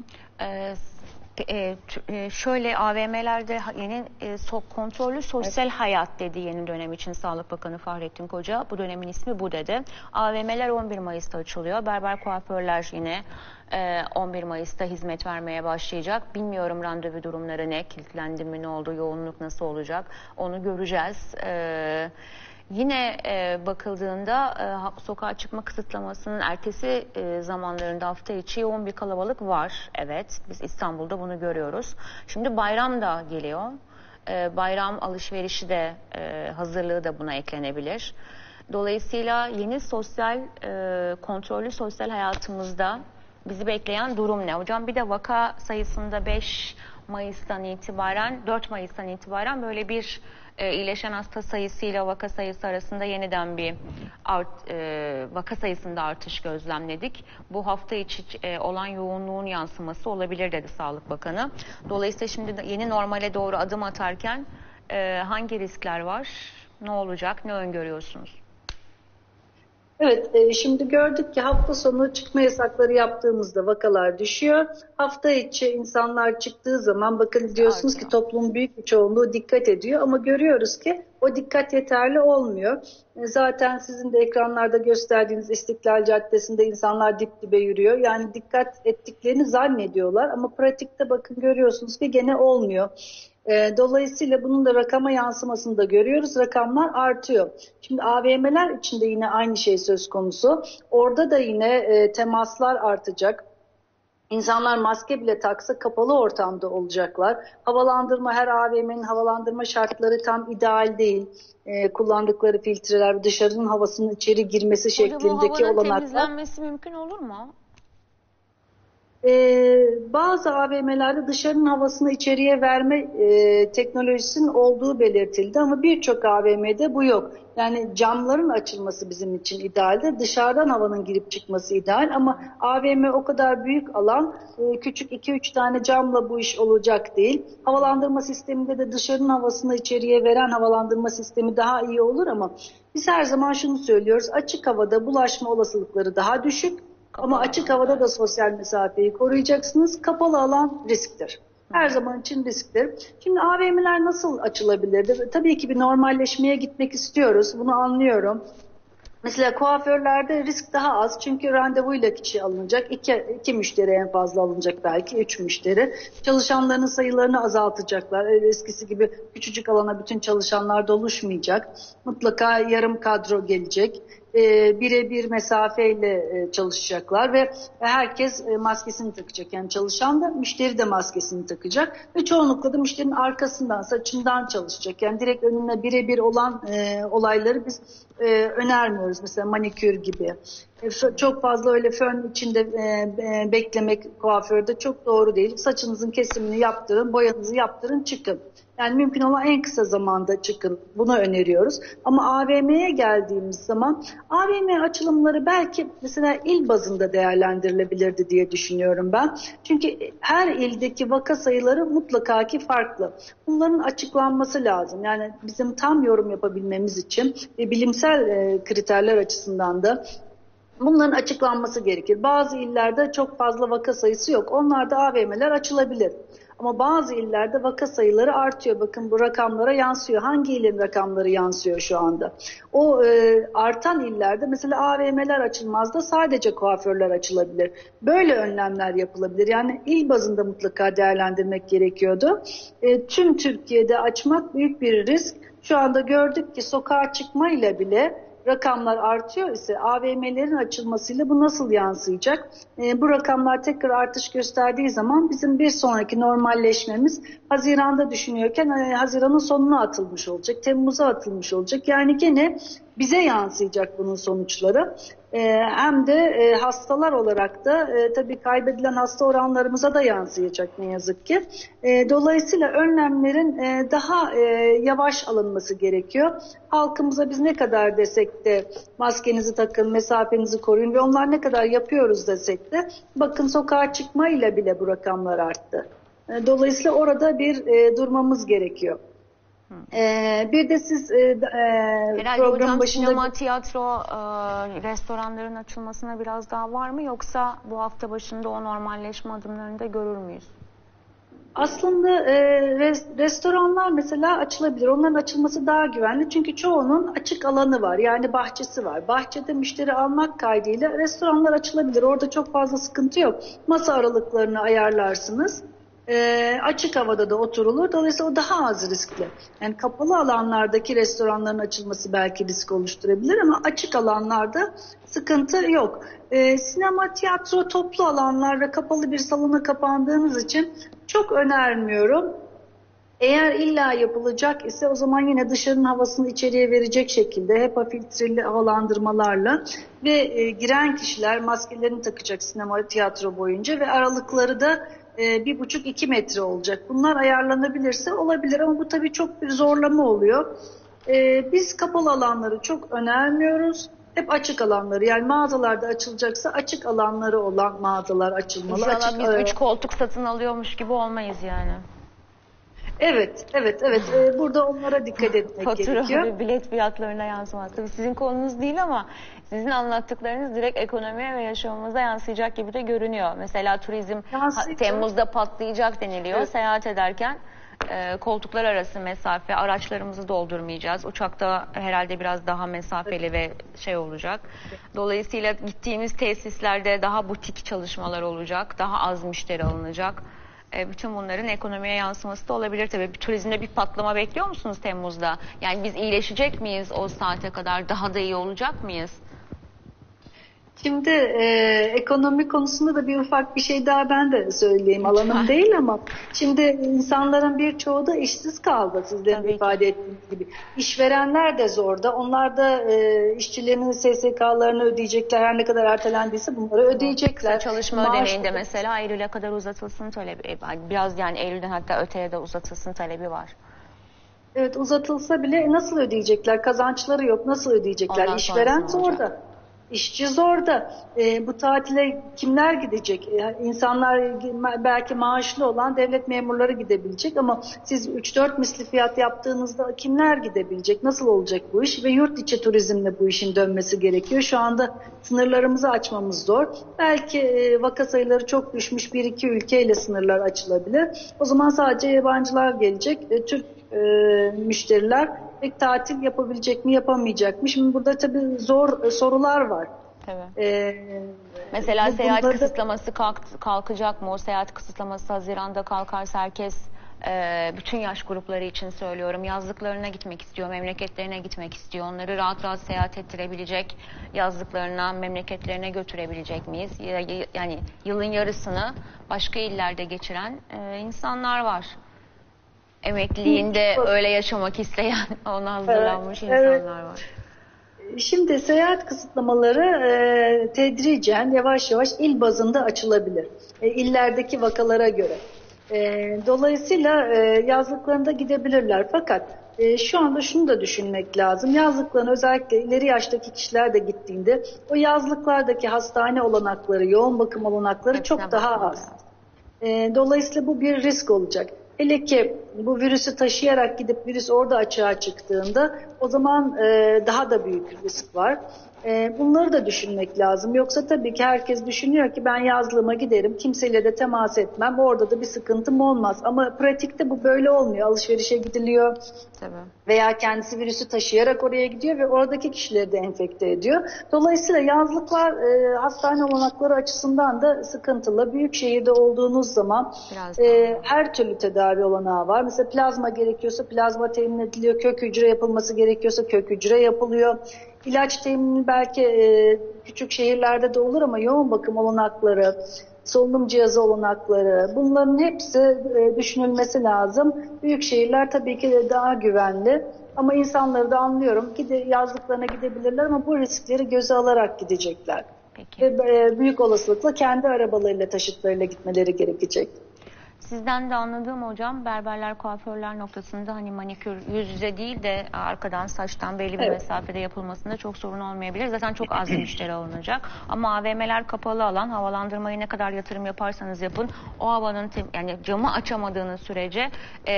Speaker 1: Şöyle AVM'lerde yeni kontrollü sosyal hayat dedi yeni dönem için Sağlık Bakanı Fahrettin Koca. Bu dönemin ismi bu dedi. AVM'ler 11 Mayıs'ta açılıyor. Berber kuaförler yine 11 Mayıs'ta hizmet vermeye başlayacak. Bilmiyorum randevu durumları ne, kilitlendi mi, ne oldu, yoğunluk nasıl olacak onu göreceğiz. Yine bakıldığında sokağa çıkma kısıtlamasının ertesi zamanlarında hafta içi yoğun bir kalabalık var. Evet, biz İstanbul'da bunu görüyoruz. Şimdi bayram da geliyor. Bayram alışverişi de hazırlığı da buna eklenebilir. Dolayısıyla yeni kontrollü sosyal hayatımızda bizi bekleyen durum ne? Hocam bir de vaka sayısında 4 Mayıs'tan itibaren böyle bir iyileşen hasta sayısıyla vaka sayısı arasında yeniden bir vaka sayısında artış gözlemledik. Bu hafta içi olan yoğunluğun yansıması olabilir dedi Sağlık Bakanı. Dolayısıyla şimdi yeni normale doğru adım atarken hangi riskler var? Ne olacak? Ne öngörüyorsunuz?
Speaker 5: Evet, şimdi gördük ki hafta sonu çıkma yasakları yaptığımızda vakalar düşüyor. Hafta içi insanlar çıktığı zaman bakın diyorsunuz ki toplumun büyük bir çoğunluğu dikkat ediyor ama görüyoruz ki o dikkat yeterli olmuyor. Zaten sizin de ekranlarda gösterdiğiniz İstiklal Caddesi'nde insanlar dip dibe yürüyor. Yani dikkat ettiklerini zannediyorlar ama pratikte bakın görüyorsunuz ki gene olmuyor. Dolayısıyla bunun da rakama yansımasını da görüyoruz. Rakamlar artıyor. Şimdi AVM'ler içinde yine aynı şey söz konusu. Orada da yine temaslar artacak. İnsanlar maske bile taksa kapalı ortamda olacaklar. Havalandırma, her AVM'nin havalandırma şartları tam ideal değil. Kullandıkları filtreler, dışarının havasının içeri girmesi şeklindeki olanaklar.
Speaker 1: Bu havanın temizlenmesi mümkün olur mu?
Speaker 5: Bazı AVM'lerde dışarının havasını içeriye verme teknolojisinin olduğu belirtildi ama birçok AVM'de bu yok. Yani camların açılması bizim için idealde, dışarıdan havanın girip çıkması ideal ama AVM o kadar büyük alan, küçük 2-3 tane camla bu iş olacak değil. Havalandırma sisteminde de dışarının havasını içeriye veren havalandırma sistemi daha iyi olur ama biz her zaman şunu söylüyoruz, açık havada bulaşma olasılıkları daha düşük. Ama açık havada da sosyal mesafeyi koruyacaksınız. Kapalı alan risktir. Her zaman için risktir. Şimdi AVM'ler nasıl açılabilirdi? Tabii ki bir normalleşmeye gitmek istiyoruz. Bunu anlıyorum. Mesela kuaförlerde risk daha az çünkü randevuyla kişi alınacak. İki müşteri en fazla alınacak, belki 3 müşteri. Çalışanların sayılarını azaltacaklar. Eskisi gibi küçücük alana bütün çalışanlar doluşmayacak. Mutlaka yarım kadro gelecek. birebir mesafeyle çalışacaklar ve herkes maskesini takacak. Yani çalışan da, müşteri de maskesini takacak ve çoğunlukla da müşterinin arkasından, saçından çalışacak. Yani direkt önüne birebir olan olayları biz önermiyoruz. Mesela manikür gibi. Çok fazla öyle fön içinde beklemek kuaförde çok doğru değil. Saçınızın kesimini yaptırın, boyanızı yaptırın, çıkın. Yani mümkün olan en kısa zamanda çıkın. Bunu öneriyoruz. Ama AVM'ye geldiğimiz zaman AVM açılımları belki mesela il bazında değerlendirilebilirdi diye düşünüyorum ben. Çünkü her ildeki vaka sayıları mutlaka ki farklı. Bunların açıklanması lazım. Yani bizim tam yorum yapabilmemiz için ve bilimsel kriterler açısından da bunların açıklanması gerekir. Bazı illerde çok fazla vaka sayısı yok. Onlarda AVM'ler açılabilir. Ama bazı illerde vaka sayıları artıyor. Bakın bu rakamlara yansıyor. Hangi ilin rakamları yansıyor şu anda? O artan illerde mesela AVM'ler açılmaz da sadece kuaförler açılabilir. Böyle önlemler yapılabilir. Yani il bazında mutlaka değerlendirmek gerekiyordu. Tüm Türkiye'de açmak büyük bir risk. Şu anda gördük ki sokağa çıkmayla bile rakamlar artıyor ise AVM'lerin açılmasıyla bu nasıl yansıyacak? Bu rakamlar tekrar artış gösterdiği zaman bizim bir sonraki normalleşmemiz Haziran'da düşünüyorken Haziran'ın sonuna atılmış olacak, Temmuz'a atılmış olacak. Yani gene bize yansıyacak bunun sonuçları. Hem de hastalar olarak da tabii kaybedilen hasta oranlarımıza da yansıyacak ne yazık ki. Dolayısıyla önlemlerin daha yavaş alınması gerekiyor. Halkımıza biz ne kadar desek de maskenizi takın, mesafenizi koruyun ve onlar ne kadar yapıyoruz desek de bakın sokağa çıkmayla bile bu rakamlar arttı. Dolayısıyla orada bir durmamız gerekiyor. Bir de siz
Speaker 1: Herhalde
Speaker 5: program
Speaker 1: hocam
Speaker 5: başında...
Speaker 1: sinema, tiyatro, restoranların açılmasına biraz daha var mı? Yoksa bu hafta başında o normalleşme adımlarını da görür müyüz?
Speaker 5: Aslında restoranlar mesela açılabilir. Onların açılması daha güvenli. Çünkü çoğunun açık alanı var. Yani bahçesi var. Bahçede müşteri almak kaydıyla restoranlar açılabilir. Orada çok fazla sıkıntı yok. Masa aralıklarını ayarlarsınız. Açık havada da oturulur. Dolayısıyla o daha az riskli. Yani kapalı alanlardaki restoranların açılması belki risk oluşturabilir ama açık alanlarda sıkıntı yok. Sinema, tiyatro, toplu alanlar ve kapalı bir salona kapandığınız için çok önermiyorum. Eğer illa yapılacak ise o zaman yine dışarının havasını içeriye verecek şekilde HEPA filtreli havalandırmalarla ve giren kişiler maskelerini takacak sinema, tiyatro boyunca ve aralıkları da 1,5-2 metre olacak. Bunlar ayarlanabilirse olabilir ama bu tabii çok bir zorlama oluyor. Biz kapalı alanları çok önermiyoruz. Hep açık alanları, yani mağazalarda açılacaksa açık alanları olan mağazalar açılmalı.
Speaker 1: İnşallah biz 3 koltuk satın alıyormuş gibi olmayız yani.
Speaker 5: Evet. Burada onlara dikkat etmek gerekiyor.
Speaker 1: Fatura ve bilet fiyatlarına yansımaz. Tabii sizin konunuz değil ama sizin anlattıklarınız direkt ekonomiye ve yaşamımıza yansıyacak gibi de görünüyor. Mesela turizm Temmuz'da patlayacak deniliyor. Evet. Seyahat ederken koltuklar arası mesafe, araçlarımızı doldurmayacağız. Uçakta herhalde biraz daha mesafeli ve şey olacak. Dolayısıyla gittiğimiz tesislerde daha butik çalışmalar olacak. Daha az müşteri alınacak. Bütün bunların ekonomiye yansıması da olabilir tabii. Turizmde bir patlama bekliyor musunuz Temmuz'da? Yani biz iyileşecek miyiz o saate kadar? Daha da iyi olacak mıyız?
Speaker 5: Şimdi ekonomi konusunda da bir ufak bir şey daha ben de söyleyeyim. Alanım değil ama şimdi insanların birçoğu da işsiz kaldı sizlerin ifade ettiğiniz gibi. İşverenler de zorda. Onlar da işçilerinin SSK'larını ödeyecekler. Her ne kadar ertelendiyse bunları ödeyecekler.
Speaker 1: Çalışma ödeneğinde mesela Eylül'e kadar uzatılsın talebi. Biraz yani Eylül'den hatta öteye de uzatılsın talebi var. Evet, uzatılsa bile nasıl ödeyecekler? Kazançları yok. Nasıl ödeyecekler? Ondan İşveren zorda. İşçi zorda. Bu tatile kimler gidecek? İnsanlar belki maaşlı olan devlet memurları gidebilecek ama siz 3-4 misli fiyat yaptığınızda kimler gidebilecek? Nasıl olacak bu iş? Ve yurt içi turizmle bu işin dönmesi gerekiyor. Şu anda sınırlarımızı açmamız zor. Belki vaka sayıları çok düşmüş 1-2 ülkeyle sınırlar açılabilir. O zaman sadece yabancılar gelecek. Türk müşteriler pek tatil yapabilecek mi, yapamayacak mı? Şimdi burada tabii zor sorular var. Mesela seyahat kısıtlaması kalkacak mı? O seyahat kısıtlaması Haziran'da kalkarsa herkes Bütün yaş grupları için söylüyorum. Yazlıklarına gitmek istiyor, memleketlerine gitmek istiyor. Onları rahat rahat seyahat ettirebilecek, yazlıklarına, memleketlerine götürebilecek miyiz? Yani yılın yarısını başka illerde geçiren insanlar var. Emekliliğinde öyle yaşamak isteyen, ona hazırlanmış insanlar var.
Speaker 5: Şimdi seyahat kısıtlamaları tedricen yavaş yavaş il bazında açılabilir. İllerdeki vakalara göre. Dolayısıyla yazlıklarında gidebilirler. Fakat şu anda şunu da düşünmek lazım. Yazlıklarına özellikle ileri yaştaki kişiler de gittiğinde o yazlıklardaki hastane olanakları, yoğun bakım olanakları çok daha az. Dolayısıyla bu bir risk olacak. Hele ki bu virüsü taşıyarak gidip virüs orada açığa çıktığında o zaman daha da büyük bir risk var. Bunları da düşünmek lazım. Yoksa tabii ki herkes düşünüyor ki ben yazlığıma giderim, kimseyle de temas etmem, orada da bir sıkıntım olmaz. Ama pratikte bu böyle olmuyor. Alışverişe gidiliyor. Tabii. Veya kendisi virüsü taşıyarak oraya gidiyor ve oradaki kişileri de enfekte ediyor. Dolayısıyla yazlıklar hastane olanakları açısından da sıkıntılı. Büyük şehirde olduğunuz zaman her türlü tedavi olanağı var. Mesela plazma gerekiyorsa plazma temin ediliyor. Kök hücre yapılması gerekiyorsa kök hücre yapılıyor. İlaç temini belki küçük şehirlerde de olur ama yoğun bakım olanakları, solunum cihazı olanakları, bunların hepsi düşünülmesi lazım. Büyük şehirler tabii ki de daha güvenli ama insanları da anlıyorum. Yazlıklarına gidebilirler ama bu riskleri göze alarak gidecekler. Peki. Ve büyük olasılıkla kendi arabalarıyla, taşıtlarıyla gitmeleri gerekecek.
Speaker 1: Sizden de anladığım hocam, berberler, kuaförler noktasında hani manikür yüz yüze değil de arkadan, saçtan belli bir mesafede yapılmasında çok sorun olmayabilir. Zaten çok az müşteri alınacak. Ama AVM'ler kapalı alan, havalandırmayı ne kadar yatırım yaparsanız yapın, o havanın yani camı açamadığınız sürece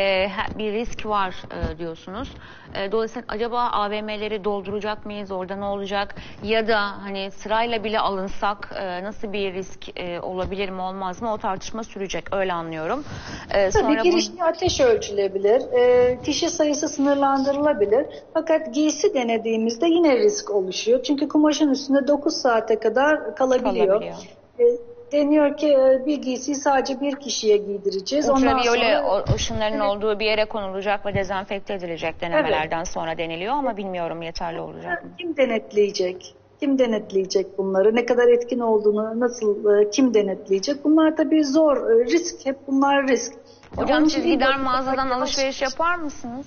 Speaker 1: bir risk var diyorsunuz. Dolayısıyla acaba AVM'leri dolduracak mıyız? Orada ne olacak? Ya da hani sırayla bile alınsak nasıl bir risk olabilir mi, olmaz mı? O tartışma sürecek. Öyle anlıyorum.
Speaker 5: Tabii girişte ateş ölçülebilir. Kişi sayısı sınırlandırılabilir. Fakat giysi denediğimizde yine risk oluşuyor. Çünkü kumaşın üstünde 9 saate kadar kalabiliyor. Deniyor ki bir giysiyi sadece bir kişiye giydireceğiz.
Speaker 1: Ultraviyole ışınların olduğu bir yere konulacak ve dezenfekte edilecek denemelerden sonra deniliyor ama bilmiyorum yeterli olacak mı?
Speaker 5: Kim denetleyecek? Kim denetleyecek bunları? Ne kadar etkin olduğunu kim denetleyecek? Bunlar tabii zor. Risk. Hep bunlar risk.
Speaker 1: Hocam siz gider mağazadan alışveriş yapar mısınız?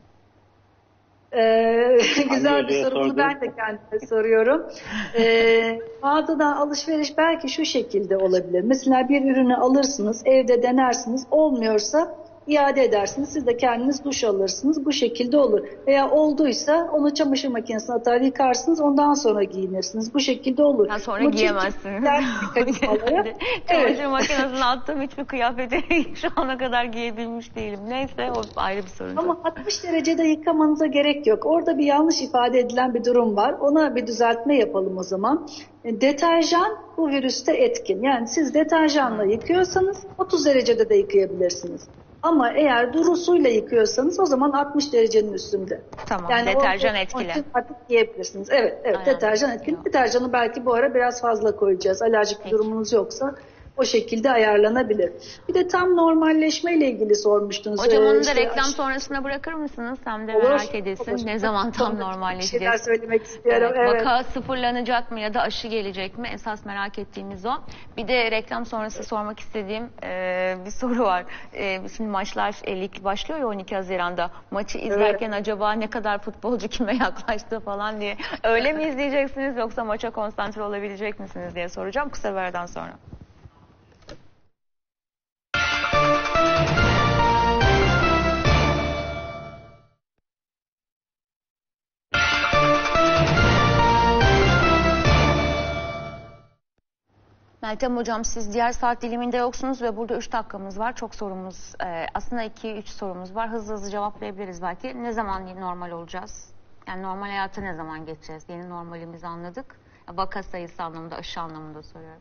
Speaker 5: Güzel bir soru. Ben de kendime soruyorum. Mağazadan alışveriş belki şu şekilde olabilir. Mesela bir ürünü alırsınız, evde denersiniz. Olmuyorsa iade edersiniz. Siz de kendiniz duş alırsınız. Bu şekilde olur. Veya olduysa onu çamaşır makinesine atar yıkarsınız. Ondan sonra giyinirsiniz. Bu şekilde olur.
Speaker 1: Ha, sonra giyemezsiniz. Çamaşır makinesine attığım hiçbir kıyafeti şu ana kadar giyebilmiş değilim. Neyse o ayrı bir sorun.
Speaker 5: Ama 60 derecede yıkamanıza gerek yok. Orada bir yanlış ifade edilen bir durum var. Ona bir düzeltme yapalım o zaman. Deterjan bu virüste etkin. Yani siz deterjanla yıkıyorsanız 30 derecede de yıkayabilirsiniz. Ama eğer duru suyla yıkıyorsanız o zaman 60 derecenin üstünde.
Speaker 1: Tamam, yani deterjan etkili.
Speaker 5: Artık yiyebilirsiniz. Evet, deterjan etkili. Deterjanı belki bu ara biraz fazla koyacağız. Alerjik bir durumunuz yoksa o şekilde ayarlanabilir. Bir de tam normalleşme ile ilgili sormuştunuz.
Speaker 1: Hocam onu da reklam sonrasına bırakır mısınız? Hem de merak edilsin. Ne zaman tam normalleşecek?
Speaker 5: Şeyler söylemek istiyorum.
Speaker 1: Vaka sıfırlanacak mı ya da aşı gelecek mi? Esas merak ettiğimiz o. Bir de reklam sonrası sormak istediğim bir soru var. Şimdi maçlar lig başlıyor ya 12 Haziran'da. Maçı izlerken acaba ne kadar futbolcu kime yaklaştı falan diye. Öyle mi izleyeceksiniz yoksa maça konsantre olabilecek misiniz diye soracağım kısa bir aradan sonra. Meltem Hocam siz diğer saat diliminde yoksunuz ve burada 3 dakikamız var. Çok sorumuz, aslında 2-3 sorumuz var. Hızlı hızlı cevaplayabiliriz belki. Ne zaman normal olacağız? Yani normal hayata ne zaman geçeceğiz? Yeni normalimizi anladık. Vaka sayısı anlamında, aşı anlamında soruyorum.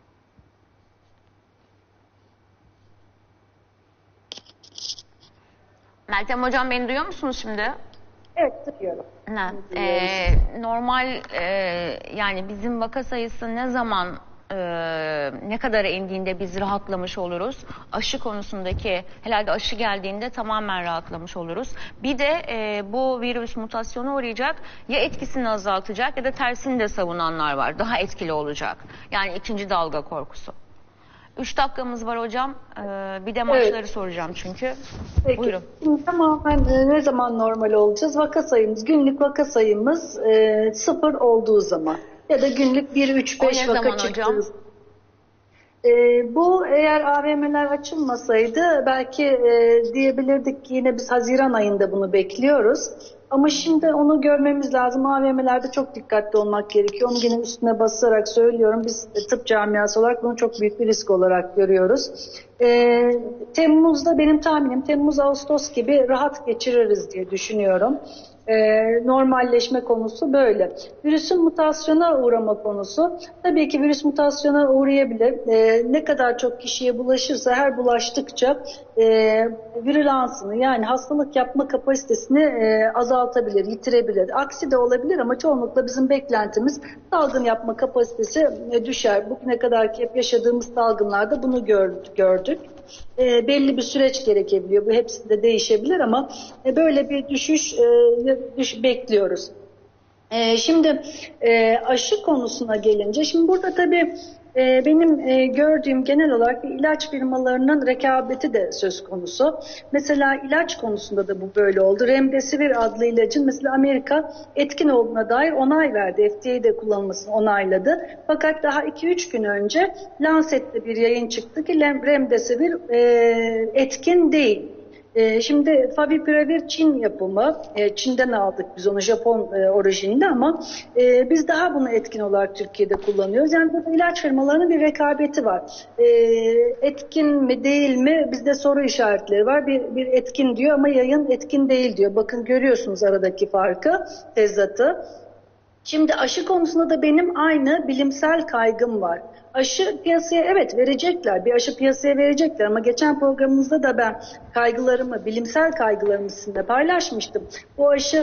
Speaker 1: Meltem Hocam beni duyuyor musunuz şimdi?
Speaker 5: Evet, duyuyorum.
Speaker 1: Normal yani bizim vaka sayısı ne zaman ne kadar indiğinde biz rahatlamış oluruz. Aşı konusundaki herhalde aşı geldiğinde tamamen rahatlamış oluruz. Bir de bu virüs mutasyona uğrayacak, ya etkisini azaltacak ya da tersini de savunanlar var. Daha etkili olacak. Yani ikinci dalga korkusu. 3 dakikamız var hocam. Bir de maçları soracağım çünkü.
Speaker 5: Peki.
Speaker 1: Buyurun.
Speaker 5: Şimdi tamamen ne zaman normal olacağız? Vaka sayımız, günlük vaka sayımız 0 olduğu zaman. Ya da günlük 1-3-5 vaka çıktığı. Bu eğer AVM'ler açılmasaydı belki diyebilirdik ki yine biz Haziran ayında bunu bekliyoruz. Ama şimdi onu görmemiz lazım. AVM'lerde çok dikkatli olmak gerekiyor. Onu yine üstüne basarak söylüyorum. Biz tıp camiası olarak bunu çok büyük bir risk olarak görüyoruz. Temmuz'da benim tahminim Temmuz-Ağustos gibi rahat geçiririz diye düşünüyorum. Normalleşme konusu böyle. Virüsün mutasyona uğrama konusu, tabii ki virüs mutasyona uğrayabilir. Ne kadar çok kişiye bulaşırsa her bulaştıkça virülansını, yani hastalık yapma kapasitesini azaltabilir, yitirebilir. Aksi de olabilir ama çoğunlukla bizim beklentimiz salgın yapma kapasitesi düşer. Bugüne kadarki hep yaşadığımız salgınlarda bunu gördük. Belli bir süreç gerekebiliyor. Bu hepsi de değişebilir ama böyle bir düşüş bekliyoruz. Şimdi aşı konusuna gelince, şimdi burada tabii benim gördüğüm genel olarak ilaç firmalarının rekabeti de söz konusu. Mesela ilaç konusunda da bu böyle oldu. Remdesivir adlı ilacın mesela Amerika etkin olduğuna dair onay verdi. FDA'de kullanılmasını onayladı. Fakat daha 2-3 gün önce Lancet'te bir yayın çıktı ki Remdesivir etkin değil. Şimdi Favipiravir Çin yapımı, Çin'den aldık biz onu, Japon orijinli, ama biz daha bunu etkin olarak Türkiye'de kullanıyoruz. Yani burada ilaç firmalarının bir rekabeti var. Etkin mi değil mi, bizde soru işaretleri var. Bir etkin diyor ama yayın etkin değil diyor. Bakın görüyorsunuz aradaki farkı, tezatı. Şimdi aşı konusunda da benim aynı bilimsel kaygım var. Aşı piyasaya evet verecekler, bir aşı piyasaya verecekler ama geçen programımızda da ben bilimsel kaygılarımı sizinle paylaşmıştım. Bu aşı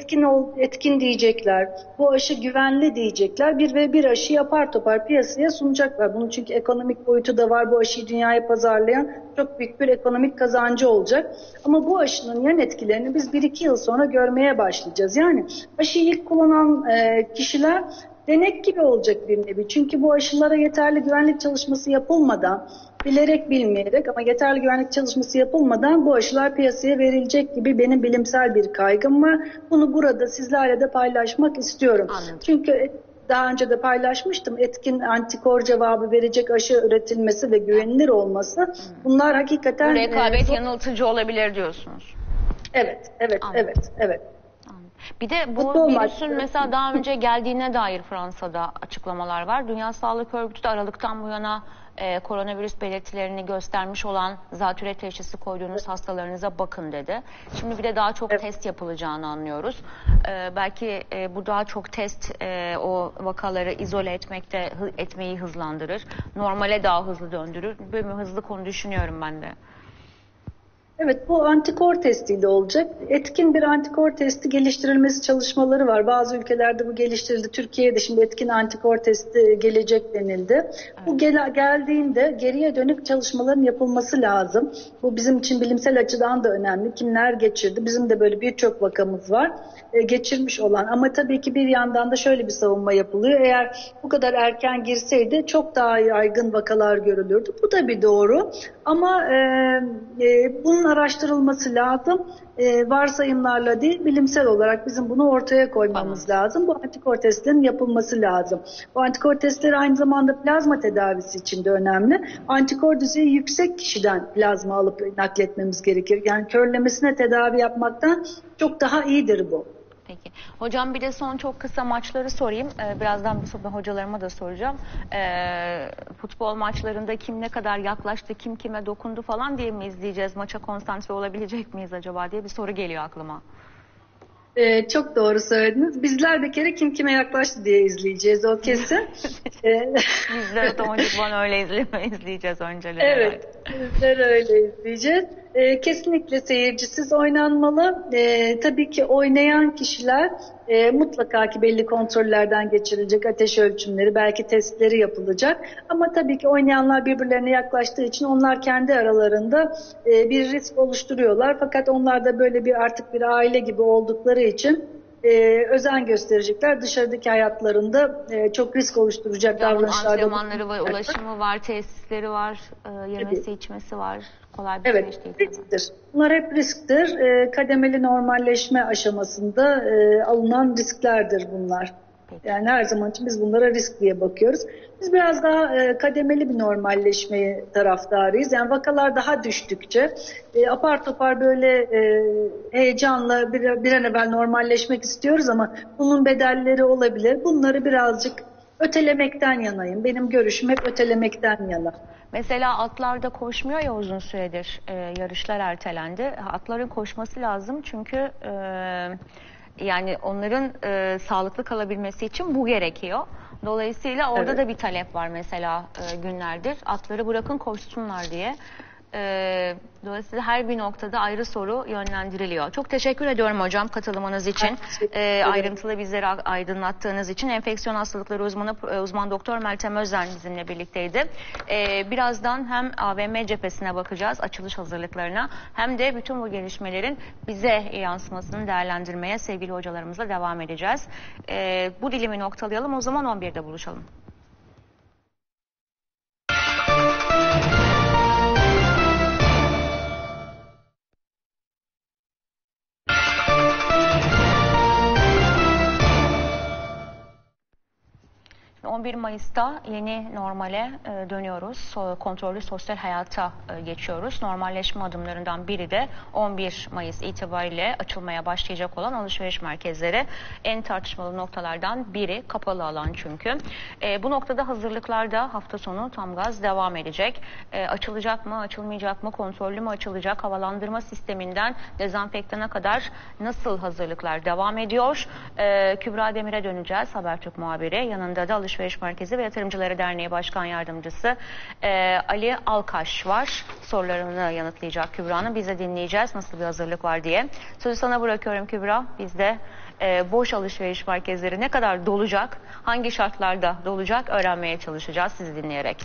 Speaker 5: etkin diyecekler, bu aşı güvenli diyecekler, bir aşı apar topar piyasaya sunacaklar. Bunun çünkü ekonomik boyutu da var, bu aşıyı dünyaya pazarlayan çok büyük bir ekonomik kazancı olacak. Ama bu aşının yan etkilerini biz 1-2 yıl sonra görmeye başlayacağız. Yani aşıyı ilk kullanan kişiler denek gibi olacak bir nevi. Çünkü bu aşılara yeterli güvenlik çalışması yapılmadan, bilerek bilmeyerek ama yeterli güvenlik çalışması yapılmadan bu aşılar piyasaya verilecek gibi benim bilimsel bir kaygım var. Bunu burada sizlerle de paylaşmak istiyorum.
Speaker 1: Anladım.
Speaker 5: Çünkü daha önce de paylaşmıştım. Etkin antikor cevabı verecek aşı üretilmesi ve güvenilir olması. Bunlar hakikaten...
Speaker 1: Bu rekabet yanıltıcı olabilir diyorsunuz.
Speaker 5: Evet.
Speaker 1: Bir de bu virüsün mesela daha önce geldiğine dair Fransa'da açıklamalar var. Dünya Sağlık Örgütü de Aralık'tan bu yana koronavirüs belirtilerini göstermiş olan zatürre teşhisi koyduğunuz hastalarınıza bakın dedi. Şimdi bir de daha çok test yapılacağını anlıyoruz. Belki bu daha çok test o vakaları izole etmeyi hızlandırır. Normale daha hızlı döndürür. Böyle hızlı konu düşünüyorum ben de.
Speaker 5: Evet, bu antikor testiyle olacak. Etkin bir antikor testi geliştirilmesi çalışmaları var. Bazı ülkelerde bu geliştirildi. Türkiye'de şimdi etkin antikor testi gelecek denildi. Evet. Bu geldiğinde geriye dönük çalışmaların yapılması lazım. Bu bizim için bilimsel açıdan da önemli. Kimler geçirdi? Bizim de böyle birçok vakamız var. Geçirmiş olan, ama tabii ki bir yandan da şöyle bir savunma yapılıyor. Eğer bu kadar erken girseydi çok daha yaygın vakalar görülürdü. Bu da bir doğru. Ama bunun araştırılması lazım. Varsayımlarla değil, bilimsel olarak bizim bunu ortaya koymamız lazım. Bu antikor testlerinin yapılması lazım. Bu antikor testleri aynı zamanda plazma tedavisi için de önemli. Antikor düzeyi yüksek kişiden plazma alıp nakletmemiz gerekir. Yani körlemesine tedavi yapmaktan çok daha iyidir bu.
Speaker 1: Peki. Hocam bir de son çok kısa maçları sorayım. Birazdan bu hocalarıma da soracağım. Futbol maçlarında kim ne kadar yaklaştı, kim kime dokundu falan diye mi izleyeceğiz? Maça konsantre olabilecek miyiz acaba diye bir soru geliyor aklıma.
Speaker 5: Çok doğru söylediniz. Bizler bir kere kim kime yaklaştı diye izleyeceğiz, o kesin.
Speaker 1: Bizler otomatikman öyle izleyeceğiz önceleri.
Speaker 5: Evet. Bizler öyle izleyeceğiz. Kesinlikle seyircisiz oynanmalı. Tabii ki oynayan kişiler mutlaka ki belli kontrollerden geçirilecek, ateş ölçümleri, belki testleri yapılacak. Ama tabii ki oynayanlar birbirlerine yaklaştığı için onlar kendi aralarında bir risk oluşturuyorlar. Fakat onlar da böyle artık bir aile gibi oldukları için özen gösterecekler. Dışarıdaki hayatlarında çok risk oluşturacak davranışlarda.
Speaker 1: Antrenmanları var, ulaşımı var, tesisleri var, yemesi içmesi var. Kolay bir süreç değil.
Speaker 5: Risktir. Bunlar hep risktir. Kademeli normalleşme aşamasında alınan risklerdir bunlar.
Speaker 1: Peki.
Speaker 5: Yani her zaman için biz bunlara risk diye bakıyoruz. Biz biraz daha kademeli bir normalleşmeye taraftarıyız. Yani vakalar daha düştükçe apar topar böyle heyecanla bir an evvel normalleşmek istiyoruz ama bunun bedelleri olabilir. Bunları birazcık ötelemekten yanayım. Benim görüşüm hep ötelemekten yana.
Speaker 1: Mesela atlarda koşmuyor ya uzun süredir, yarışlar ertelendi. Atların koşması lazım çünkü yani onların sağlıklı kalabilmesi için bu gerekiyor. Dolayısıyla orada da bir talep var mesela günlerdir. Atları bırakın koşsunlar diye. Dolayısıyla her bir noktada ayrı soru yönlendiriliyor. Çok teşekkür ediyorum hocam katılımınız için. Ayrıntılı bizleri aydınlattığınız için. Enfeksiyon hastalıkları uzman doktor Meltem Özden bizimle birlikteydi. Birazdan hem AVM cephesine bakacağız, açılış hazırlıklarına, hem de bütün bu gelişmelerin bize yansımasını değerlendirmeye sevgili hocalarımızla devam edeceğiz. Bu dilimi noktalayalım, o zaman 11'de buluşalım. Şimdi 11 Mayıs'ta yeni normale dönüyoruz. Kontrollü sosyal hayata geçiyoruz. Normalleşme adımlarından biri de 11 Mayıs itibariyle açılmaya başlayacak olan alışveriş merkezleri. En tartışmalı noktalardan biri kapalı alan çünkü. Bu noktada hazırlıklar da hafta sonu tam gaz devam edecek. Açılacak mı, açılmayacak mı, kontrollü mü açılacak, havalandırma sisteminden dezenfektana kadar nasıl hazırlıklar devam ediyor? Kübra Demir'e döneceğiz, Habertürk muhabiri. Yanında da Alışveriş Merkezi ve Yatırımcıları Derneği Başkan Yardımcısı Ali Alkaş var. Sorularını yanıtlayacak Kübra'nın. Biz de dinleyeceğiz nasıl bir hazırlık var diye. Sözü sana bırakıyorum Kübra. Biz de boş alışveriş merkezleri ne kadar dolacak, hangi şartlarda dolacak öğrenmeye çalışacağız sizi dinleyerek.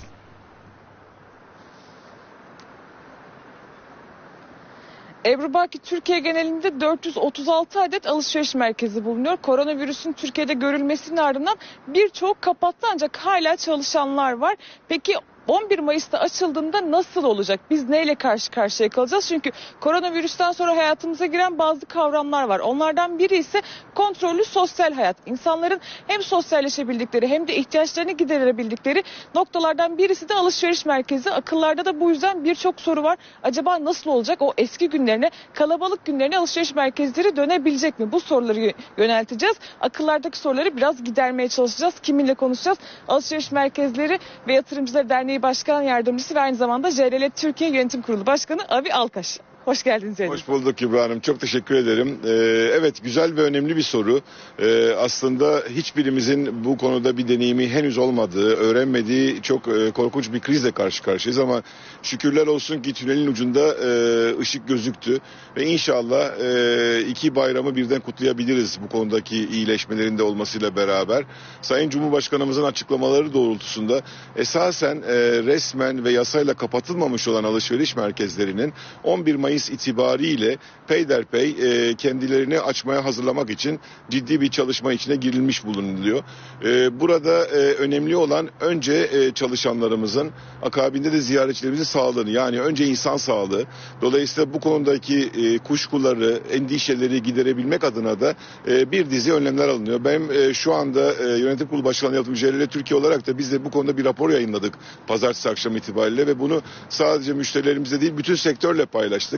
Speaker 6: Ebru Baki, Türkiye genelinde 436 adet alışveriş merkezi bulunuyor. Koronavirüsün Türkiye'de görülmesinin ardından birçoğu kapattı ancak hala çalışanlar var. Peki 11 Mayıs'ta açıldığında nasıl olacak? Biz neyle karşı karşıya kalacağız? Çünkü koronavirüsten sonra hayatımıza giren bazı kavramlar var. Onlardan biri ise kontrollü sosyal hayat. İnsanların hem sosyalleşebildikleri hem de ihtiyaçlarını giderebildikleri noktalardan birisi de alışveriş merkezi. Akıllarda da bu yüzden birçok soru var. Acaba nasıl olacak? O eski günlerine, kalabalık günlerine alışveriş merkezleri dönebilecek mi? Bu soruları yönelteceğiz. Akıllardaki soruları biraz gidermeye çalışacağız. Kiminle konuşacağız? Alışveriş Merkezleri ve Yatırımcıları Derneği Başkan Yardımcısı ve aynı zamanda JLL Türkiye Yönetim Kurulu Başkanı Ali Alkaş. Hoş geldiniz.
Speaker 7: Hoş bulduk Kübra Hanım. Çok teşekkür ederim. Evet, güzel ve önemli bir soru. Aslında hiçbirimizin bu konuda bir deneyimi henüz olmadığı, öğrenmediği çok korkunç bir krizle karşı karşıyayız ama şükürler olsun ki tünelin ucunda ışık gözüktü ve inşallah iki bayramı birden kutlayabiliriz bu konudaki iyileşmelerin de olmasıyla beraber. Sayın Cumhurbaşkanımızın açıklamaları doğrultusunda esasen resmen ve yasayla kapatılmamış olan alışveriş merkezlerinin 11 Mayıs itibariyle peyderpey kendilerini açmaya hazırlamak için ciddi bir çalışma içine girilmiş bulunuyor. Burada önemli olan önce çalışanlarımızın, akabinde de ziyaretçilerimizin sağlığını, yani önce insan sağlığı. Dolayısıyla bu konudaki kuşkuları, endişeleri giderebilmek adına da bir dizi önlemler alınıyor. Ben şu anda Yönetim Kurulu Başkanı Yardımcısı JLL Türkiye olarak da biz de bu konuda bir rapor yayınladık pazartesi akşamı itibariyle ve bunu sadece müşterilerimizle değil bütün sektörle paylaştık.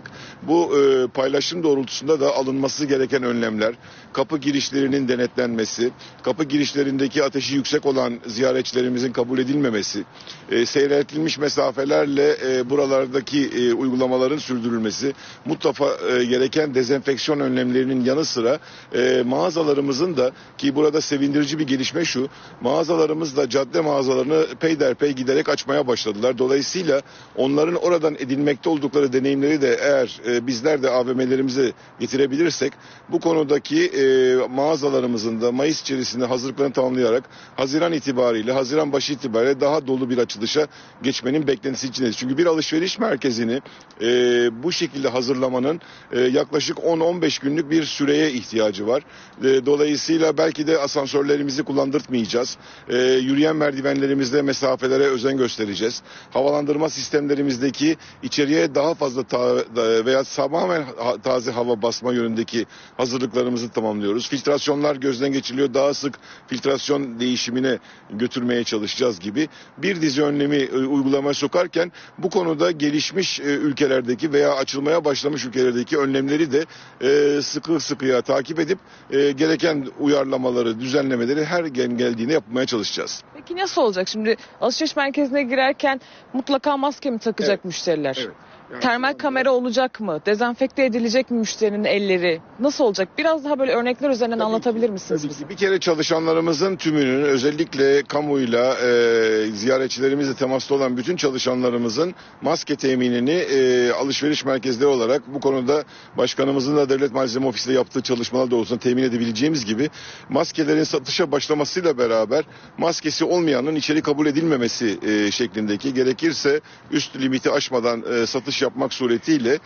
Speaker 7: paylaştık. Bu paylaşım doğrultusunda da alınması gereken önlemler, kapı girişlerinin denetlenmesi, kapı girişlerindeki ateşi yüksek olan ziyaretçilerimizin kabul edilmemesi, seyreltilmiş mesafelerle buralardaki uygulamaların sürdürülmesi, mutlaka gereken dezenfeksiyon önlemlerinin yanı sıra mağazalarımızın da, ki burada sevindirici bir gelişme şu, mağazalarımız da cadde mağazalarını peyderpey giderek açmaya başladılar. Dolayısıyla onların oradan edinmekte oldukları deneyimleri de eğer bizler de AVM'lerimize getirebilirsek, bu konudaki mağazalarımızın da Mayıs içerisinde hazırlıklarını tamamlayarak Haziran itibariyle, Haziran başı itibariyle daha dolu bir açılışa geçmenin beklentisi içindeyiz. Çünkü bir alışveriş merkezini bu şekilde hazırlamanın yaklaşık 10-15 günlük bir süreye ihtiyacı var. Dolayısıyla belki de asansörlerimizi kullandırtmayacağız. Yürüyen merdivenlerimizde mesafelere özen göstereceğiz. Havalandırma sistemlerimizdeki içeriye daha fazla veya tamamen taze hava basma yönündeki hazırlıklarımızı tamamlıyoruz. Filtrasyonlar gözden geçiriliyor. Daha sık filtrasyon değişimine götürmeye çalışacağız gibi bir dizi önlemi uygulamaya sokarken bu konuda gelişmiş ülkelerdeki veya açılmaya başlamış ülkelerdeki önlemleri de sıkı sıkıya takip edip gereken uyarlamaları, düzenlemeleri her geldiğinde yapmaya çalışacağız.
Speaker 6: Peki nasıl olacak? Şimdi alışveriş merkezine girerken mutlaka maske mi takacak müşteriler?
Speaker 7: Evet. Yani
Speaker 6: termal kamera olacak mı? Dezenfekte edilecek mi müşterinin elleri? Nasıl olacak? Biraz daha böyle örnekler üzerinden anlatabilir misiniz
Speaker 7: Tabii
Speaker 6: bize?
Speaker 7: ki. Bir kere çalışanlarımızın tümünün, özellikle kamuyla, ziyaretçilerimizle temasta olan bütün çalışanlarımızın maske teminini alışveriş merkezleri olarak bu konuda başkanımızın da Devlet Malzeme Ofisi'nde yaptığı çalışmalar doğrultusunda temin edebileceğimiz gibi maskelerin satışa başlamasıyla beraber maskesi olmayanın içeri kabul edilmemesi şeklindeki, gerekirse üst limiti aşmadan satış yapmak suretiyle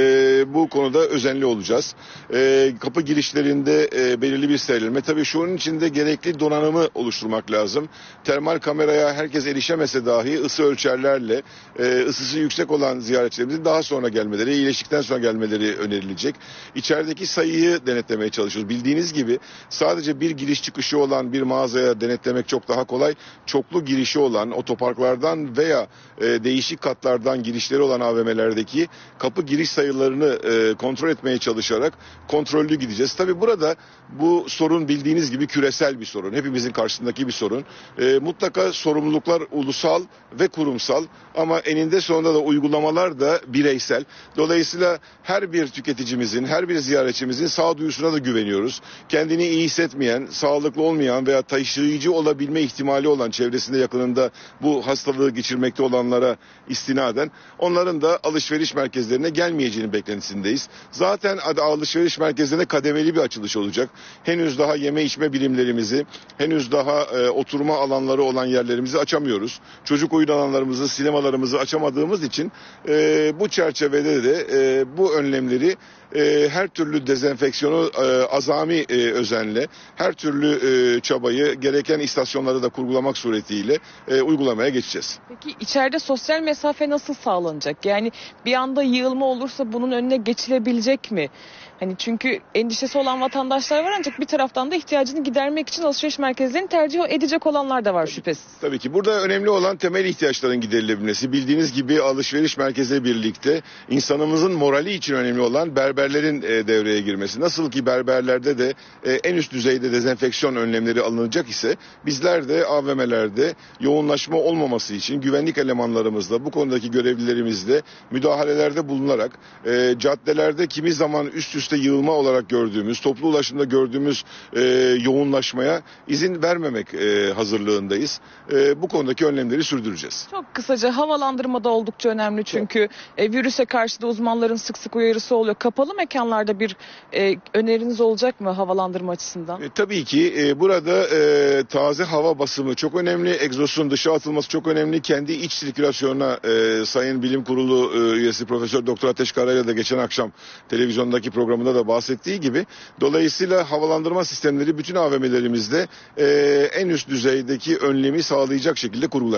Speaker 7: bu konuda özenli olacağız. Kapı girişlerinde belirli bir serilme. Tabii şunun içinde gerekli donanımı oluşturmak lazım. Termal kameraya herkes erişemese dahi ısı ölçerlerle ısısı yüksek olan ziyaretçilerimizin daha sonra gelmeleri, iyileştikten sonra gelmeleri önerilecek. İçerideki sayıyı denetlemeye çalışıyoruz. Bildiğiniz gibi sadece bir giriş çıkışı olan bir mağazaya denetlemek çok daha kolay. Çoklu girişi olan otoparklardan veya değişik katlardan girişleri olan AVM'lerdeki kapı giriş sayılarını kontrol etmeye çalışarak kontrollü gideceğiz. Tabii burada bu sorun bildiğiniz gibi küresel bir sorun. Hepimizin karşısındaki bir sorun. Mutlaka sorumluluklar ulusal ve kurumsal ama eninde sonunda da uygulamalar da bireysel. Dolayısıyla her bir tüketicimizin, her bir ziyaretçimizin sağduyusuna da güveniyoruz. Kendini iyi hissetmeyen, sağlıklı olmayan veya taşıyıcı olabilme ihtimali olan, çevresinde yakınında bu hastalığı geçirmekte olanlara istinaden onların da alışveriş merkezlerine gelmeyeceğini beklentisindeyiz. Zaten alışveriş merkezlerine kademeli bir açılış olacak. Henüz daha yeme içme birimlerimizi, henüz daha oturma alanları olan yerlerimizi açamıyoruz. Çocuk oyun alanlarımızı, sinemalarımızı açamadığımız için bu çerçevede de bu önlemleri her türlü dezenfeksiyonu azami özenle, her türlü çabayı gereken istasyonları da kurgulamak suretiyle uygulamaya geçeceğiz.
Speaker 6: Peki içeride sosyal mesafe nasıl sağlanacak? Yani bir anda yığılma olursa bunun önüne geçilebilecek mi? Hani çünkü endişesi olan vatandaşlar var ancak bir taraftan da ihtiyacını gidermek için alışveriş merkezlerini tercih edecek olanlar da var şüphesiz.
Speaker 7: Tabii ki burada önemli olan temel ihtiyaçların giderilebilmesi. Bildiğiniz gibi alışveriş merkeziyle birlikte insanımızın morali için önemli olan berberlerin devreye girmesi. Nasıl ki berberlerde de en üst düzeyde dezenfeksiyon önlemleri alınacak ise bizler de AVM'lerde yoğunlaşma olmaması için güvenlik elemanlarımızla, bu konudaki görevlilerimizle müdahalelerde bulunarak caddelerde kimi zaman üst üste yığılma olarak gördüğümüz, toplu ulaşımda gördüğümüz yoğunlaşmaya izin vermemek hazırlığındayız. Bu konudaki önlemleri sürdüreceğiz.
Speaker 6: Çok kısaca havalandırma da oldukça önemli çünkü virüse karşı da uzmanların sık sık uyarısı oluyor. Kapalı mekanlarda bir öneriniz olacak mı havalandırma açısından?
Speaker 7: Tabii ki burada taze hava basımı çok önemli. Egzosun dışa atılması çok önemli. Kendi iç sirkülasyonuna Sayın Bilim Kurulu üyesi Profesör Doktor Ateş Karayla da geçen akşam televizyondaki programında da bahsettiği gibi, dolayısıyla havalandırma sistemleri bütün AVM'lerimizde en üst düzeydeki önlemi sağlayacak şekilde kurgulanıyor.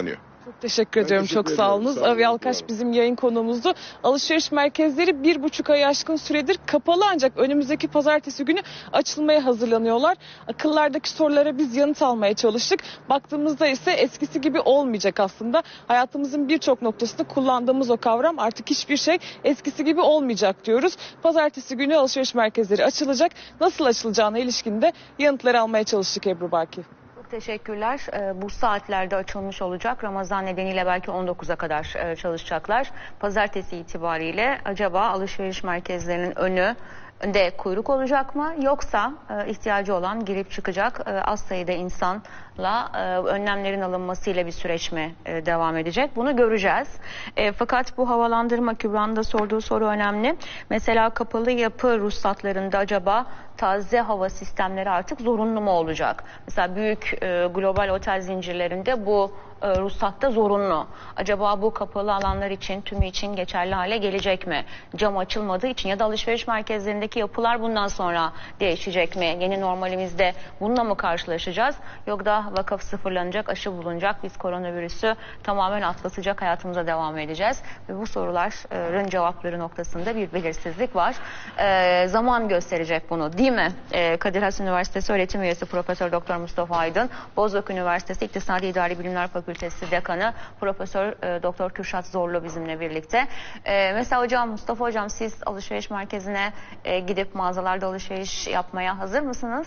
Speaker 6: Çok teşekkür ediyorum. Çok sağ olunuz. Avi Alkaş bizim yayın konuğumuzdu. Alışveriş merkezleri 1,5 ay aşkın süredir kapalı, ancak önümüzdeki pazartesi günü açılmaya hazırlanıyorlar. Akıllardaki sorulara biz yanıt almaya çalıştık. Baktığımızda ise eskisi gibi olmayacak aslında. Hayatımızın birçok noktasında kullandığımız o kavram, artık hiçbir şey eskisi gibi olmayacak diyoruz. Pazartesi günü alışveriş merkezleri açılacak. Nasıl açılacağına ilişkin de yanıtları almaya çalıştık Ebru Baki.
Speaker 1: Teşekkürler. Bu saatlerde açılmış olacak. Ramazan nedeniyle belki 19'a kadar çalışacaklar. Pazartesi itibariyle acaba alışveriş merkezlerinin önünde kuyruk olacak mı? Yoksa ihtiyacı olan girip çıkacak az sayıda insanla önlemlerin alınmasıyla bir süreç mi devam edecek? Bunu göreceğiz. Fakat bu havalandırma, Kübra'nın da sorduğu soru önemli. Mesela kapalı yapı ruhsatlarında acaba taze hava sistemleri artık zorunlu mu olacak? Mesela büyük global otel zincirlerinde bu ruhsatta zorunlu. Acaba bu kapalı alanlar için, tümü için geçerli hale gelecek mi? Cam açılmadığı için ya da alışveriş merkezlerindeki yapılar bundan sonra değişecek mi? Yeni normalimizde bununla mı karşılaşacağız? Yok da vakaf sıfırlanacak, aşı bulunacak, biz koronavirüsü tamamen atlatacak, hayatımıza devam edeceğiz. Ve bu soruların cevapları noktasında bir belirsizlik var. Zaman gösterecek bunu, değil mi? Kadir Has Üniversitesi öğretim üyesi Profesör Doktor Mustafa Aydın, Bozok Üniversitesi İktisadi İdari Bilimler Fakültesi Dekanı Profesör Doktor Kürşat Zorlu bizimle birlikte. Mesela Mustafa Hocam, siz alışveriş merkezine gidip mağazalarda alışveriş yapmaya hazır mısınız?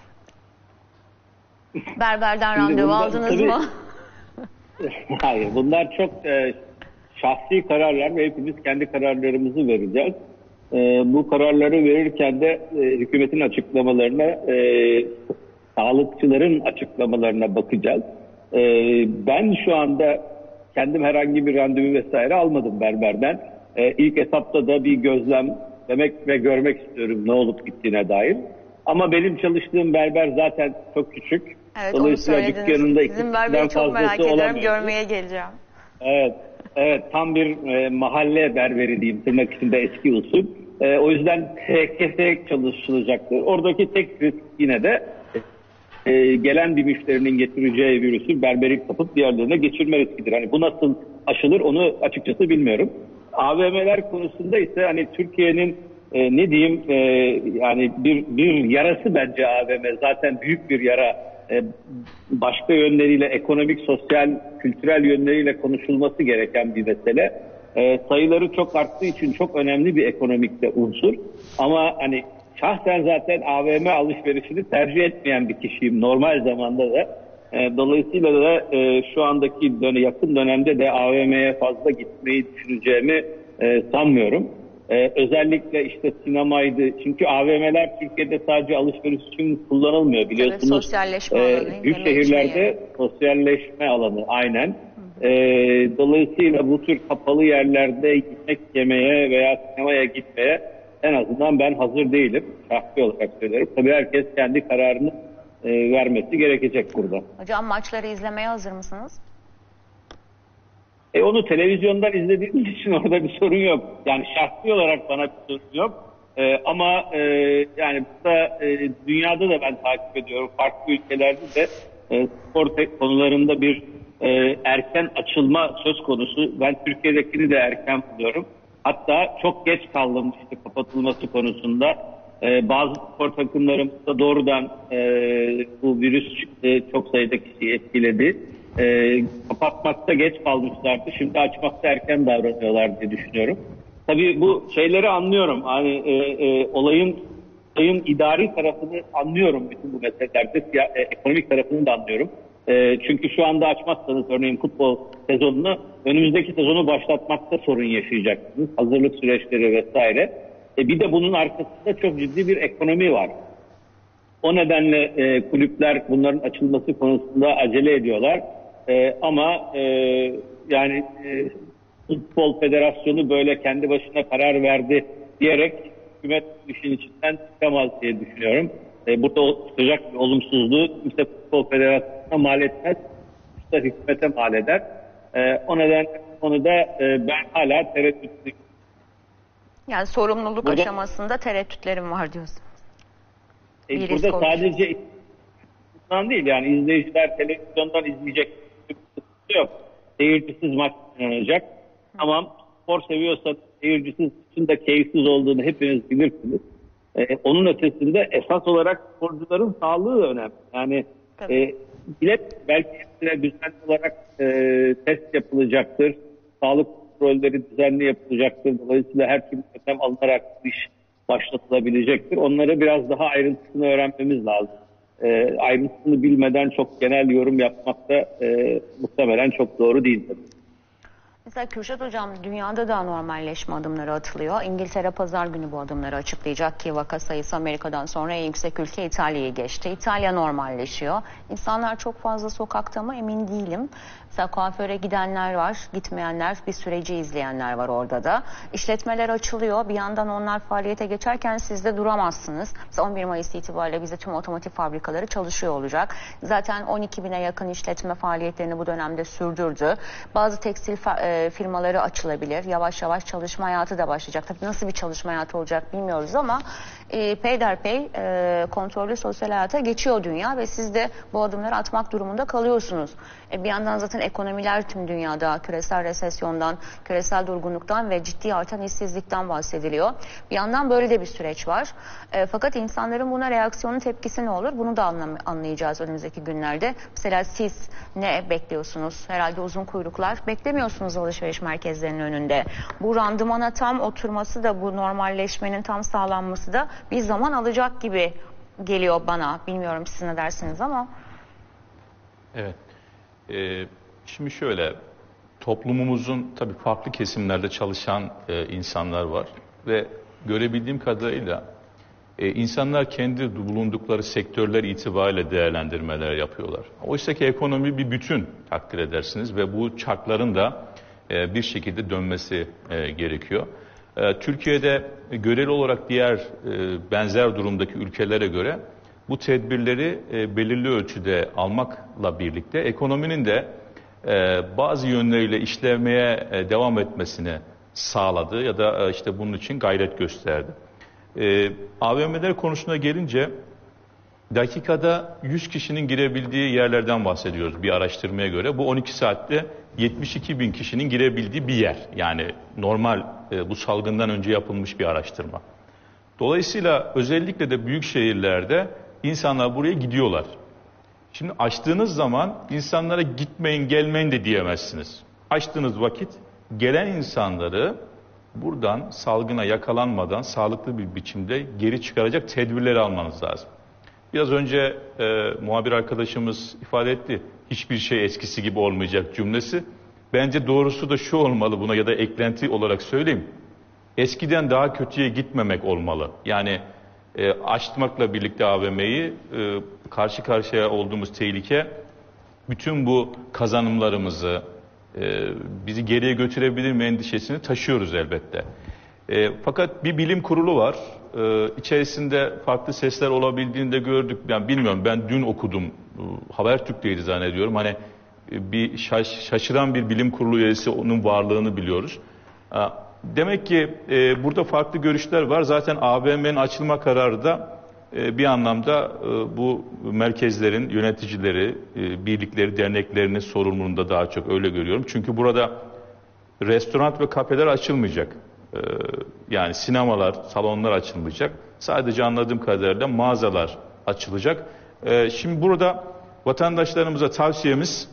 Speaker 1: Berberden randevu aldınız mı?
Speaker 3: Hayır, bunlar çok şahsi kararlar ve hepimiz kendi kararlarımızı vereceğiz. Bu kararları verirken de hükümetin açıklamalarına, sağlıkçıların açıklamalarına bakacağız. Ben şu anda kendim herhangi bir randevu vesaire almadım berberden. İlk etapta da bir gözlemlemek ve görmek istiyorum ne olup gittiğine dair. Ama benim çalıştığım berber zaten çok küçük.
Speaker 1: Evet,
Speaker 3: dolayısıyla
Speaker 1: onu söylediniz.
Speaker 3: dükkanında
Speaker 1: Sizin berberi çok merak ediyorum, görmeye geleceğim.
Speaker 3: Evet, tam bir mahalle berberi diyeyim, tırnak içinde eski usul. O yüzden tek çalışılacaktır. Oradaki tek risk yine de gelen bir müşterinin getireceği virüsü berberi kapıp diğerlerine geçirme riskidir. Hani bu nasıl aşılır onu açıkçası bilmiyorum. AVM'ler konusunda ise hani Türkiye'nin ne diyeyim yani bir yarası bence AVM, zaten büyük bir yara. Başka yönleriyle, ekonomik, sosyal, kültürel yönleriyle konuşulması gereken bir mesele. Sayıları çok arttığı için çok önemli bir ekonomik de unsur. Ama hani şahsen zaten AVM alışverişini tercih etmeyen bir kişiyim normal zamanda da. Dolayısıyla da şu andaki yakın dönemde de AVM'ye fazla gitmeyi düşüneceğimi sanmıyorum. Özellikle işte sinemaydı. Çünkü AVM'ler Türkiye'de sadece alışveriş için kullanılmıyor, biliyorsunuz.
Speaker 1: Evet, sosyalleşme alanı.
Speaker 3: Büyük şehirlerde sosyalleşme alanı aynen. Dolayısıyla bu tür kapalı yerlerde yemek yemeye veya sinemaya gitmeye en azından ben hazır değilim. Şahsi olarak söylüyorum. Tabii herkes kendi kararını vermesi gerekecek burada.
Speaker 1: Hocam, maçları izlemeye hazır mısınız?
Speaker 3: Onu televizyondan izlediğimiz için orada bir sorun yok. Yani şahsi olarak bana bir sorun yok. Ama yani burada dünyada da ben takip ediyorum. Farklı ülkelerde de spor konularında bir erken açılma söz konusu. Ben Türkiye'dekini de erken buluyorum. Hatta çok geç kaldım işte kapatılması konusunda. Bazı spor takımlarımızda doğrudan bu virüs çıktı, çok sayıda kişiyi etkiledi. Kapatmakta geç kalmışlardı. Şimdi açmakta erken davranıyorlar diye düşünüyorum. Tabii bu şeyleri anlıyorum. Hani olayın idari tarafını anlıyorum bütün bu meselelerde. Ekonomik tarafını da anlıyorum. Çünkü şu anda açmazsanız örneğin futbol sezonunu, önümüzdeki sezonu başlatmakta sorun yaşayacaksınız. Hazırlık süreçleri vesaire. Bir de bunun arkasında çok ciddi bir ekonomi var. O nedenle kulüpler bunların açılması konusunda acele ediyorlar. Ama yani Futbol Federasyonu böyle kendi başına karar verdi diyerek hükümet işin içinden çıkamaz diye düşünüyorum. Burada çıkacak bir olumsuzluğu kimse Futbol Federasyonu'na mal etmez, işte hükümete mal eder. O nedenle konuda ben hala tereddütlüyüm.
Speaker 1: Yani sorumluluk aşamasında tereddütlerim var diyorsunuz.
Speaker 3: Burada sadece değil, yani izleyiciler televizyondan izleyecek bir yok. seyircisiz maç oynanacak. Tamam, spor seviyorsanız seyircisiz için de keyifsiz olduğunu hepiniz bilirsiniz. Onun ötesinde esas olarak sporcuların sağlığı önemli. Yani belki hepsine düzenli olarak test yapılacaktır. Sağlık kontrolleri düzenli yapılacaktır. Dolayısıyla her türlü önlem alınarak iş başlatılabilecektir. Onları biraz daha ayrıntısını öğrenmemiz lazım. Ayrıntısını bilmeden çok genel yorum yapmak da muhtemelen çok doğru değil tabii.
Speaker 1: Mesela Kürşat Hocam, dünyada da normalleşme adımları atılıyor. İngiltere pazar günü bu adımları açıklayacak ki vaka sayısı Amerika'dan sonra en yüksek ülke İtalya'yı geçti. İtalya normalleşiyor. İnsanlar çok fazla sokakta mı emin değilim. Mesela kuaföre gidenler var, gitmeyenler, bir süreci izleyenler var orada da. İşletmeler açılıyor. Bir yandan onlar faaliyete geçerken siz de duramazsınız. Mesela 11 Mayıs itibariyle bize tüm otomotiv fabrikaları çalışıyor olacak. Zaten 12.000'e yakın işletme faaliyetlerini bu dönemde sürdürdü. Bazı tekstil firmaları açılabilir. Yavaş yavaş çalışma hayatı da başlayacak. Tabii nasıl bir çalışma hayatı olacak bilmiyoruz ama peyderpey kontrollü sosyal hayata geçiyor dünya ve siz de bu adımları atmak durumunda kalıyorsunuz. Bir yandan zaten ekonomiler tüm dünyada küresel resesyondan, küresel durgunluktan ve ciddi artan işsizlikten bahsediliyor. Bir yandan böyle de bir süreç var. Fakat insanların buna reaksiyonu, tepkisi ne olur? Bunu da anlayacağız önümüzdeki günlerde. Mesela siz ne bekliyorsunuz? Herhalde uzun kuyruklar beklemiyorsunuz alışveriş merkezlerinin önünde. Bu randımana tam oturması da, bu normalleşmenin tam sağlanması da bir zaman alacak gibi geliyor bana. Bilmiyorum siz ne dersiniz ama.
Speaker 4: Evet. Şimdi şöyle, toplumumuzun tabii farklı kesimlerde çalışan insanlar var ve görebildiğim kadarıyla insanlar kendi bulundukları sektörler itibariyle değerlendirmeler yapıyorlar. Oysa ki ekonomi bir bütün, takdir edersiniz, ve bu çarkların da bir şekilde dönmesi gerekiyor. Türkiye'de göreli olarak diğer benzer durumdaki ülkelere göre bu tedbirleri belirli ölçüde almakla birlikte ekonominin de bazı yönleriyle işlemeye devam etmesini sağladı ya da işte bunun için gayret gösterdi. AVM'ler konusuna gelince dakikada 100 kişinin girebildiği yerlerden bahsediyoruz bir araştırmaya göre. Bu 12 saatte 72.000 kişinin girebildiği bir yer. Yani normal bu salgından önce yapılmış bir araştırma. Dolayısıyla özellikle de büyük şehirlerde insanlar buraya gidiyorlar. Şimdi açtığınız zaman insanlara gitmeyin, gelmeyin de diyemezsiniz. Açtığınız vakit gelen insanları buradan salgına yakalanmadan sağlıklı bir biçimde geri çıkaracak tedbirleri almanız lazım. Biraz önce muhabir arkadaşımız ifade etti. Hiçbir şey eskisi gibi olmayacak cümlesi. Bence doğrusu da şu olmalı buna, ya da eklenti olarak söyleyeyim. Eskiden daha kötüye gitmemek olmalı. Yani açmakla birlikte AVM'yi karşı karşıya olduğumuz tehlike bütün bu kazanımlarımızı bizi geriye götürebilir mi endişesini taşıyoruz elbette. Fakat bir bilim kurulu var. İçerisinde farklı sesler olabildiğini de gördük. Yani bilmiyorum, ben dün okudum. Habertürk'teydi zannediyorum. Hani bir şaşıran bir bilim kurulu üyesi, onun varlığını biliyoruz. Demek ki burada farklı görüşler var. Zaten AVM'nin açılma kararı da bir anlamda bu merkezlerin yöneticileri, birlikleri, derneklerinin sorumluluğunda daha çok, öyle görüyorum. Çünkü burada restoran ve kafeler açılmayacak. Yani sinemalar, salonlar açılmayacak. Sadece anladığım kadarıyla mağazalar açılacak. Şimdi burada vatandaşlarımıza tavsiyemiz,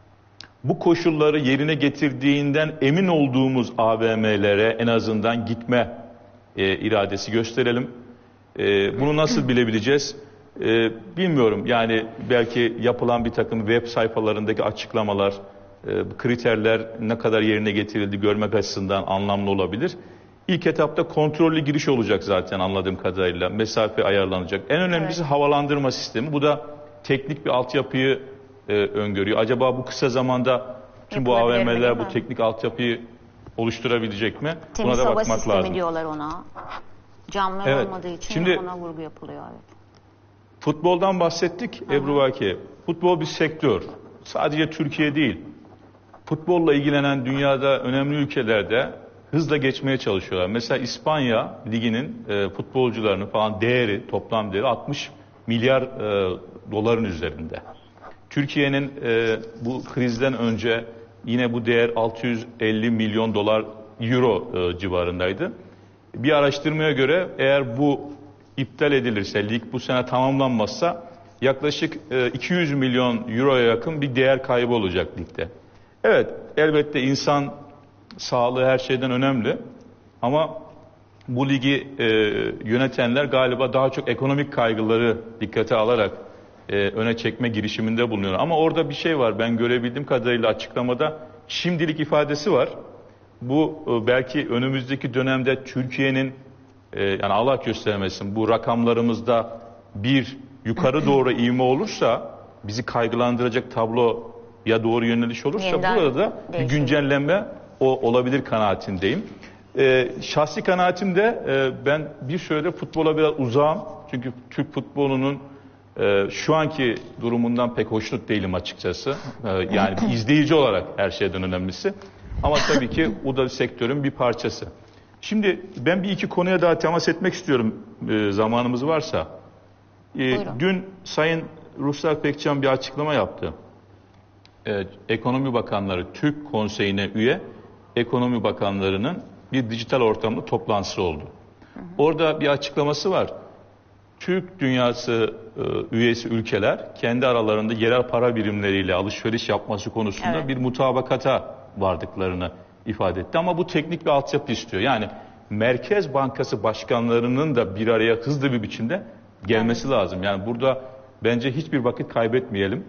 Speaker 4: bu koşulları yerine getirdiğinden emin olduğumuz AVM'lere en azından gitme iradesi gösterelim. Bunu nasıl bilebileceğiz? Bilmiyorum. Yani belki yapılan bir takım web sayfalarındaki açıklamalar, kriterler ne kadar yerine getirildi görmek açısından anlamlı olabilir. İlk etapta kontrollü giriş olacak zaten anladığım kadarıyla. Mesafe ayarlanacak. En önemlisi havalandırma sistemi. Bu da teknik bir altyapıyı öngörüyor. Acaba bu kısa zamanda tüm bu AVM'ler bu teknik altyapıyı oluşturabilecek mi?
Speaker 1: Temiz
Speaker 4: Buna da
Speaker 1: hava
Speaker 4: bakmak
Speaker 1: sistemi
Speaker 4: lazım.
Speaker 1: Diyorlar ona. Camlar olmadığı için
Speaker 4: Şimdi,
Speaker 1: ona vurgu yapılıyor. Evet.
Speaker 4: Futboldan bahsettik Ebru Vaki. Futbol bir sektör. Sadece Türkiye değil. Futbolla ilgilenen dünyada önemli ülkelerde hızla geçmeye çalışıyorlar. Mesela İspanya Ligi'nin futbolcularının falan değeri, toplam değeri 60 milyar doların üzerinde. Türkiye'nin bu krizden önce Yine bu değer 650 milyon dolar euro civarındaydı. Bir araştırmaya göre eğer bu iptal edilirse, lig bu sene tamamlanmazsa yaklaşık 200 milyon euroya yakın bir değer kaybı olacak ligde. Evet, elbette insan sağlığı her şeyden önemli ama bu ligi yönetenler galiba daha çok ekonomik kaygıları dikkate alarak öne çekme girişiminde bulunuyor. Ama orada bir şey var, ben görebildiğim kadarıyla açıklamada şimdilik ifadesi var. Bu belki önümüzdeki dönemde Türkiye'nin yani Allah göstermesin bu rakamlarımızda bir yukarı doğru ivme olursa, bizi kaygılandıracak tabloya doğru yöneliş olursa
Speaker 1: yeniden
Speaker 4: burada da bir güncellenme olabilir kanaatindeyim. Şahsi kanaatimde ben bir süredir futbola biraz uzağım. Çünkü Türk futbolunun şu anki durumundan pek hoşnut değilim açıkçası. Yani bir izleyici olarak her şeyden önemlisi. Ama tabii ki o da sektörün bir parçası. Şimdi ben bir iki konuya daha temas etmek istiyorum zamanımız varsa. Dün Sayın Ruslar Pekcan bir açıklama yaptı. Ekonomi Bakanları Türk Konseyi'ne üye ekonomi bakanlarının bir dijital ortamda toplantısı oldu. Orada bir açıklaması var. Türk dünyası üyesi ülkeler kendi aralarında yerel para birimleriyle alışveriş yapması konusunda bir mutabakata vardıklarını ifade etti. Ama bu teknik bir altyapı istiyor. Yani Merkez Bankası başkanlarının da bir araya hızlı bir biçimde gelmesi lazım. Yani burada bence hiçbir vakit kaybetmeyelim.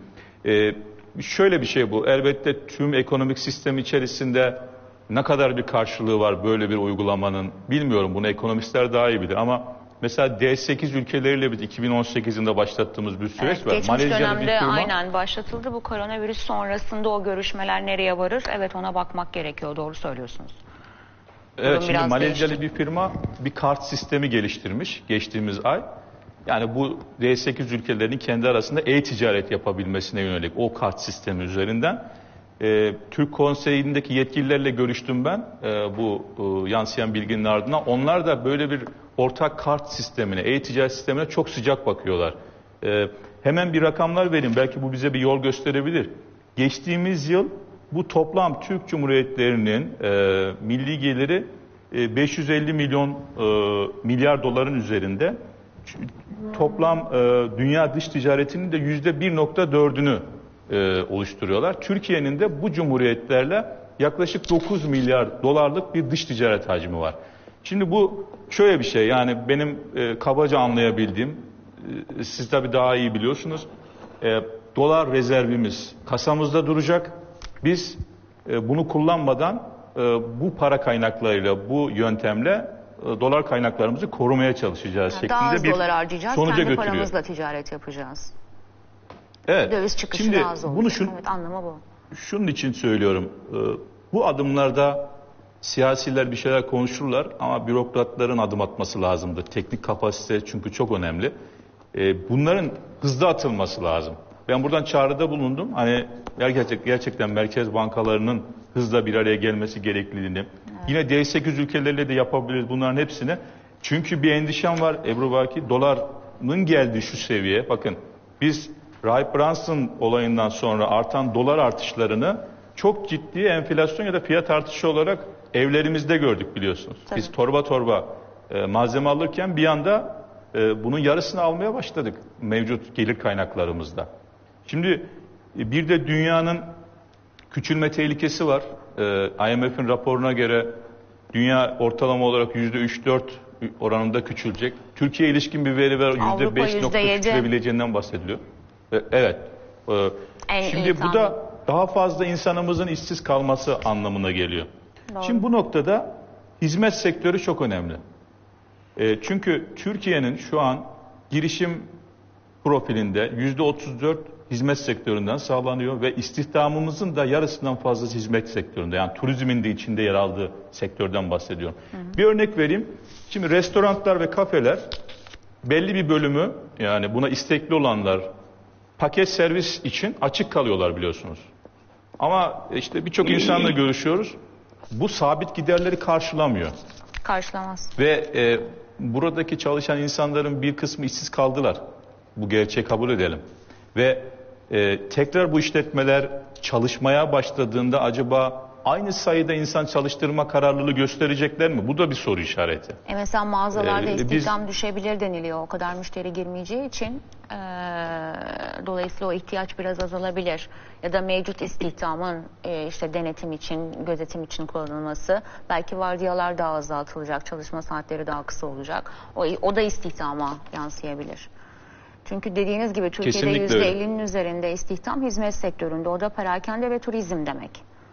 Speaker 4: Şöyle bir şey bu. Elbette tüm ekonomik sistem içerisinde ne kadar bir karşılığı var böyle bir uygulamanın bilmiyorum. Bunu ekonomistler daha iyi bilir ama mesela D8 ülkeleriyle biz 2018 yılında başlattığımız bir süreç var.
Speaker 1: Geçmiş dönemde aynen başlatıldı. Bu koronavirüs sonrasında o görüşmeler nereye varır? Evet, ona bakmak gerekiyor. Doğru söylüyorsunuz.
Speaker 4: Evet, şimdi Malezyalı bir firma bir kart sistemi geliştirmiş geçtiğimiz ay. Yani bu D8 ülkelerinin kendi arasında e-ticaret yapabilmesine yönelik o kart sistemi üzerinden. Türk Konseyi'ndeki yetkililerle görüştüm ben bu yansıyan bilginin ardından. Onlar da böyle bir ortak kart sistemine, e-ticaret sistemine çok sıcak bakıyorlar. Hemen bir rakamlar vereyim, belki bu bize bir yol gösterebilir. Geçtiğimiz yıl bu toplam Türk Cumhuriyetlerinin milli geliri 550 milyar doların üzerinde. Toplam dünya dış ticaretinin de %1.4'ünü oluşturuyorlar. Türkiye'nin de bu cumhuriyetlerle yaklaşık 9 milyar dolarlık bir dış ticaret hacmi var. Şimdi bu şöyle bir şey, yani benim kabaca anlayabildiğim, siz tabii daha iyi biliyorsunuz, dolar rezervimiz kasamızda duracak. Biz bunu kullanmadan bu para kaynaklarıyla, bu yöntemle dolar kaynaklarımızı korumaya çalışacağız şeklinde bir
Speaker 1: dolar harcayacağız,
Speaker 4: sonuca
Speaker 1: kendi
Speaker 4: götürüyor.
Speaker 1: paramızla ticaret yapacağız.
Speaker 4: Evet.
Speaker 1: Döviz çıkışı
Speaker 4: Şimdi
Speaker 1: daha az olacak.
Speaker 4: bunu
Speaker 1: Evet, anlamı bu.
Speaker 4: Şunun için söylüyorum. Bu adımlarda siyasiler bir şeyler konuşurlar ama bürokratların adım atması lazımdır. Teknik kapasite çünkü çok önemli. Bunların hızlı atılması lazım. Ben buradan çağrıda bulundum. Hani gerçekten merkez bankalarının hızla bir araya gelmesi gerekliliğini. Yine D8 ülkeleriyle de yapabiliriz bunların hepsini. Çünkü bir endişem var Ebru Baki. Doların geldiği şu seviye. Bakın biz Rahip Brunson olayından sonra artan dolar artışlarını çok ciddi enflasyon ya da fiyat artışı olarak evlerimizde gördük biliyorsunuz.
Speaker 1: Tabii.
Speaker 4: Biz torba torba malzeme alırken bir anda bunun yarısını almaya başladık mevcut gelir kaynaklarımızda. Şimdi bir de dünyanın küçülme tehlikesi var. IMF'in raporuna göre dünya ortalama olarak %3-4 oranında küçülecek. Türkiye'ye ilişkin bir veri var, %5 küçülebileceğinden bahsediliyor. Evet. Şimdi bu da daha fazla insanımızın işsiz kalması anlamına geliyor.
Speaker 1: Doğru.
Speaker 4: Şimdi bu noktada hizmet sektörü çok önemli. Çünkü Türkiye'nin şu an girişim profilinde %34 hizmet sektöründen sağlanıyor ve istihdamımızın da yarısından fazlası hizmet sektöründe. Yani turizmin de içinde yer aldığı sektörden bahsediyorum. Bir örnek vereyim. Şimdi restoranlar ve kafeler belli bir bölümü, yani buna istekli olanlar paket servis için açık kalıyorlar biliyorsunuz. Ama işte birçok insanla görüşüyoruz. Bu sabit giderleri karşılamıyor.
Speaker 1: Karşılamaz.
Speaker 4: Ve buradaki çalışan insanların bir kısmı işsiz kaldılar. Bu gerçeği kabul edelim. Ve tekrar bu işletmeler çalışmaya başladığında acaba aynı sayıda insan çalıştırma kararlılığı gösterecekler mi? Bu da bir soru işareti.
Speaker 1: Mesela mağazalarda istihdam düşebilir deniliyor. O kadar müşteri girmeyeceği için dolayısıyla o ihtiyaç biraz azalabilir. Ya da mevcut istihdamın işte denetim için, gözetim için kullanılması. Belki vardiyalar daha azaltılacak, çalışma saatleri daha kısa olacak. O da istihdama yansıyabilir. Çünkü dediğiniz gibi Türkiye'de %50'nin üzerinde istihdam hizmet sektöründe. O da perakende ve turizm demek.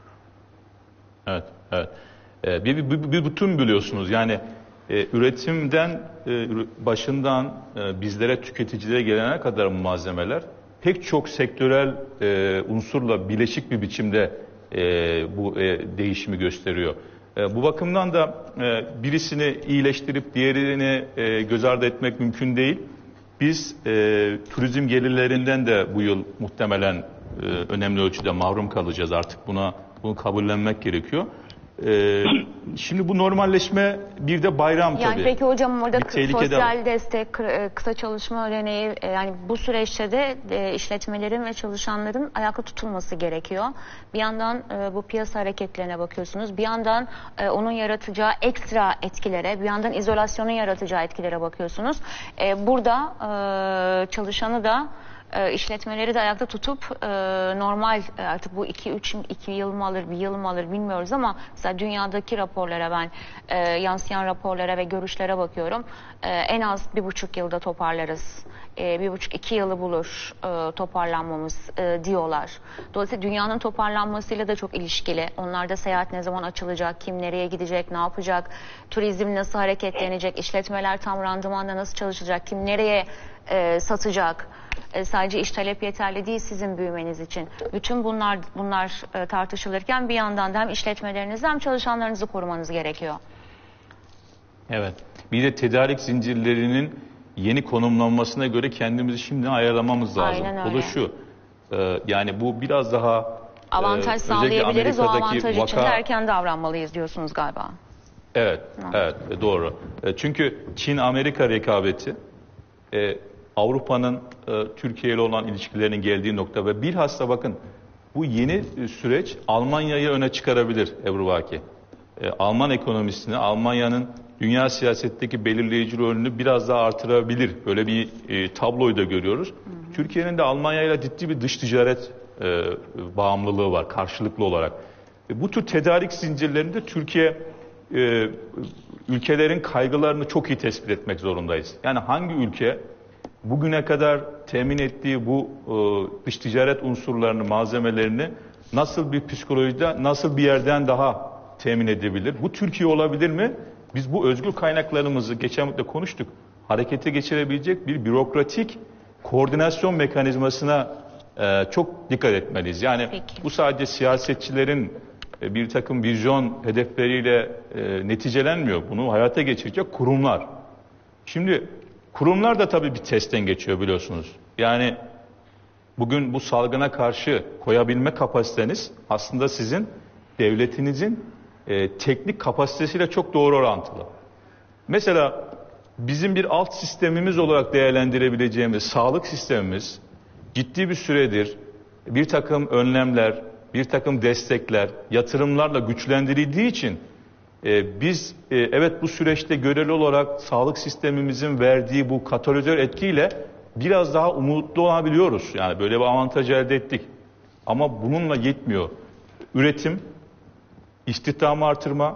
Speaker 4: Evet, evet. Bir bütün biliyorsunuz. Yani üretimden başından bizlere tüketicilere gelene kadar malzemeler pek çok sektörel unsurla bileşik bir biçimde bu değişimi gösteriyor. Bu bakımdan da birisini iyileştirip diğerini göz ardı etmek mümkün değil. Biz turizm gelirlerinden de bu yıl muhtemelen önemli ölçüde mahrum kalacağız. Artık bunu kabullenmek gerekiyor. Şimdi bu normalleşme bir de bayram tabii.
Speaker 1: Yani peki hocam orada sosyal
Speaker 4: var.
Speaker 1: destek, kısa çalışma ödeneği, yani bu süreçte de işletmelerin ve çalışanların ayakta tutulması gerekiyor. Bir yandan bu piyasa hareketlerine bakıyorsunuz. Bir yandan onun yaratacağı ekstra etkilere, bir yandan izolasyonun yaratacağı etkilere bakıyorsunuz. Burada çalışanı da işletmeleri de ayakta tutup normal artık bu 2 yıl mı alır, 1 yıl mı alır bilmiyoruz ama mesela dünyadaki raporlara ben yansıyan raporlara ve görüşlere bakıyorum. En az 1,5 yılda toparlarız. 1,5-2 yılı bulur toparlanmamız diyorlar. Dolayısıyla dünyanın toparlanmasıyla da çok ilişkili. Onlarda seyahat ne zaman açılacak, kim nereye gidecek, ne yapacak, turizm nasıl hareketlenecek, işletmeler tam randımanla nasıl çalışacak, kim nereye satacak. Sadece iş talep yeterli değil sizin büyümeniz için. Bütün bunlar tartışılırken bir yandan da hem işletmelerinizi hem çalışanlarınızı korumanız gerekiyor.
Speaker 4: Evet. Bir de tedarik zincirlerinin yeni konumlanmasına göre kendimizi şimdiden ayarlamamız lazım.
Speaker 1: Aynen öyle.
Speaker 4: O da şu. Yani bu biraz daha
Speaker 1: avantaj sağlayabiliriz. O avantaj için de erken davranmalıyız diyorsunuz galiba.
Speaker 4: Evet. Evet. Doğru. Çünkü Çin-Amerika rekabeti Avrupa'nın Türkiye ile olan ilişkilerinin geldiği nokta ve bilhassa bakın bu yeni süreç Almanya'yı öne çıkarabilir Ebru Baki. Alman ekonomisini, Almanya'nın dünya siyasetteki belirleyici rolünü biraz daha artırabilir. Böyle bir tabloyu da görüyoruz. Türkiye'nin de Almanya ile ciddi bir dış ticaret bağımlılığı var karşılıklı olarak. Bu tür tedarik zincirlerinde Türkiye ülkelerin kaygılarını çok iyi tespit etmek zorundayız. Yani hangi ülke bugüne kadar temin ettiği bu dış ticaret unsurlarını, malzemelerini nasıl bir psikolojide, nasıl bir yerden daha temin edebilir? Bu Türkiye olabilir mi? Biz bu özgür kaynaklarımızı geçen hafta konuştuk. Harekete geçirebilecek bir bürokratik koordinasyon mekanizmasına çok dikkat etmeliyiz. Yani
Speaker 1: Peki.
Speaker 4: Bu sadece siyasetçilerin bir takım vizyon hedefleriyle neticelenmiyor. Bunu hayata geçirecek kurumlar. Şimdi kurumlar da tabii bir testten geçiyor biliyorsunuz. Yani bugün bu salgına karşı koyabilme kapasiteniz aslında sizin devletinizin teknik kapasitesiyle çok doğru orantılı. Mesela bizim bir alt sistemimiz olarak değerlendirebileceğimiz sağlık sistemimiz ciddi bir süredir bir takım önlemler, bir takım destekler, yatırımlarla güçlendirildiği için biz evet bu süreçte göreli olarak sağlık sistemimizin verdiği bu katalizör etkiyle biraz daha umutlu olabiliyoruz. Yani böyle bir avantaj elde ettik. Ama bununla yetmiyor. Üretim, istihdamı artırma,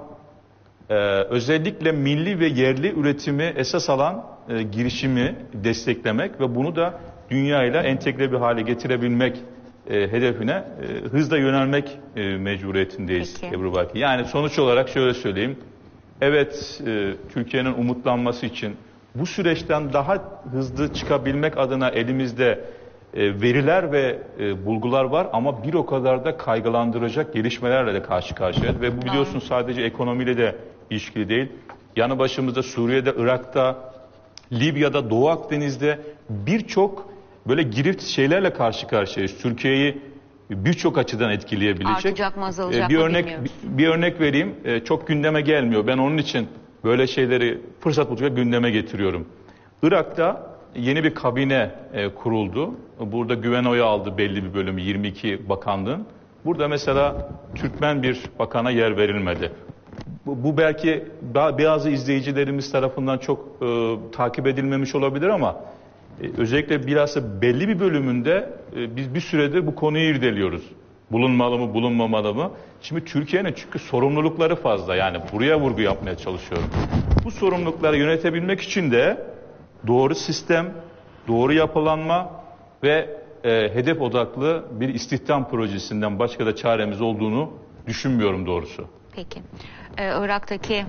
Speaker 4: özellikle milli ve yerli üretimi esas alan girişimi desteklemek ve bunu da dünyayla entegre bir hale getirebilmek hedefine hızla yönelmek mecburiyetindeyiz Ebru Baki. Yani sonuç olarak şöyle söyleyeyim. Evet, Türkiye'nin umutlanması için bu süreçten daha hızlı çıkabilmek adına elimizde veriler ve bulgular var ama bir o kadar da kaygılandıracak gelişmelerle de karşı karşıyayız. Ve bu biliyorsunuz sadece ekonomiyle de ilişkili değil. Yanı başımızda Suriye'de, Irak'ta, Libya'da, Doğu Akdeniz'de birçok böyle girift şeylerle karşı karşıyayız. Türkiye'yi birçok açıdan etkileyebilecek.
Speaker 1: Artacak mı, azalacak mı bilmiyoruz.
Speaker 4: Bir örnek vereyim. Çok gündeme gelmiyor. Ben onun için böyle şeyleri fırsat buldukça gündeme getiriyorum. Irak'ta yeni bir kabine kuruldu. Burada güven oyu aldı belli bir bölümü, 22 bakanlığın. Burada mesela Türkmen bir bakana yer verilmedi. Bu belki bazı izleyicilerimiz tarafından çok takip edilmemiş olabilir ama özellikle bilhassa belli bir bölümünde biz bir süredir bu konuyu irdeliyoruz. Bulunmalı mı, bulunmamalı mı? Şimdi Türkiye'nin çünkü sorumlulukları fazla. Yani buraya vurgu yapmaya çalışıyorum. Bu sorumlulukları yönetebilmek için de doğru sistem, doğru yapılanma ve hedef odaklı bir istihdam projesinden başka da çaremiz olduğunu düşünmüyorum doğrusu.
Speaker 1: Peki. Irak'taki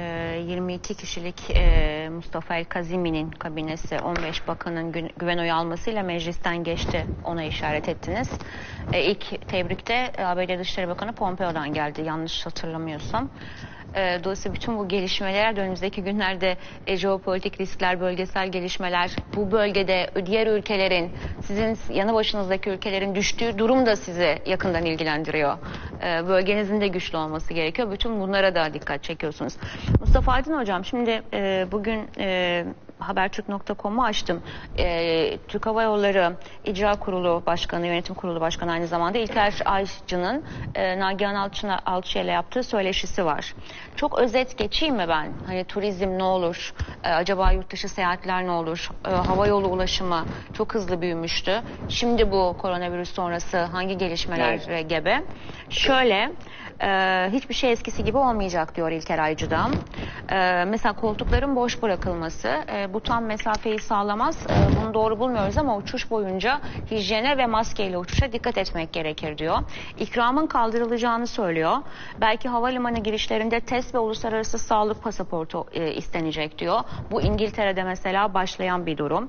Speaker 1: 22 kişilik Mustafa El-Kazimi'nin kabinesi 15 bakanın güven oyu almasıyla meclisten geçti. Ona işaret ettiniz. İlk tebrikte ABD Dışişleri Bakanı Pompeo'dan geldi yanlış hatırlamıyorsam. Dolayısıyla bütün bu gelişmeler önümüzdeki günlerde jeopolitik riskler, bölgesel gelişmeler, bu bölgede diğer ülkelerin, sizin yanı başınızdaki ülkelerin düştüğü durum da sizi yakından ilgilendiriyor. Bölgenizin de güçlü olması gerekiyor. Bütün bunlara da dikkat çekiyorsunuz. Mustafa Aydın Hocam, şimdi bugün Habertürk.com'u açtım. Türk Hava Yolları İcra Kurulu Başkanı, Yönetim Kurulu Başkanı aynı zamanda İlker Aycı'nın Nagihan Alçı ile yaptığı söyleşisi var. Çok özet geçeyim mi ben? Hani turizm ne olur? Acaba yurt dışı seyahatler ne olur? Hava yolu ulaşımı çok hızlı büyümüştü. Şimdi bu koronavirüs sonrası hangi gelişmeler gebe? Şöyle, hiçbir şey eskisi gibi olmayacak diyor İlker Aycı'dan. Mesela koltukların boş bırakılması bu tam mesafeyi sağlamaz. Bunu doğru bulmuyoruz ama uçuş boyunca hijyene ve maskeyle uçuşa dikkat etmek gerekir diyor. İkramın kaldırılacağını söylüyor. Belki havalimanı girişlerinde test ve uluslararası sağlık pasaportu istenecek diyor. Bu İngiltere'de mesela başlayan bir durum.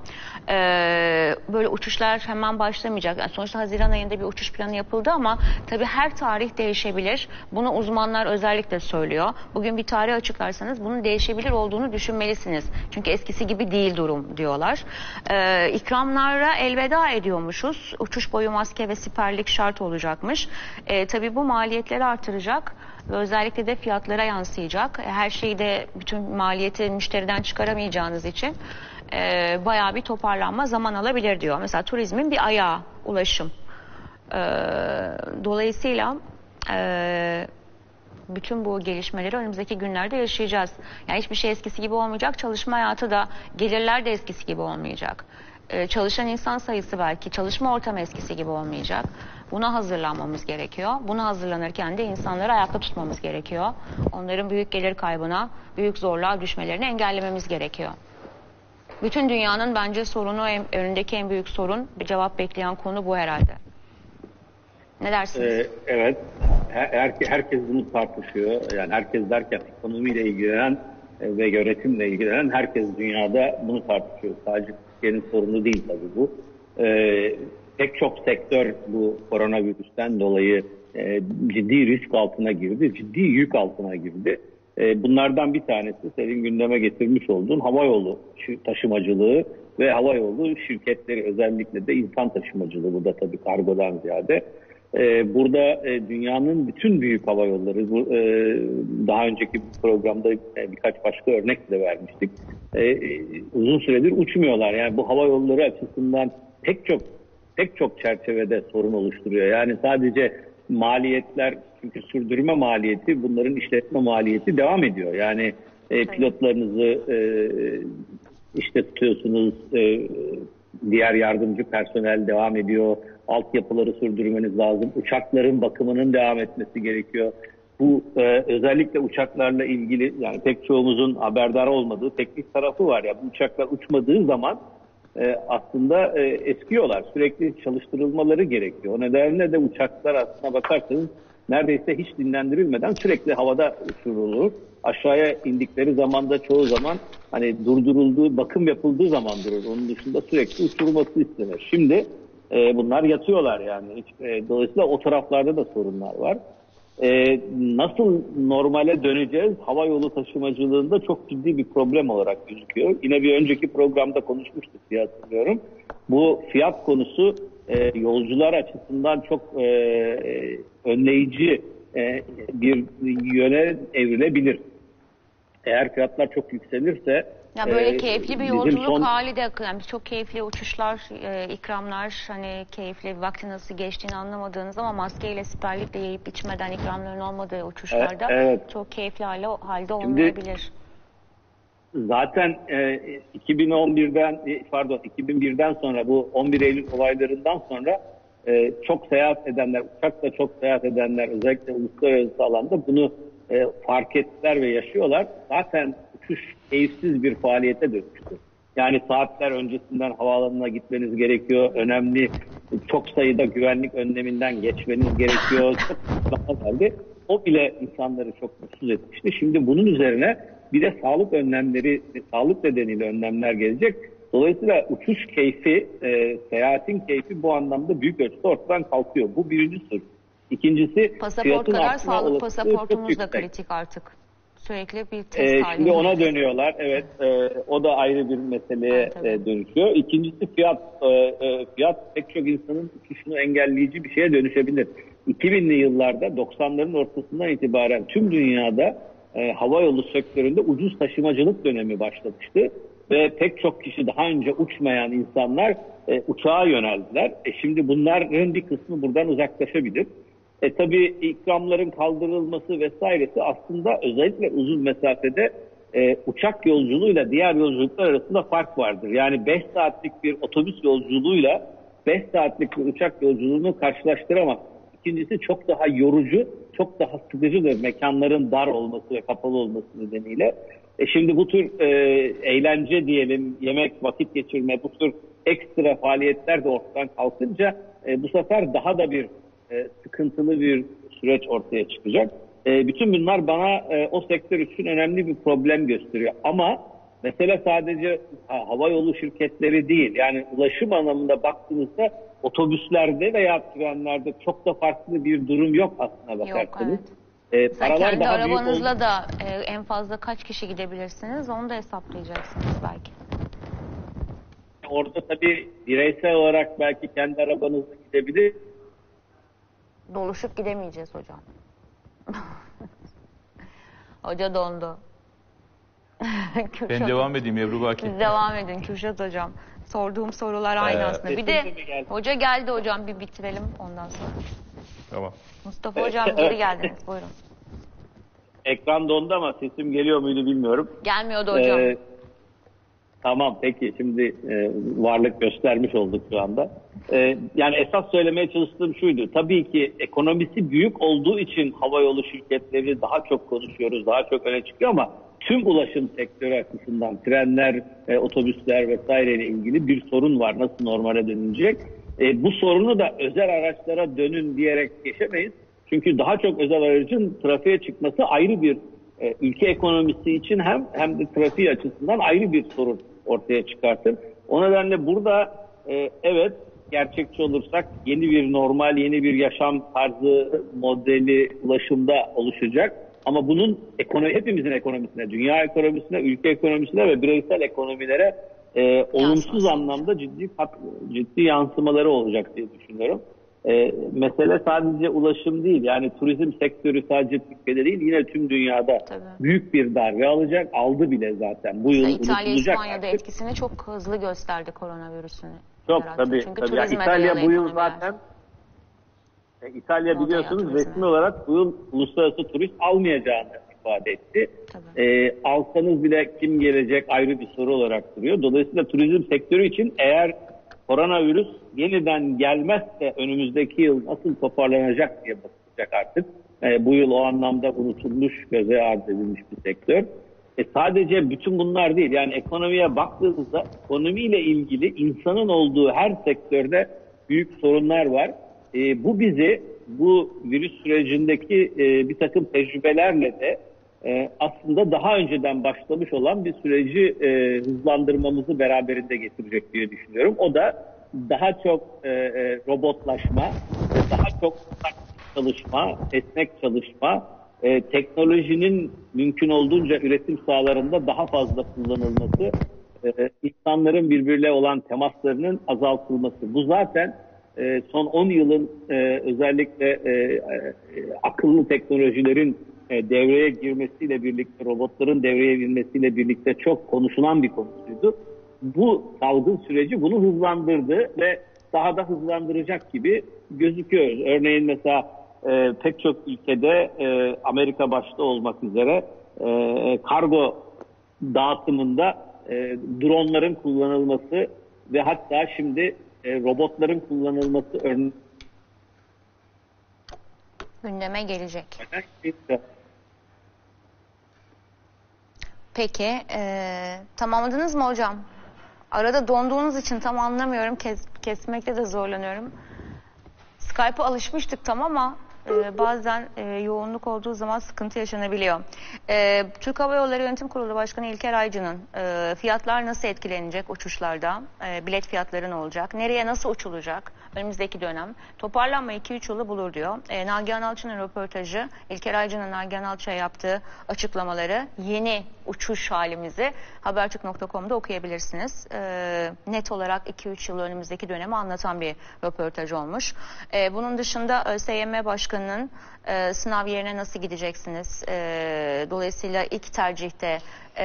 Speaker 1: Böyle uçuşlar hemen başlamayacak. Yani sonuçta Haziran ayında bir uçuş planı yapıldı ama tabii her tarih değişebilir. Bunu uzmanlar özellikle söylüyor. Bugün bir tarih açıklarsanız bunun değişebilir olduğunu düşünmelisiniz. Çünkü eskisi gibi değil durum diyorlar. İkramlara elveda ediyormuşuz. Uçuş boyu maske ve siperlik şart olacakmış. Tabii bu maliyetleri artıracak ve özellikle de fiyatlara yansıyacak. Her şeyi de bütün maliyeti müşteriden çıkaramayacağınız için bayağı bir toparlanma zaman alabilir diyor. Mesela turizmin bir ayağı ulaşım. Dolayısıyla bütün bu gelişmeleri önümüzdeki günlerde yaşayacağız. Yani hiçbir şey eskisi gibi olmayacak. Çalışma hayatı da, gelirler de eskisi gibi olmayacak. Çalışan insan sayısı belki, çalışma ortamı eskisi gibi olmayacak. Buna hazırlanmamız gerekiyor. Buna hazırlanırken de insanları ayakta tutmamız gerekiyor. Onların büyük gelir kaybına, büyük zorluğa düşmelerini engellememiz gerekiyor. Bütün dünyanın bence sorunu, önündeki en büyük sorun, bir cevap bekleyen konu bu herhalde. Ne dersiniz?
Speaker 3: Evet. Herkes bunu tartışıyor. Yani herkes derken ekonomiyle ilgilenen ve yönetimle ilgilenen herkes dünyada bunu tartışıyor. Sadece Türkiye'nin sorunu değil tabii bu. Pek çok sektör bu koronavirüsten dolayı ciddi risk altına girdi, ciddi yük altına girdi. Bunlardan bir tanesi senin gündeme getirmiş olduğun havayolu taşımacılığı ve havayolu şirketleri, özellikle de insan taşımacılığı, burada tabii kargodan ziyade. Burada dünyanın bütün büyük havayolları, daha önceki programda birkaç başka örnek de vermiştik. Uzun süredir uçmuyorlar. Yani bu havayolları açısından pek çok çerçevede sorun oluşturuyor. Yani sadece maliyetler, çünkü sürdürme maliyeti, bunların işletme maliyeti devam ediyor. Yani pilotlarınızı işte tutuyorsunuz, diğer yardımcı personel devam ediyor. Altyapıları sürdürmeniz lazım. Uçakların bakımının devam etmesi gerekiyor. Bu özellikle uçaklarla ilgili, yani pek çoğumuzun haberdar olmadığı teknik tarafı var ya. Bu uçaklar uçmadığı zaman aslında eskiyorlar. Sürekli çalıştırılmaları gerekiyor. O nedenle de uçaklar aslına bakarsanız neredeyse hiç dinlendirilmeden sürekli havada uçurulur. Aşağıya indikleri zaman da çoğu zaman hani durdurulduğu, bakım yapıldığı zaman durur. Onun dışında sürekli uçurulması istenir. Şimdi bunlar yatıyorlar yani. Dolayısıyla o taraflarda da sorunlar var. Nasıl normale döneceğiz? Hava yolu taşımacılığında çok ciddi bir problem olarak gözüküyor. Yine bir önceki programda konuşmuştuk diye hatırlıyorum. Bu fiyat konusu yolcular açısından çok önleyici bir yöne evrilebilir. Eğer fiyatlar çok yükselirse
Speaker 1: Ya böyle keyifli bir
Speaker 3: bizim
Speaker 1: yolculuk hali de, yani çok keyifli uçuşlar, ikramlar, hani keyifli, vakti nasıl geçtiğini anlamadığınız ama maskeyle, siperlikle yiyip içmeden ikramların olmadığı uçuşlarda
Speaker 3: Evet.
Speaker 1: çok keyifli halde olmayabilir.
Speaker 3: Zaten 2001'den sonra, bu 11 Eylül olaylarından sonra çok seyahat edenler, uçakla çok seyahat edenler, özellikle uluslararası alanda bunu fark ettiler ve yaşıyorlar. Zaten uçuş keyifsiz bir faaliyete dönüştü. Yani saatler öncesinden havaalanına gitmeniz gerekiyor. Önemli, çok sayıda güvenlik önleminden geçmeniz gerekiyor. Çok daha geldi. O bile insanları çok mutsuz etmişti. Şimdi bunun üzerine bir de sağlık önlemleri, sağlık nedeniyle önlemler gelecek. Dolayısıyla uçuş keyfi, seyahatin keyfi bu anlamda büyük ölçüde ortadan kalkıyor. Bu birinci sorun. İkincisi,
Speaker 1: pasaport kadar sağlık pasaportumuz da kritik artık. Sürekli bir test halinde.
Speaker 3: Şimdi ona dönüyorlar. Evet, o da ayrı bir meseleye dönüşüyor. İkincisi fiyat. Fiyat pek çok insanın uçuşunu engelleyici bir şeye dönüşebilir. 2000'li yıllarda, 90'ların ortasından itibaren tüm dünyada havayolu sektöründe ucuz taşımacılık dönemi başlamıştı. Ve pek çok kişi, daha önce uçmayan insanlar uçağa yöneldiler. Şimdi bunların bir kısmı buradan uzaklaşabilir. Tabii ikramların kaldırılması vesairesi aslında özellikle uzun mesafede uçak yolculuğuyla diğer yolculuklar arasında fark vardır. Yani 5 saatlik bir otobüs yolculuğuyla 5 saatlik bir uçak yolculuğunu karşılaştıramaz. İkincisi çok daha yorucu, çok daha sıkıcıdır mekanların dar olması ve kapalı olması nedeniyle. Şimdi bu tür eğlence diyelim, yemek, vakit geçirme, bu tür ekstra faaliyetler de ortadan kalkınca bu sefer daha da bir sıkıntılı bir süreç ortaya çıkacak. Bütün bunlar bana o sektör için önemli bir problem gösteriyor. Ama mesele sadece havayolu şirketleri değil. Yani ulaşım anlamında baktığınızda otobüslerde veya trenlerde çok da farklı bir durum yok aslına bakarsanız.
Speaker 1: Yok, evet. Sen kendi
Speaker 3: daha
Speaker 1: arabanızla da en fazla kaç kişi gidebilirsiniz onu da hesaplayacaksınız belki.
Speaker 3: Orada tabii bireysel olarak belki kendi arabanızla gidebilir.
Speaker 1: Doluşup gidemeyeceğiz hocam. Hoca dondu.
Speaker 4: Ben devam edeyim Ebru Baki.
Speaker 1: Siz devam edin Kürşat hocam. Sorduğum sorular aynı aslında. Bir de hoca geldi hocam, bir bitirelim ondan sonra.
Speaker 4: Tamam.
Speaker 1: Mustafa hocam geri geldiniz, buyurun.
Speaker 3: Ekran dondu ama sesim geliyor muydu bilmiyorum.
Speaker 1: Gelmiyordu hocam.
Speaker 3: Tamam, peki, şimdi varlık göstermiş olduk şu anda. Yani esas söylemeye çalıştığım şuydu. Tabii ki ekonomisi büyük olduğu için havayolu şirketleri daha çok konuşuyoruz, daha çok öne çıkıyor ama tüm ulaşım sektörü açısından trenler, otobüsler vesaireyle ilgili bir sorun var. Nasıl normale dönülecek? Bu sorunu da özel araçlara dönün diyerek geçemeyiz. Çünkü daha çok özel aracın trafiğe çıkması ayrı bir ülke ekonomisi için hem de trafiği açısından ayrı bir sorun ortaya çıkartır. O nedenle burada evet, gerçekçi olursak yeni bir normal, yeni bir yaşam tarzı modeli ulaşımda oluşacak. Ama bunun hepimizin ekonomisine, dünya ekonomisine, ülke ekonomisine ve bireysel ekonomilere olumsuz anlamda ciddi yansımaları olacak diye düşünüyorum. Mesele sadece ulaşım değil, yani turizm sektörü sadece Türkiye'de değil, yine tüm dünyada büyük bir darbe alacak, aldı bile zaten. Bu yıl
Speaker 1: İtalya, İspanya'da etkisini çok hızlı gösterdi koronavirüsünü.
Speaker 3: Çok tabii. Yani İtalya bu yıl zaten İtalya biliyorsunuz resmi olarak bu yıl uluslararası turist almayacağını ifade etti. Alsanız bile kim gelecek ayrı bir soru olarak duruyor. Dolayısıyla turizm sektörü için eğer koronavirüs yeniden gelmezse önümüzdeki yıl nasıl toparlanacak diye bakılacak artık. Bu yıl o anlamda unutulmuş, göze arz edilmiş bir sektör. Sadece bütün bunlar değil. Yani ekonomiye baktığınızda ekonomiyle ilgili insanın olduğu her sektörde büyük sorunlar var. Bu bizi bu virüs sürecindeki bir takım tecrübelerle de aslında daha önceden başlamış olan bir süreci hızlandırmamızı beraberinde getirecek diye düşünüyorum. O da daha çok robotlaşma, daha çok çalışma, esnek çalışma, teknolojinin mümkün olduğunca üretim sahalarında daha fazla kullanılması, insanların birbiriyle olan temaslarının azaltılması. Bu zaten son 10 yılın özellikle akıllı teknolojilerin devreye girmesiyle birlikte, robotların devreye girmesiyle birlikte çok konuşulan bir konusuydu. Bu salgın süreci bunu hızlandırdı ve daha da hızlandıracak gibi gözüküyor. Örneğin mesela pek çok ülkede Amerika başta olmak üzere kargo dağıtımında dronların kullanılması ve hatta şimdi robotların kullanılması
Speaker 1: gündeme gelecek. Peki, tamamladınız mı hocam? Arada donduğunuz için tam anlamıyorum, kesmekte de zorlanıyorum. Skype'a alışmıştık ama bazen yoğunluk olduğu zaman sıkıntı yaşanabiliyor. Türk Hava Yolları Yönetim Kurulu Başkanı İlker Aycı'nın fiyatlar nasıl etkilenecek uçuşlarda, bilet fiyatları ne olacak, nereye nasıl uçulacak önümüzdeki dönem, toparlanma 2-3 yılı bulur diyor. Nagihan Alçı'nın röportajı, İlker Aycı'nın Nagihan Alçı'ya yaptığı açıklamaları, yeni uçuş halimizi habertürk.com'da okuyabilirsiniz. Net olarak 2-3 yıl önümüzdeki dönemi anlatan bir röportaj olmuş. Bunun dışında ÖSYM Başkanı'nın sınav yerine nasıl gideceksiniz? Dolayısıyla ilk tercihte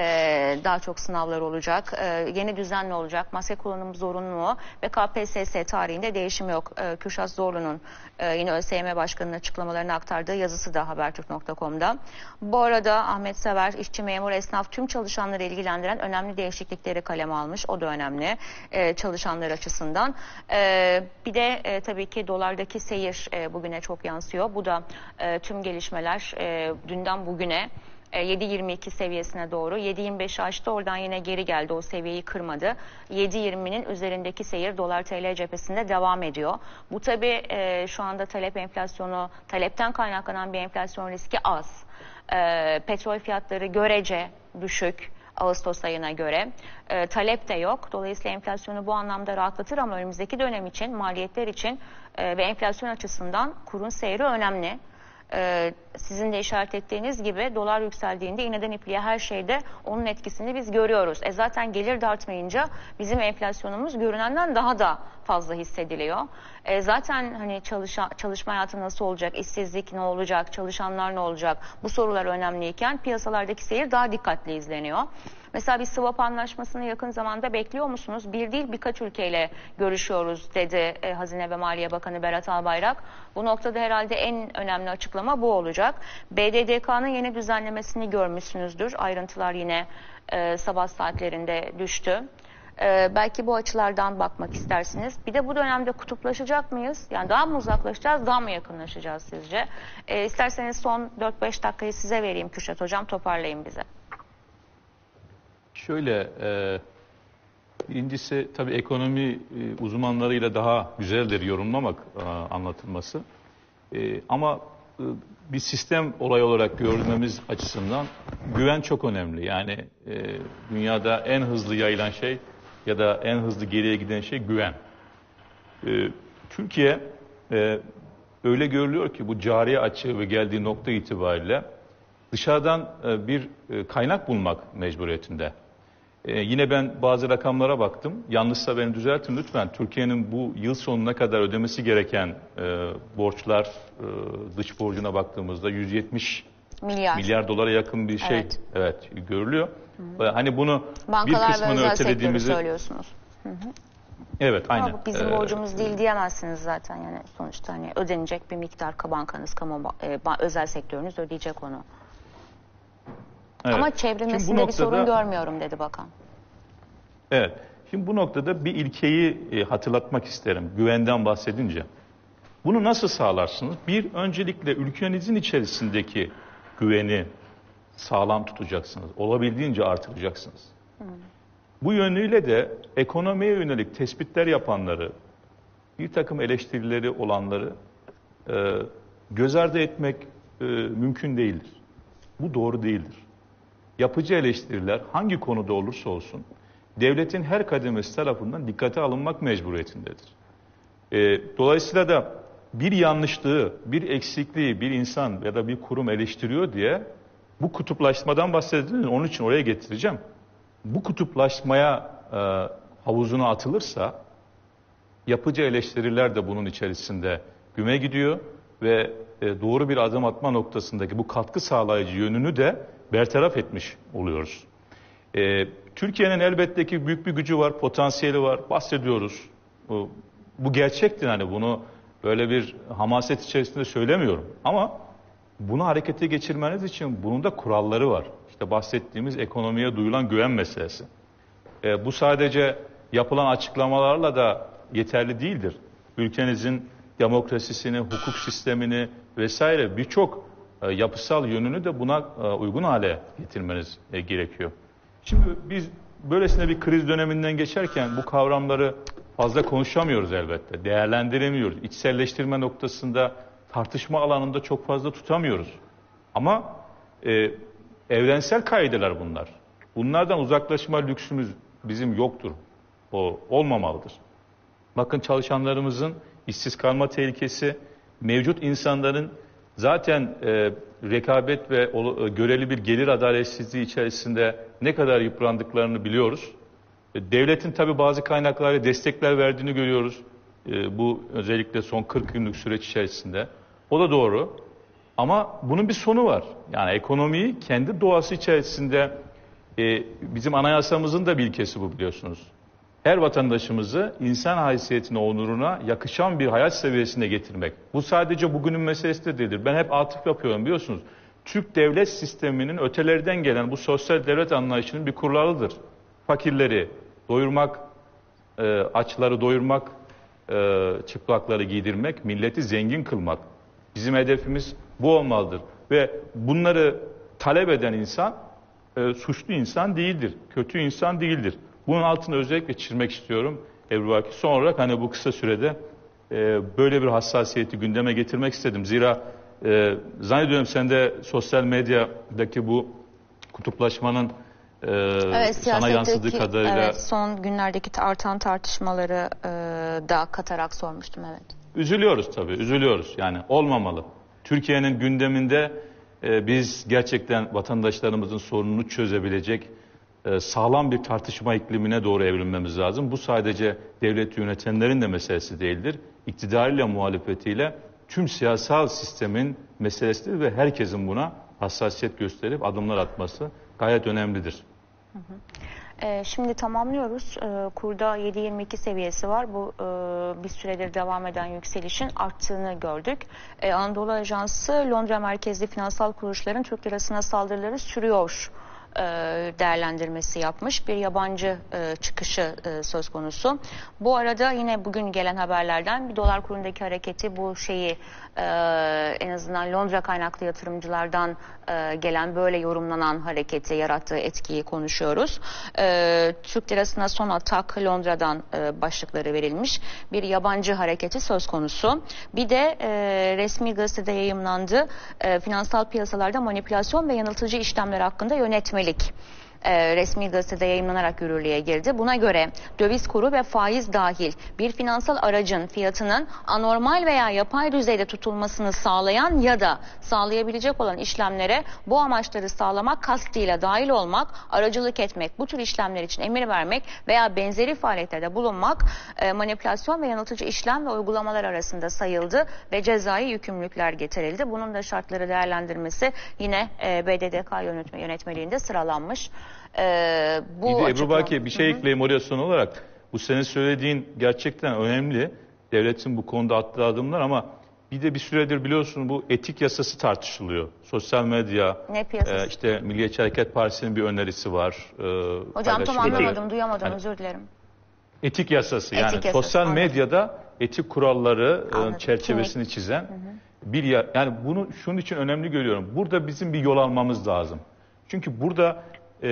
Speaker 1: daha çok sınavlar olacak. Yeni düzen ne olacak? Maske kullanımı zorunlu mu? Ve KPSS tarihinde değişim yok. Kürşat Zorlu'nun yine ÖSYM Başkanı'nın açıklamalarını aktardığı yazısı da habertürk.com'da. Bu arada Ahmet Sever, işçi, memur, esnaf, tüm çalışanları ilgilendiren önemli değişiklikleri kaleme almış. O da önemli çalışanlar açısından. Bir de tabii ki dolardaki seyir bugüne çok yansıyor. Bu da tüm gelişmeler dünden bugüne 7.22 seviyesine doğru. 7.25'i aştı, oradan yine geri geldi, o seviyeyi kırmadı. 7.20'nin üzerindeki seyir dolar TL cephesinde devam ediyor. Bu tabii şu anda talep enflasyonu, talepten kaynaklanan bir enflasyon riski az. Petrol fiyatları görece düşük Ağustos ayına göre. Talep de yok. Dolayısıyla enflasyonu bu anlamda rahatlatır ama önümüzdeki dönem için, maliyetler için ve enflasyon açısından kurun seyri önemli. Sizin de işaret ettiğiniz gibi dolar yükseldiğinde iğneden ipliğe her şeyde onun etkisini biz görüyoruz. Zaten gelir de artmayınca bizim enflasyonumuz görünenden daha da fazla hissediliyor. Zaten hani çalışma hayatı nasıl olacak, işsizlik ne olacak, çalışanlar ne olacak, bu sorular önemliyken piyasalardaki seyir daha dikkatli izleniyor. Mesela bir swap anlaşmasını yakın zamanda bekliyor musunuz? Bir değil birkaç ülkeyle görüşüyoruz dedi Hazine ve Maliye Bakanı Berat Albayrak. Bu noktada herhalde en önemli açıklama bu olacak. BDDK'nın yeni düzenlemesini görmüşsünüzdür. Ayrıntılar yine sabah saatlerinde düştü. Belki bu açılardan bakmak istersiniz. Bir de bu dönemde kutuplaşacak mıyız? Yani daha mı uzaklaşacağız, daha mı yakınlaşacağız sizce? İsterseniz son 4-5 dakikayı size vereyim Kürşat Hocam, toparlayın bize.
Speaker 4: Şöyle, birincisi tabii ekonomi uzmanlarıyla daha güzeldir yorumlamak, anlatılması. Ama bir sistem olay olarak görmemiz açısından güven çok önemli. Yani dünyada en hızlı yayılan şey ya da en hızlı geriye giden şey güven. Türkiye öyle görülüyor ki bu cari açığı ve geldiği nokta itibariyle dışarıdan bir kaynak bulmak mecburiyetinde. Yine ben bazı rakamlara baktım. Yanlışsa beni düzeltin lütfen. Türkiye'nin bu yıl sonuna kadar ödemesi gereken borçlar, dış borcuna baktığımızda 170 milyar dolara yakın bir şey evet görülüyor. Hani bunu
Speaker 1: bankalar
Speaker 4: bir kısmını ötelediğimizi
Speaker 1: söylüyorsunuz.
Speaker 4: Evet, aynen.
Speaker 1: Ama bu bizim borcumuz değil diyemezsiniz zaten, yani sonuçta hani ödenecek bir miktar, bankanız, özel sektörünüz ödeyecek onu. Evet. Ama çevrilmesinde noktada bir sorun görmüyorum dedi bakan.
Speaker 4: Evet. Şimdi bu noktada bir ilkeyi hatırlatmak isterim güvenden bahsedince. Bunu nasıl sağlarsınız? Bir, öncelikle ülkenizin içerisindeki güveni sağlam tutacaksınız. Olabildiğince artıracaksınız. Bu yönüyle de ekonomiye yönelik tespitler yapanları, bir takım eleştirileri olanları göz ardı etmek mümkün değildir. Bu doğru değildir. Yapıcı eleştiriler hangi konuda olursa olsun devletin her kademesi tarafından dikkate alınmak mecburiyetindedir. Dolayısıyla da bir yanlışlığı, bir eksikliği bir insan ya da bir kurum eleştiriyor diye bu kutuplaşmadan bahsedildiğinde onun için oraya getireceğim. Bu kutuplaşmaya havuzuna atılırsa yapıcı eleştiriler de bunun içerisinde güme gidiyor ve doğru bir adım atma noktasındaki bu katkı sağlayıcı yönünü de bertaraf etmiş oluyoruz. Türkiye'nin elbette ki büyük bir gücü var, potansiyeli var, bahsediyoruz. Bu gerçektir, hani bunu böyle bir hamaset içerisinde söylemiyorum. Ama bunu harekete geçirmeniz için bunun da kuralları var. İşte bahsettiğimiz ekonomiye duyulan güven meselesi. Bu sadece yapılan açıklamalarla da yeterli değildir. Ülkenizin demokrasisini, hukuk sistemini vesaire birçok yapısal yönünü de buna uygun hale getirmeniz gerekiyor. Şimdi biz böylesine bir kriz döneminden geçerken bu kavramları fazla konuşamıyoruz elbette. Değerlendiremiyoruz. İçselleştirme noktasında tartışma alanında çok fazla tutamıyoruz. Ama evrensel kaideler bunlar. Bunlardan uzaklaşma lüksümüz bizim yoktur. O olmamalıdır. Bakın, çalışanlarımızın işsiz kalma tehlikesi, mevcut insanların zaten rekabet ve göreli bir gelir adaletsizliği içerisinde ne kadar yıprandıklarını biliyoruz. Devletin tabii bazı kaynaklara destekler verdiğini görüyoruz. Bu özellikle son 40 günlük süreç içerisinde. O da doğru. Ama bunun bir sonu var. Yani ekonomiyi kendi doğası içerisinde bizim anayasamızın da bir ilkesi bu, biliyorsunuz. Her vatandaşımızı insan haysiyetine, onuruna yakışan bir hayat seviyesine getirmek. Bu sadece bugünün meselesi de değildir. Ben hep atıf yapıyorum, biliyorsunuz. Türk devlet sisteminin ötelerden gelen bu sosyal devlet anlayışının bir kuralıdır. Fakirleri doyurmak, açları doyurmak, çıplakları giydirmek, milleti zengin kılmak. Bizim hedefimiz bu olmalıdır. Ve bunları talep eden insan suçlu insan değildir, kötü insan değildir. Bunun altını özellikle çizmek istiyorum Ebru Baki. Son olarak hani bu kısa sürede böyle bir hassasiyeti gündeme getirmek istedim. Zira zannediyorum sen de sosyal medyadaki bu kutuplaşmanın sana yansıdığı kadarıyla...
Speaker 1: Evet, son günlerdeki artan tartışmaları da katarak sormuştum, evet.
Speaker 4: Üzülüyoruz tabii, üzülüyoruz. Yani olmamalı. Türkiye'nin gündeminde biz gerçekten vatandaşlarımızın sorununu çözebilecek sağlam bir tartışma iklimine doğru evrilmemiz lazım. Bu sadece devlet yönetenlerin de meselesi değildir. İktidarıyla, muhalefetiyle tüm siyasal sistemin meselesidir ve herkesin buna hassasiyet gösterip adımlar atması gayet önemlidir.
Speaker 1: Şimdi tamamlıyoruz. Kurda 7.22 seviyesi var. Bu bir süredir devam eden yükselişin arttığını gördük. Anadolu Ajansı, Londra merkezli finansal kuruluşların Türk lirasına saldırıları sürüyor değerlendirmesi yapmış. Bir yabancı çıkışı söz konusu. Bu arada yine bugün gelen haberlerden bir dolar kurundaki hareketi, bu şeyi en azından Londra kaynaklı yatırımcılardan gelen böyle yorumlanan hareketi, yarattığı etkiyi konuşuyoruz. Türk lirasına son atak Londra'dan başlıkları verilmiş. Bir yabancı hareketi söz konusu. Bir de resmi gazetede yayımlandı. Finansal piyasalarda manipülasyon ve yanıltıcı işlemler hakkında yönetmelik. Resmi gazetede yayımlanarak yürürlüğe girdi. Buna göre döviz kuru ve faiz dahil bir finansal aracın fiyatının anormal veya yapay düzeyde tutulmasını sağlayan ya da sağlayabilecek olan işlemlere bu amaçları sağlamak kastıyla dahil olmak, aracılık etmek, bu tür işlemler için emir vermek veya benzeri faaliyetlerde bulunmak manipülasyon ve yanıltıcı işlem ve uygulamalar arasında sayıldı ve cezai yükümlülükler getirildi. Bunun da şartları değerlendirmesi yine BDDK yönetmeliğinde sıralanmış.
Speaker 4: Bir de Ebru Baki bir şey ekleyeyim oraya son olarak. Bu senin söylediğin gerçekten önemli. Devletin bu konuda attığı adımlar, ama bir de bir süredir biliyorsun bu etik yasası tartışılıyor. Sosyal medya, işte Milliyetçi Hareket Partisi'nin bir önerisi var.
Speaker 1: Hocam tam anlamadım, duyamadım, yani, özür dilerim.
Speaker 4: Etik yasası, yani etik yasası, sosyal medyada etik kuralları çerçevesini çizen bir yani bunu şunun için önemli görüyorum. Burada bizim bir yol almamız lazım. Çünkü burada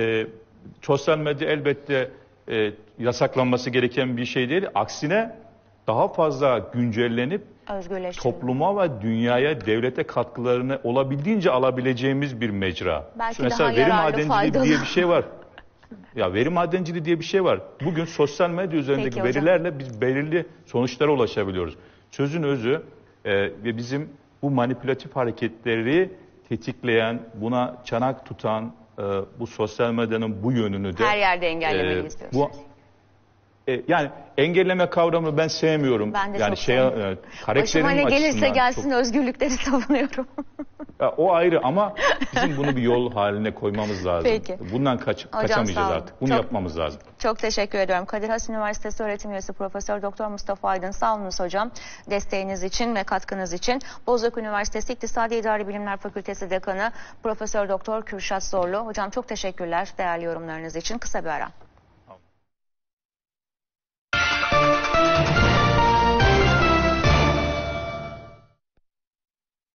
Speaker 4: sosyal medya elbette yasaklanması gereken bir şey değil. Aksine daha fazla güncellenip topluma ve dünyaya, devlete katkılarını olabildiğince alabileceğimiz bir mecra.
Speaker 1: Belki
Speaker 4: mesela veri madenciliği diye bir şey var. Ya veri madenciliği diye bir şey var. Bugün sosyal medya üzerindeki verilerle biz belirli sonuçlara ulaşabiliyoruz. Sözün özü ve bizim bu manipülatif hareketleri tetikleyen, buna çanak tutan bu sosyal medyanın bu yönünü de
Speaker 1: her yerde engellemeliyiz diyorsunuz.
Speaker 4: Yani engelleme kavramını ben sevmiyorum.
Speaker 1: Ben de
Speaker 4: yani
Speaker 1: çok sevmiyorum. Başıma
Speaker 4: karakterim
Speaker 1: ne gelirse
Speaker 4: açısından
Speaker 1: gelsin
Speaker 4: çok-
Speaker 1: özgürlükleri savunuyorum.
Speaker 4: O ayrı ama bizim bunu bir yol haline koymamız lazım.
Speaker 1: Peki.
Speaker 4: Bundan kaçamayacağız
Speaker 1: sağ olun.
Speaker 4: artık. Bunu
Speaker 1: Çok-
Speaker 4: yapmamız lazım.
Speaker 1: Çok teşekkür ediyorum. Kadir Has Üniversitesi öğretim üyesi Profesör Doktor Mustafa Aydın, sağ olunuz hocam. Desteğiniz için ve katkınız için. Bozok Üniversitesi İktisadi İdari Bilimler Fakültesi Dekanı Profesör Doktor Kürşat Zorlu. Hocam çok teşekkürler değerli yorumlarınız için. Kısa bir ara.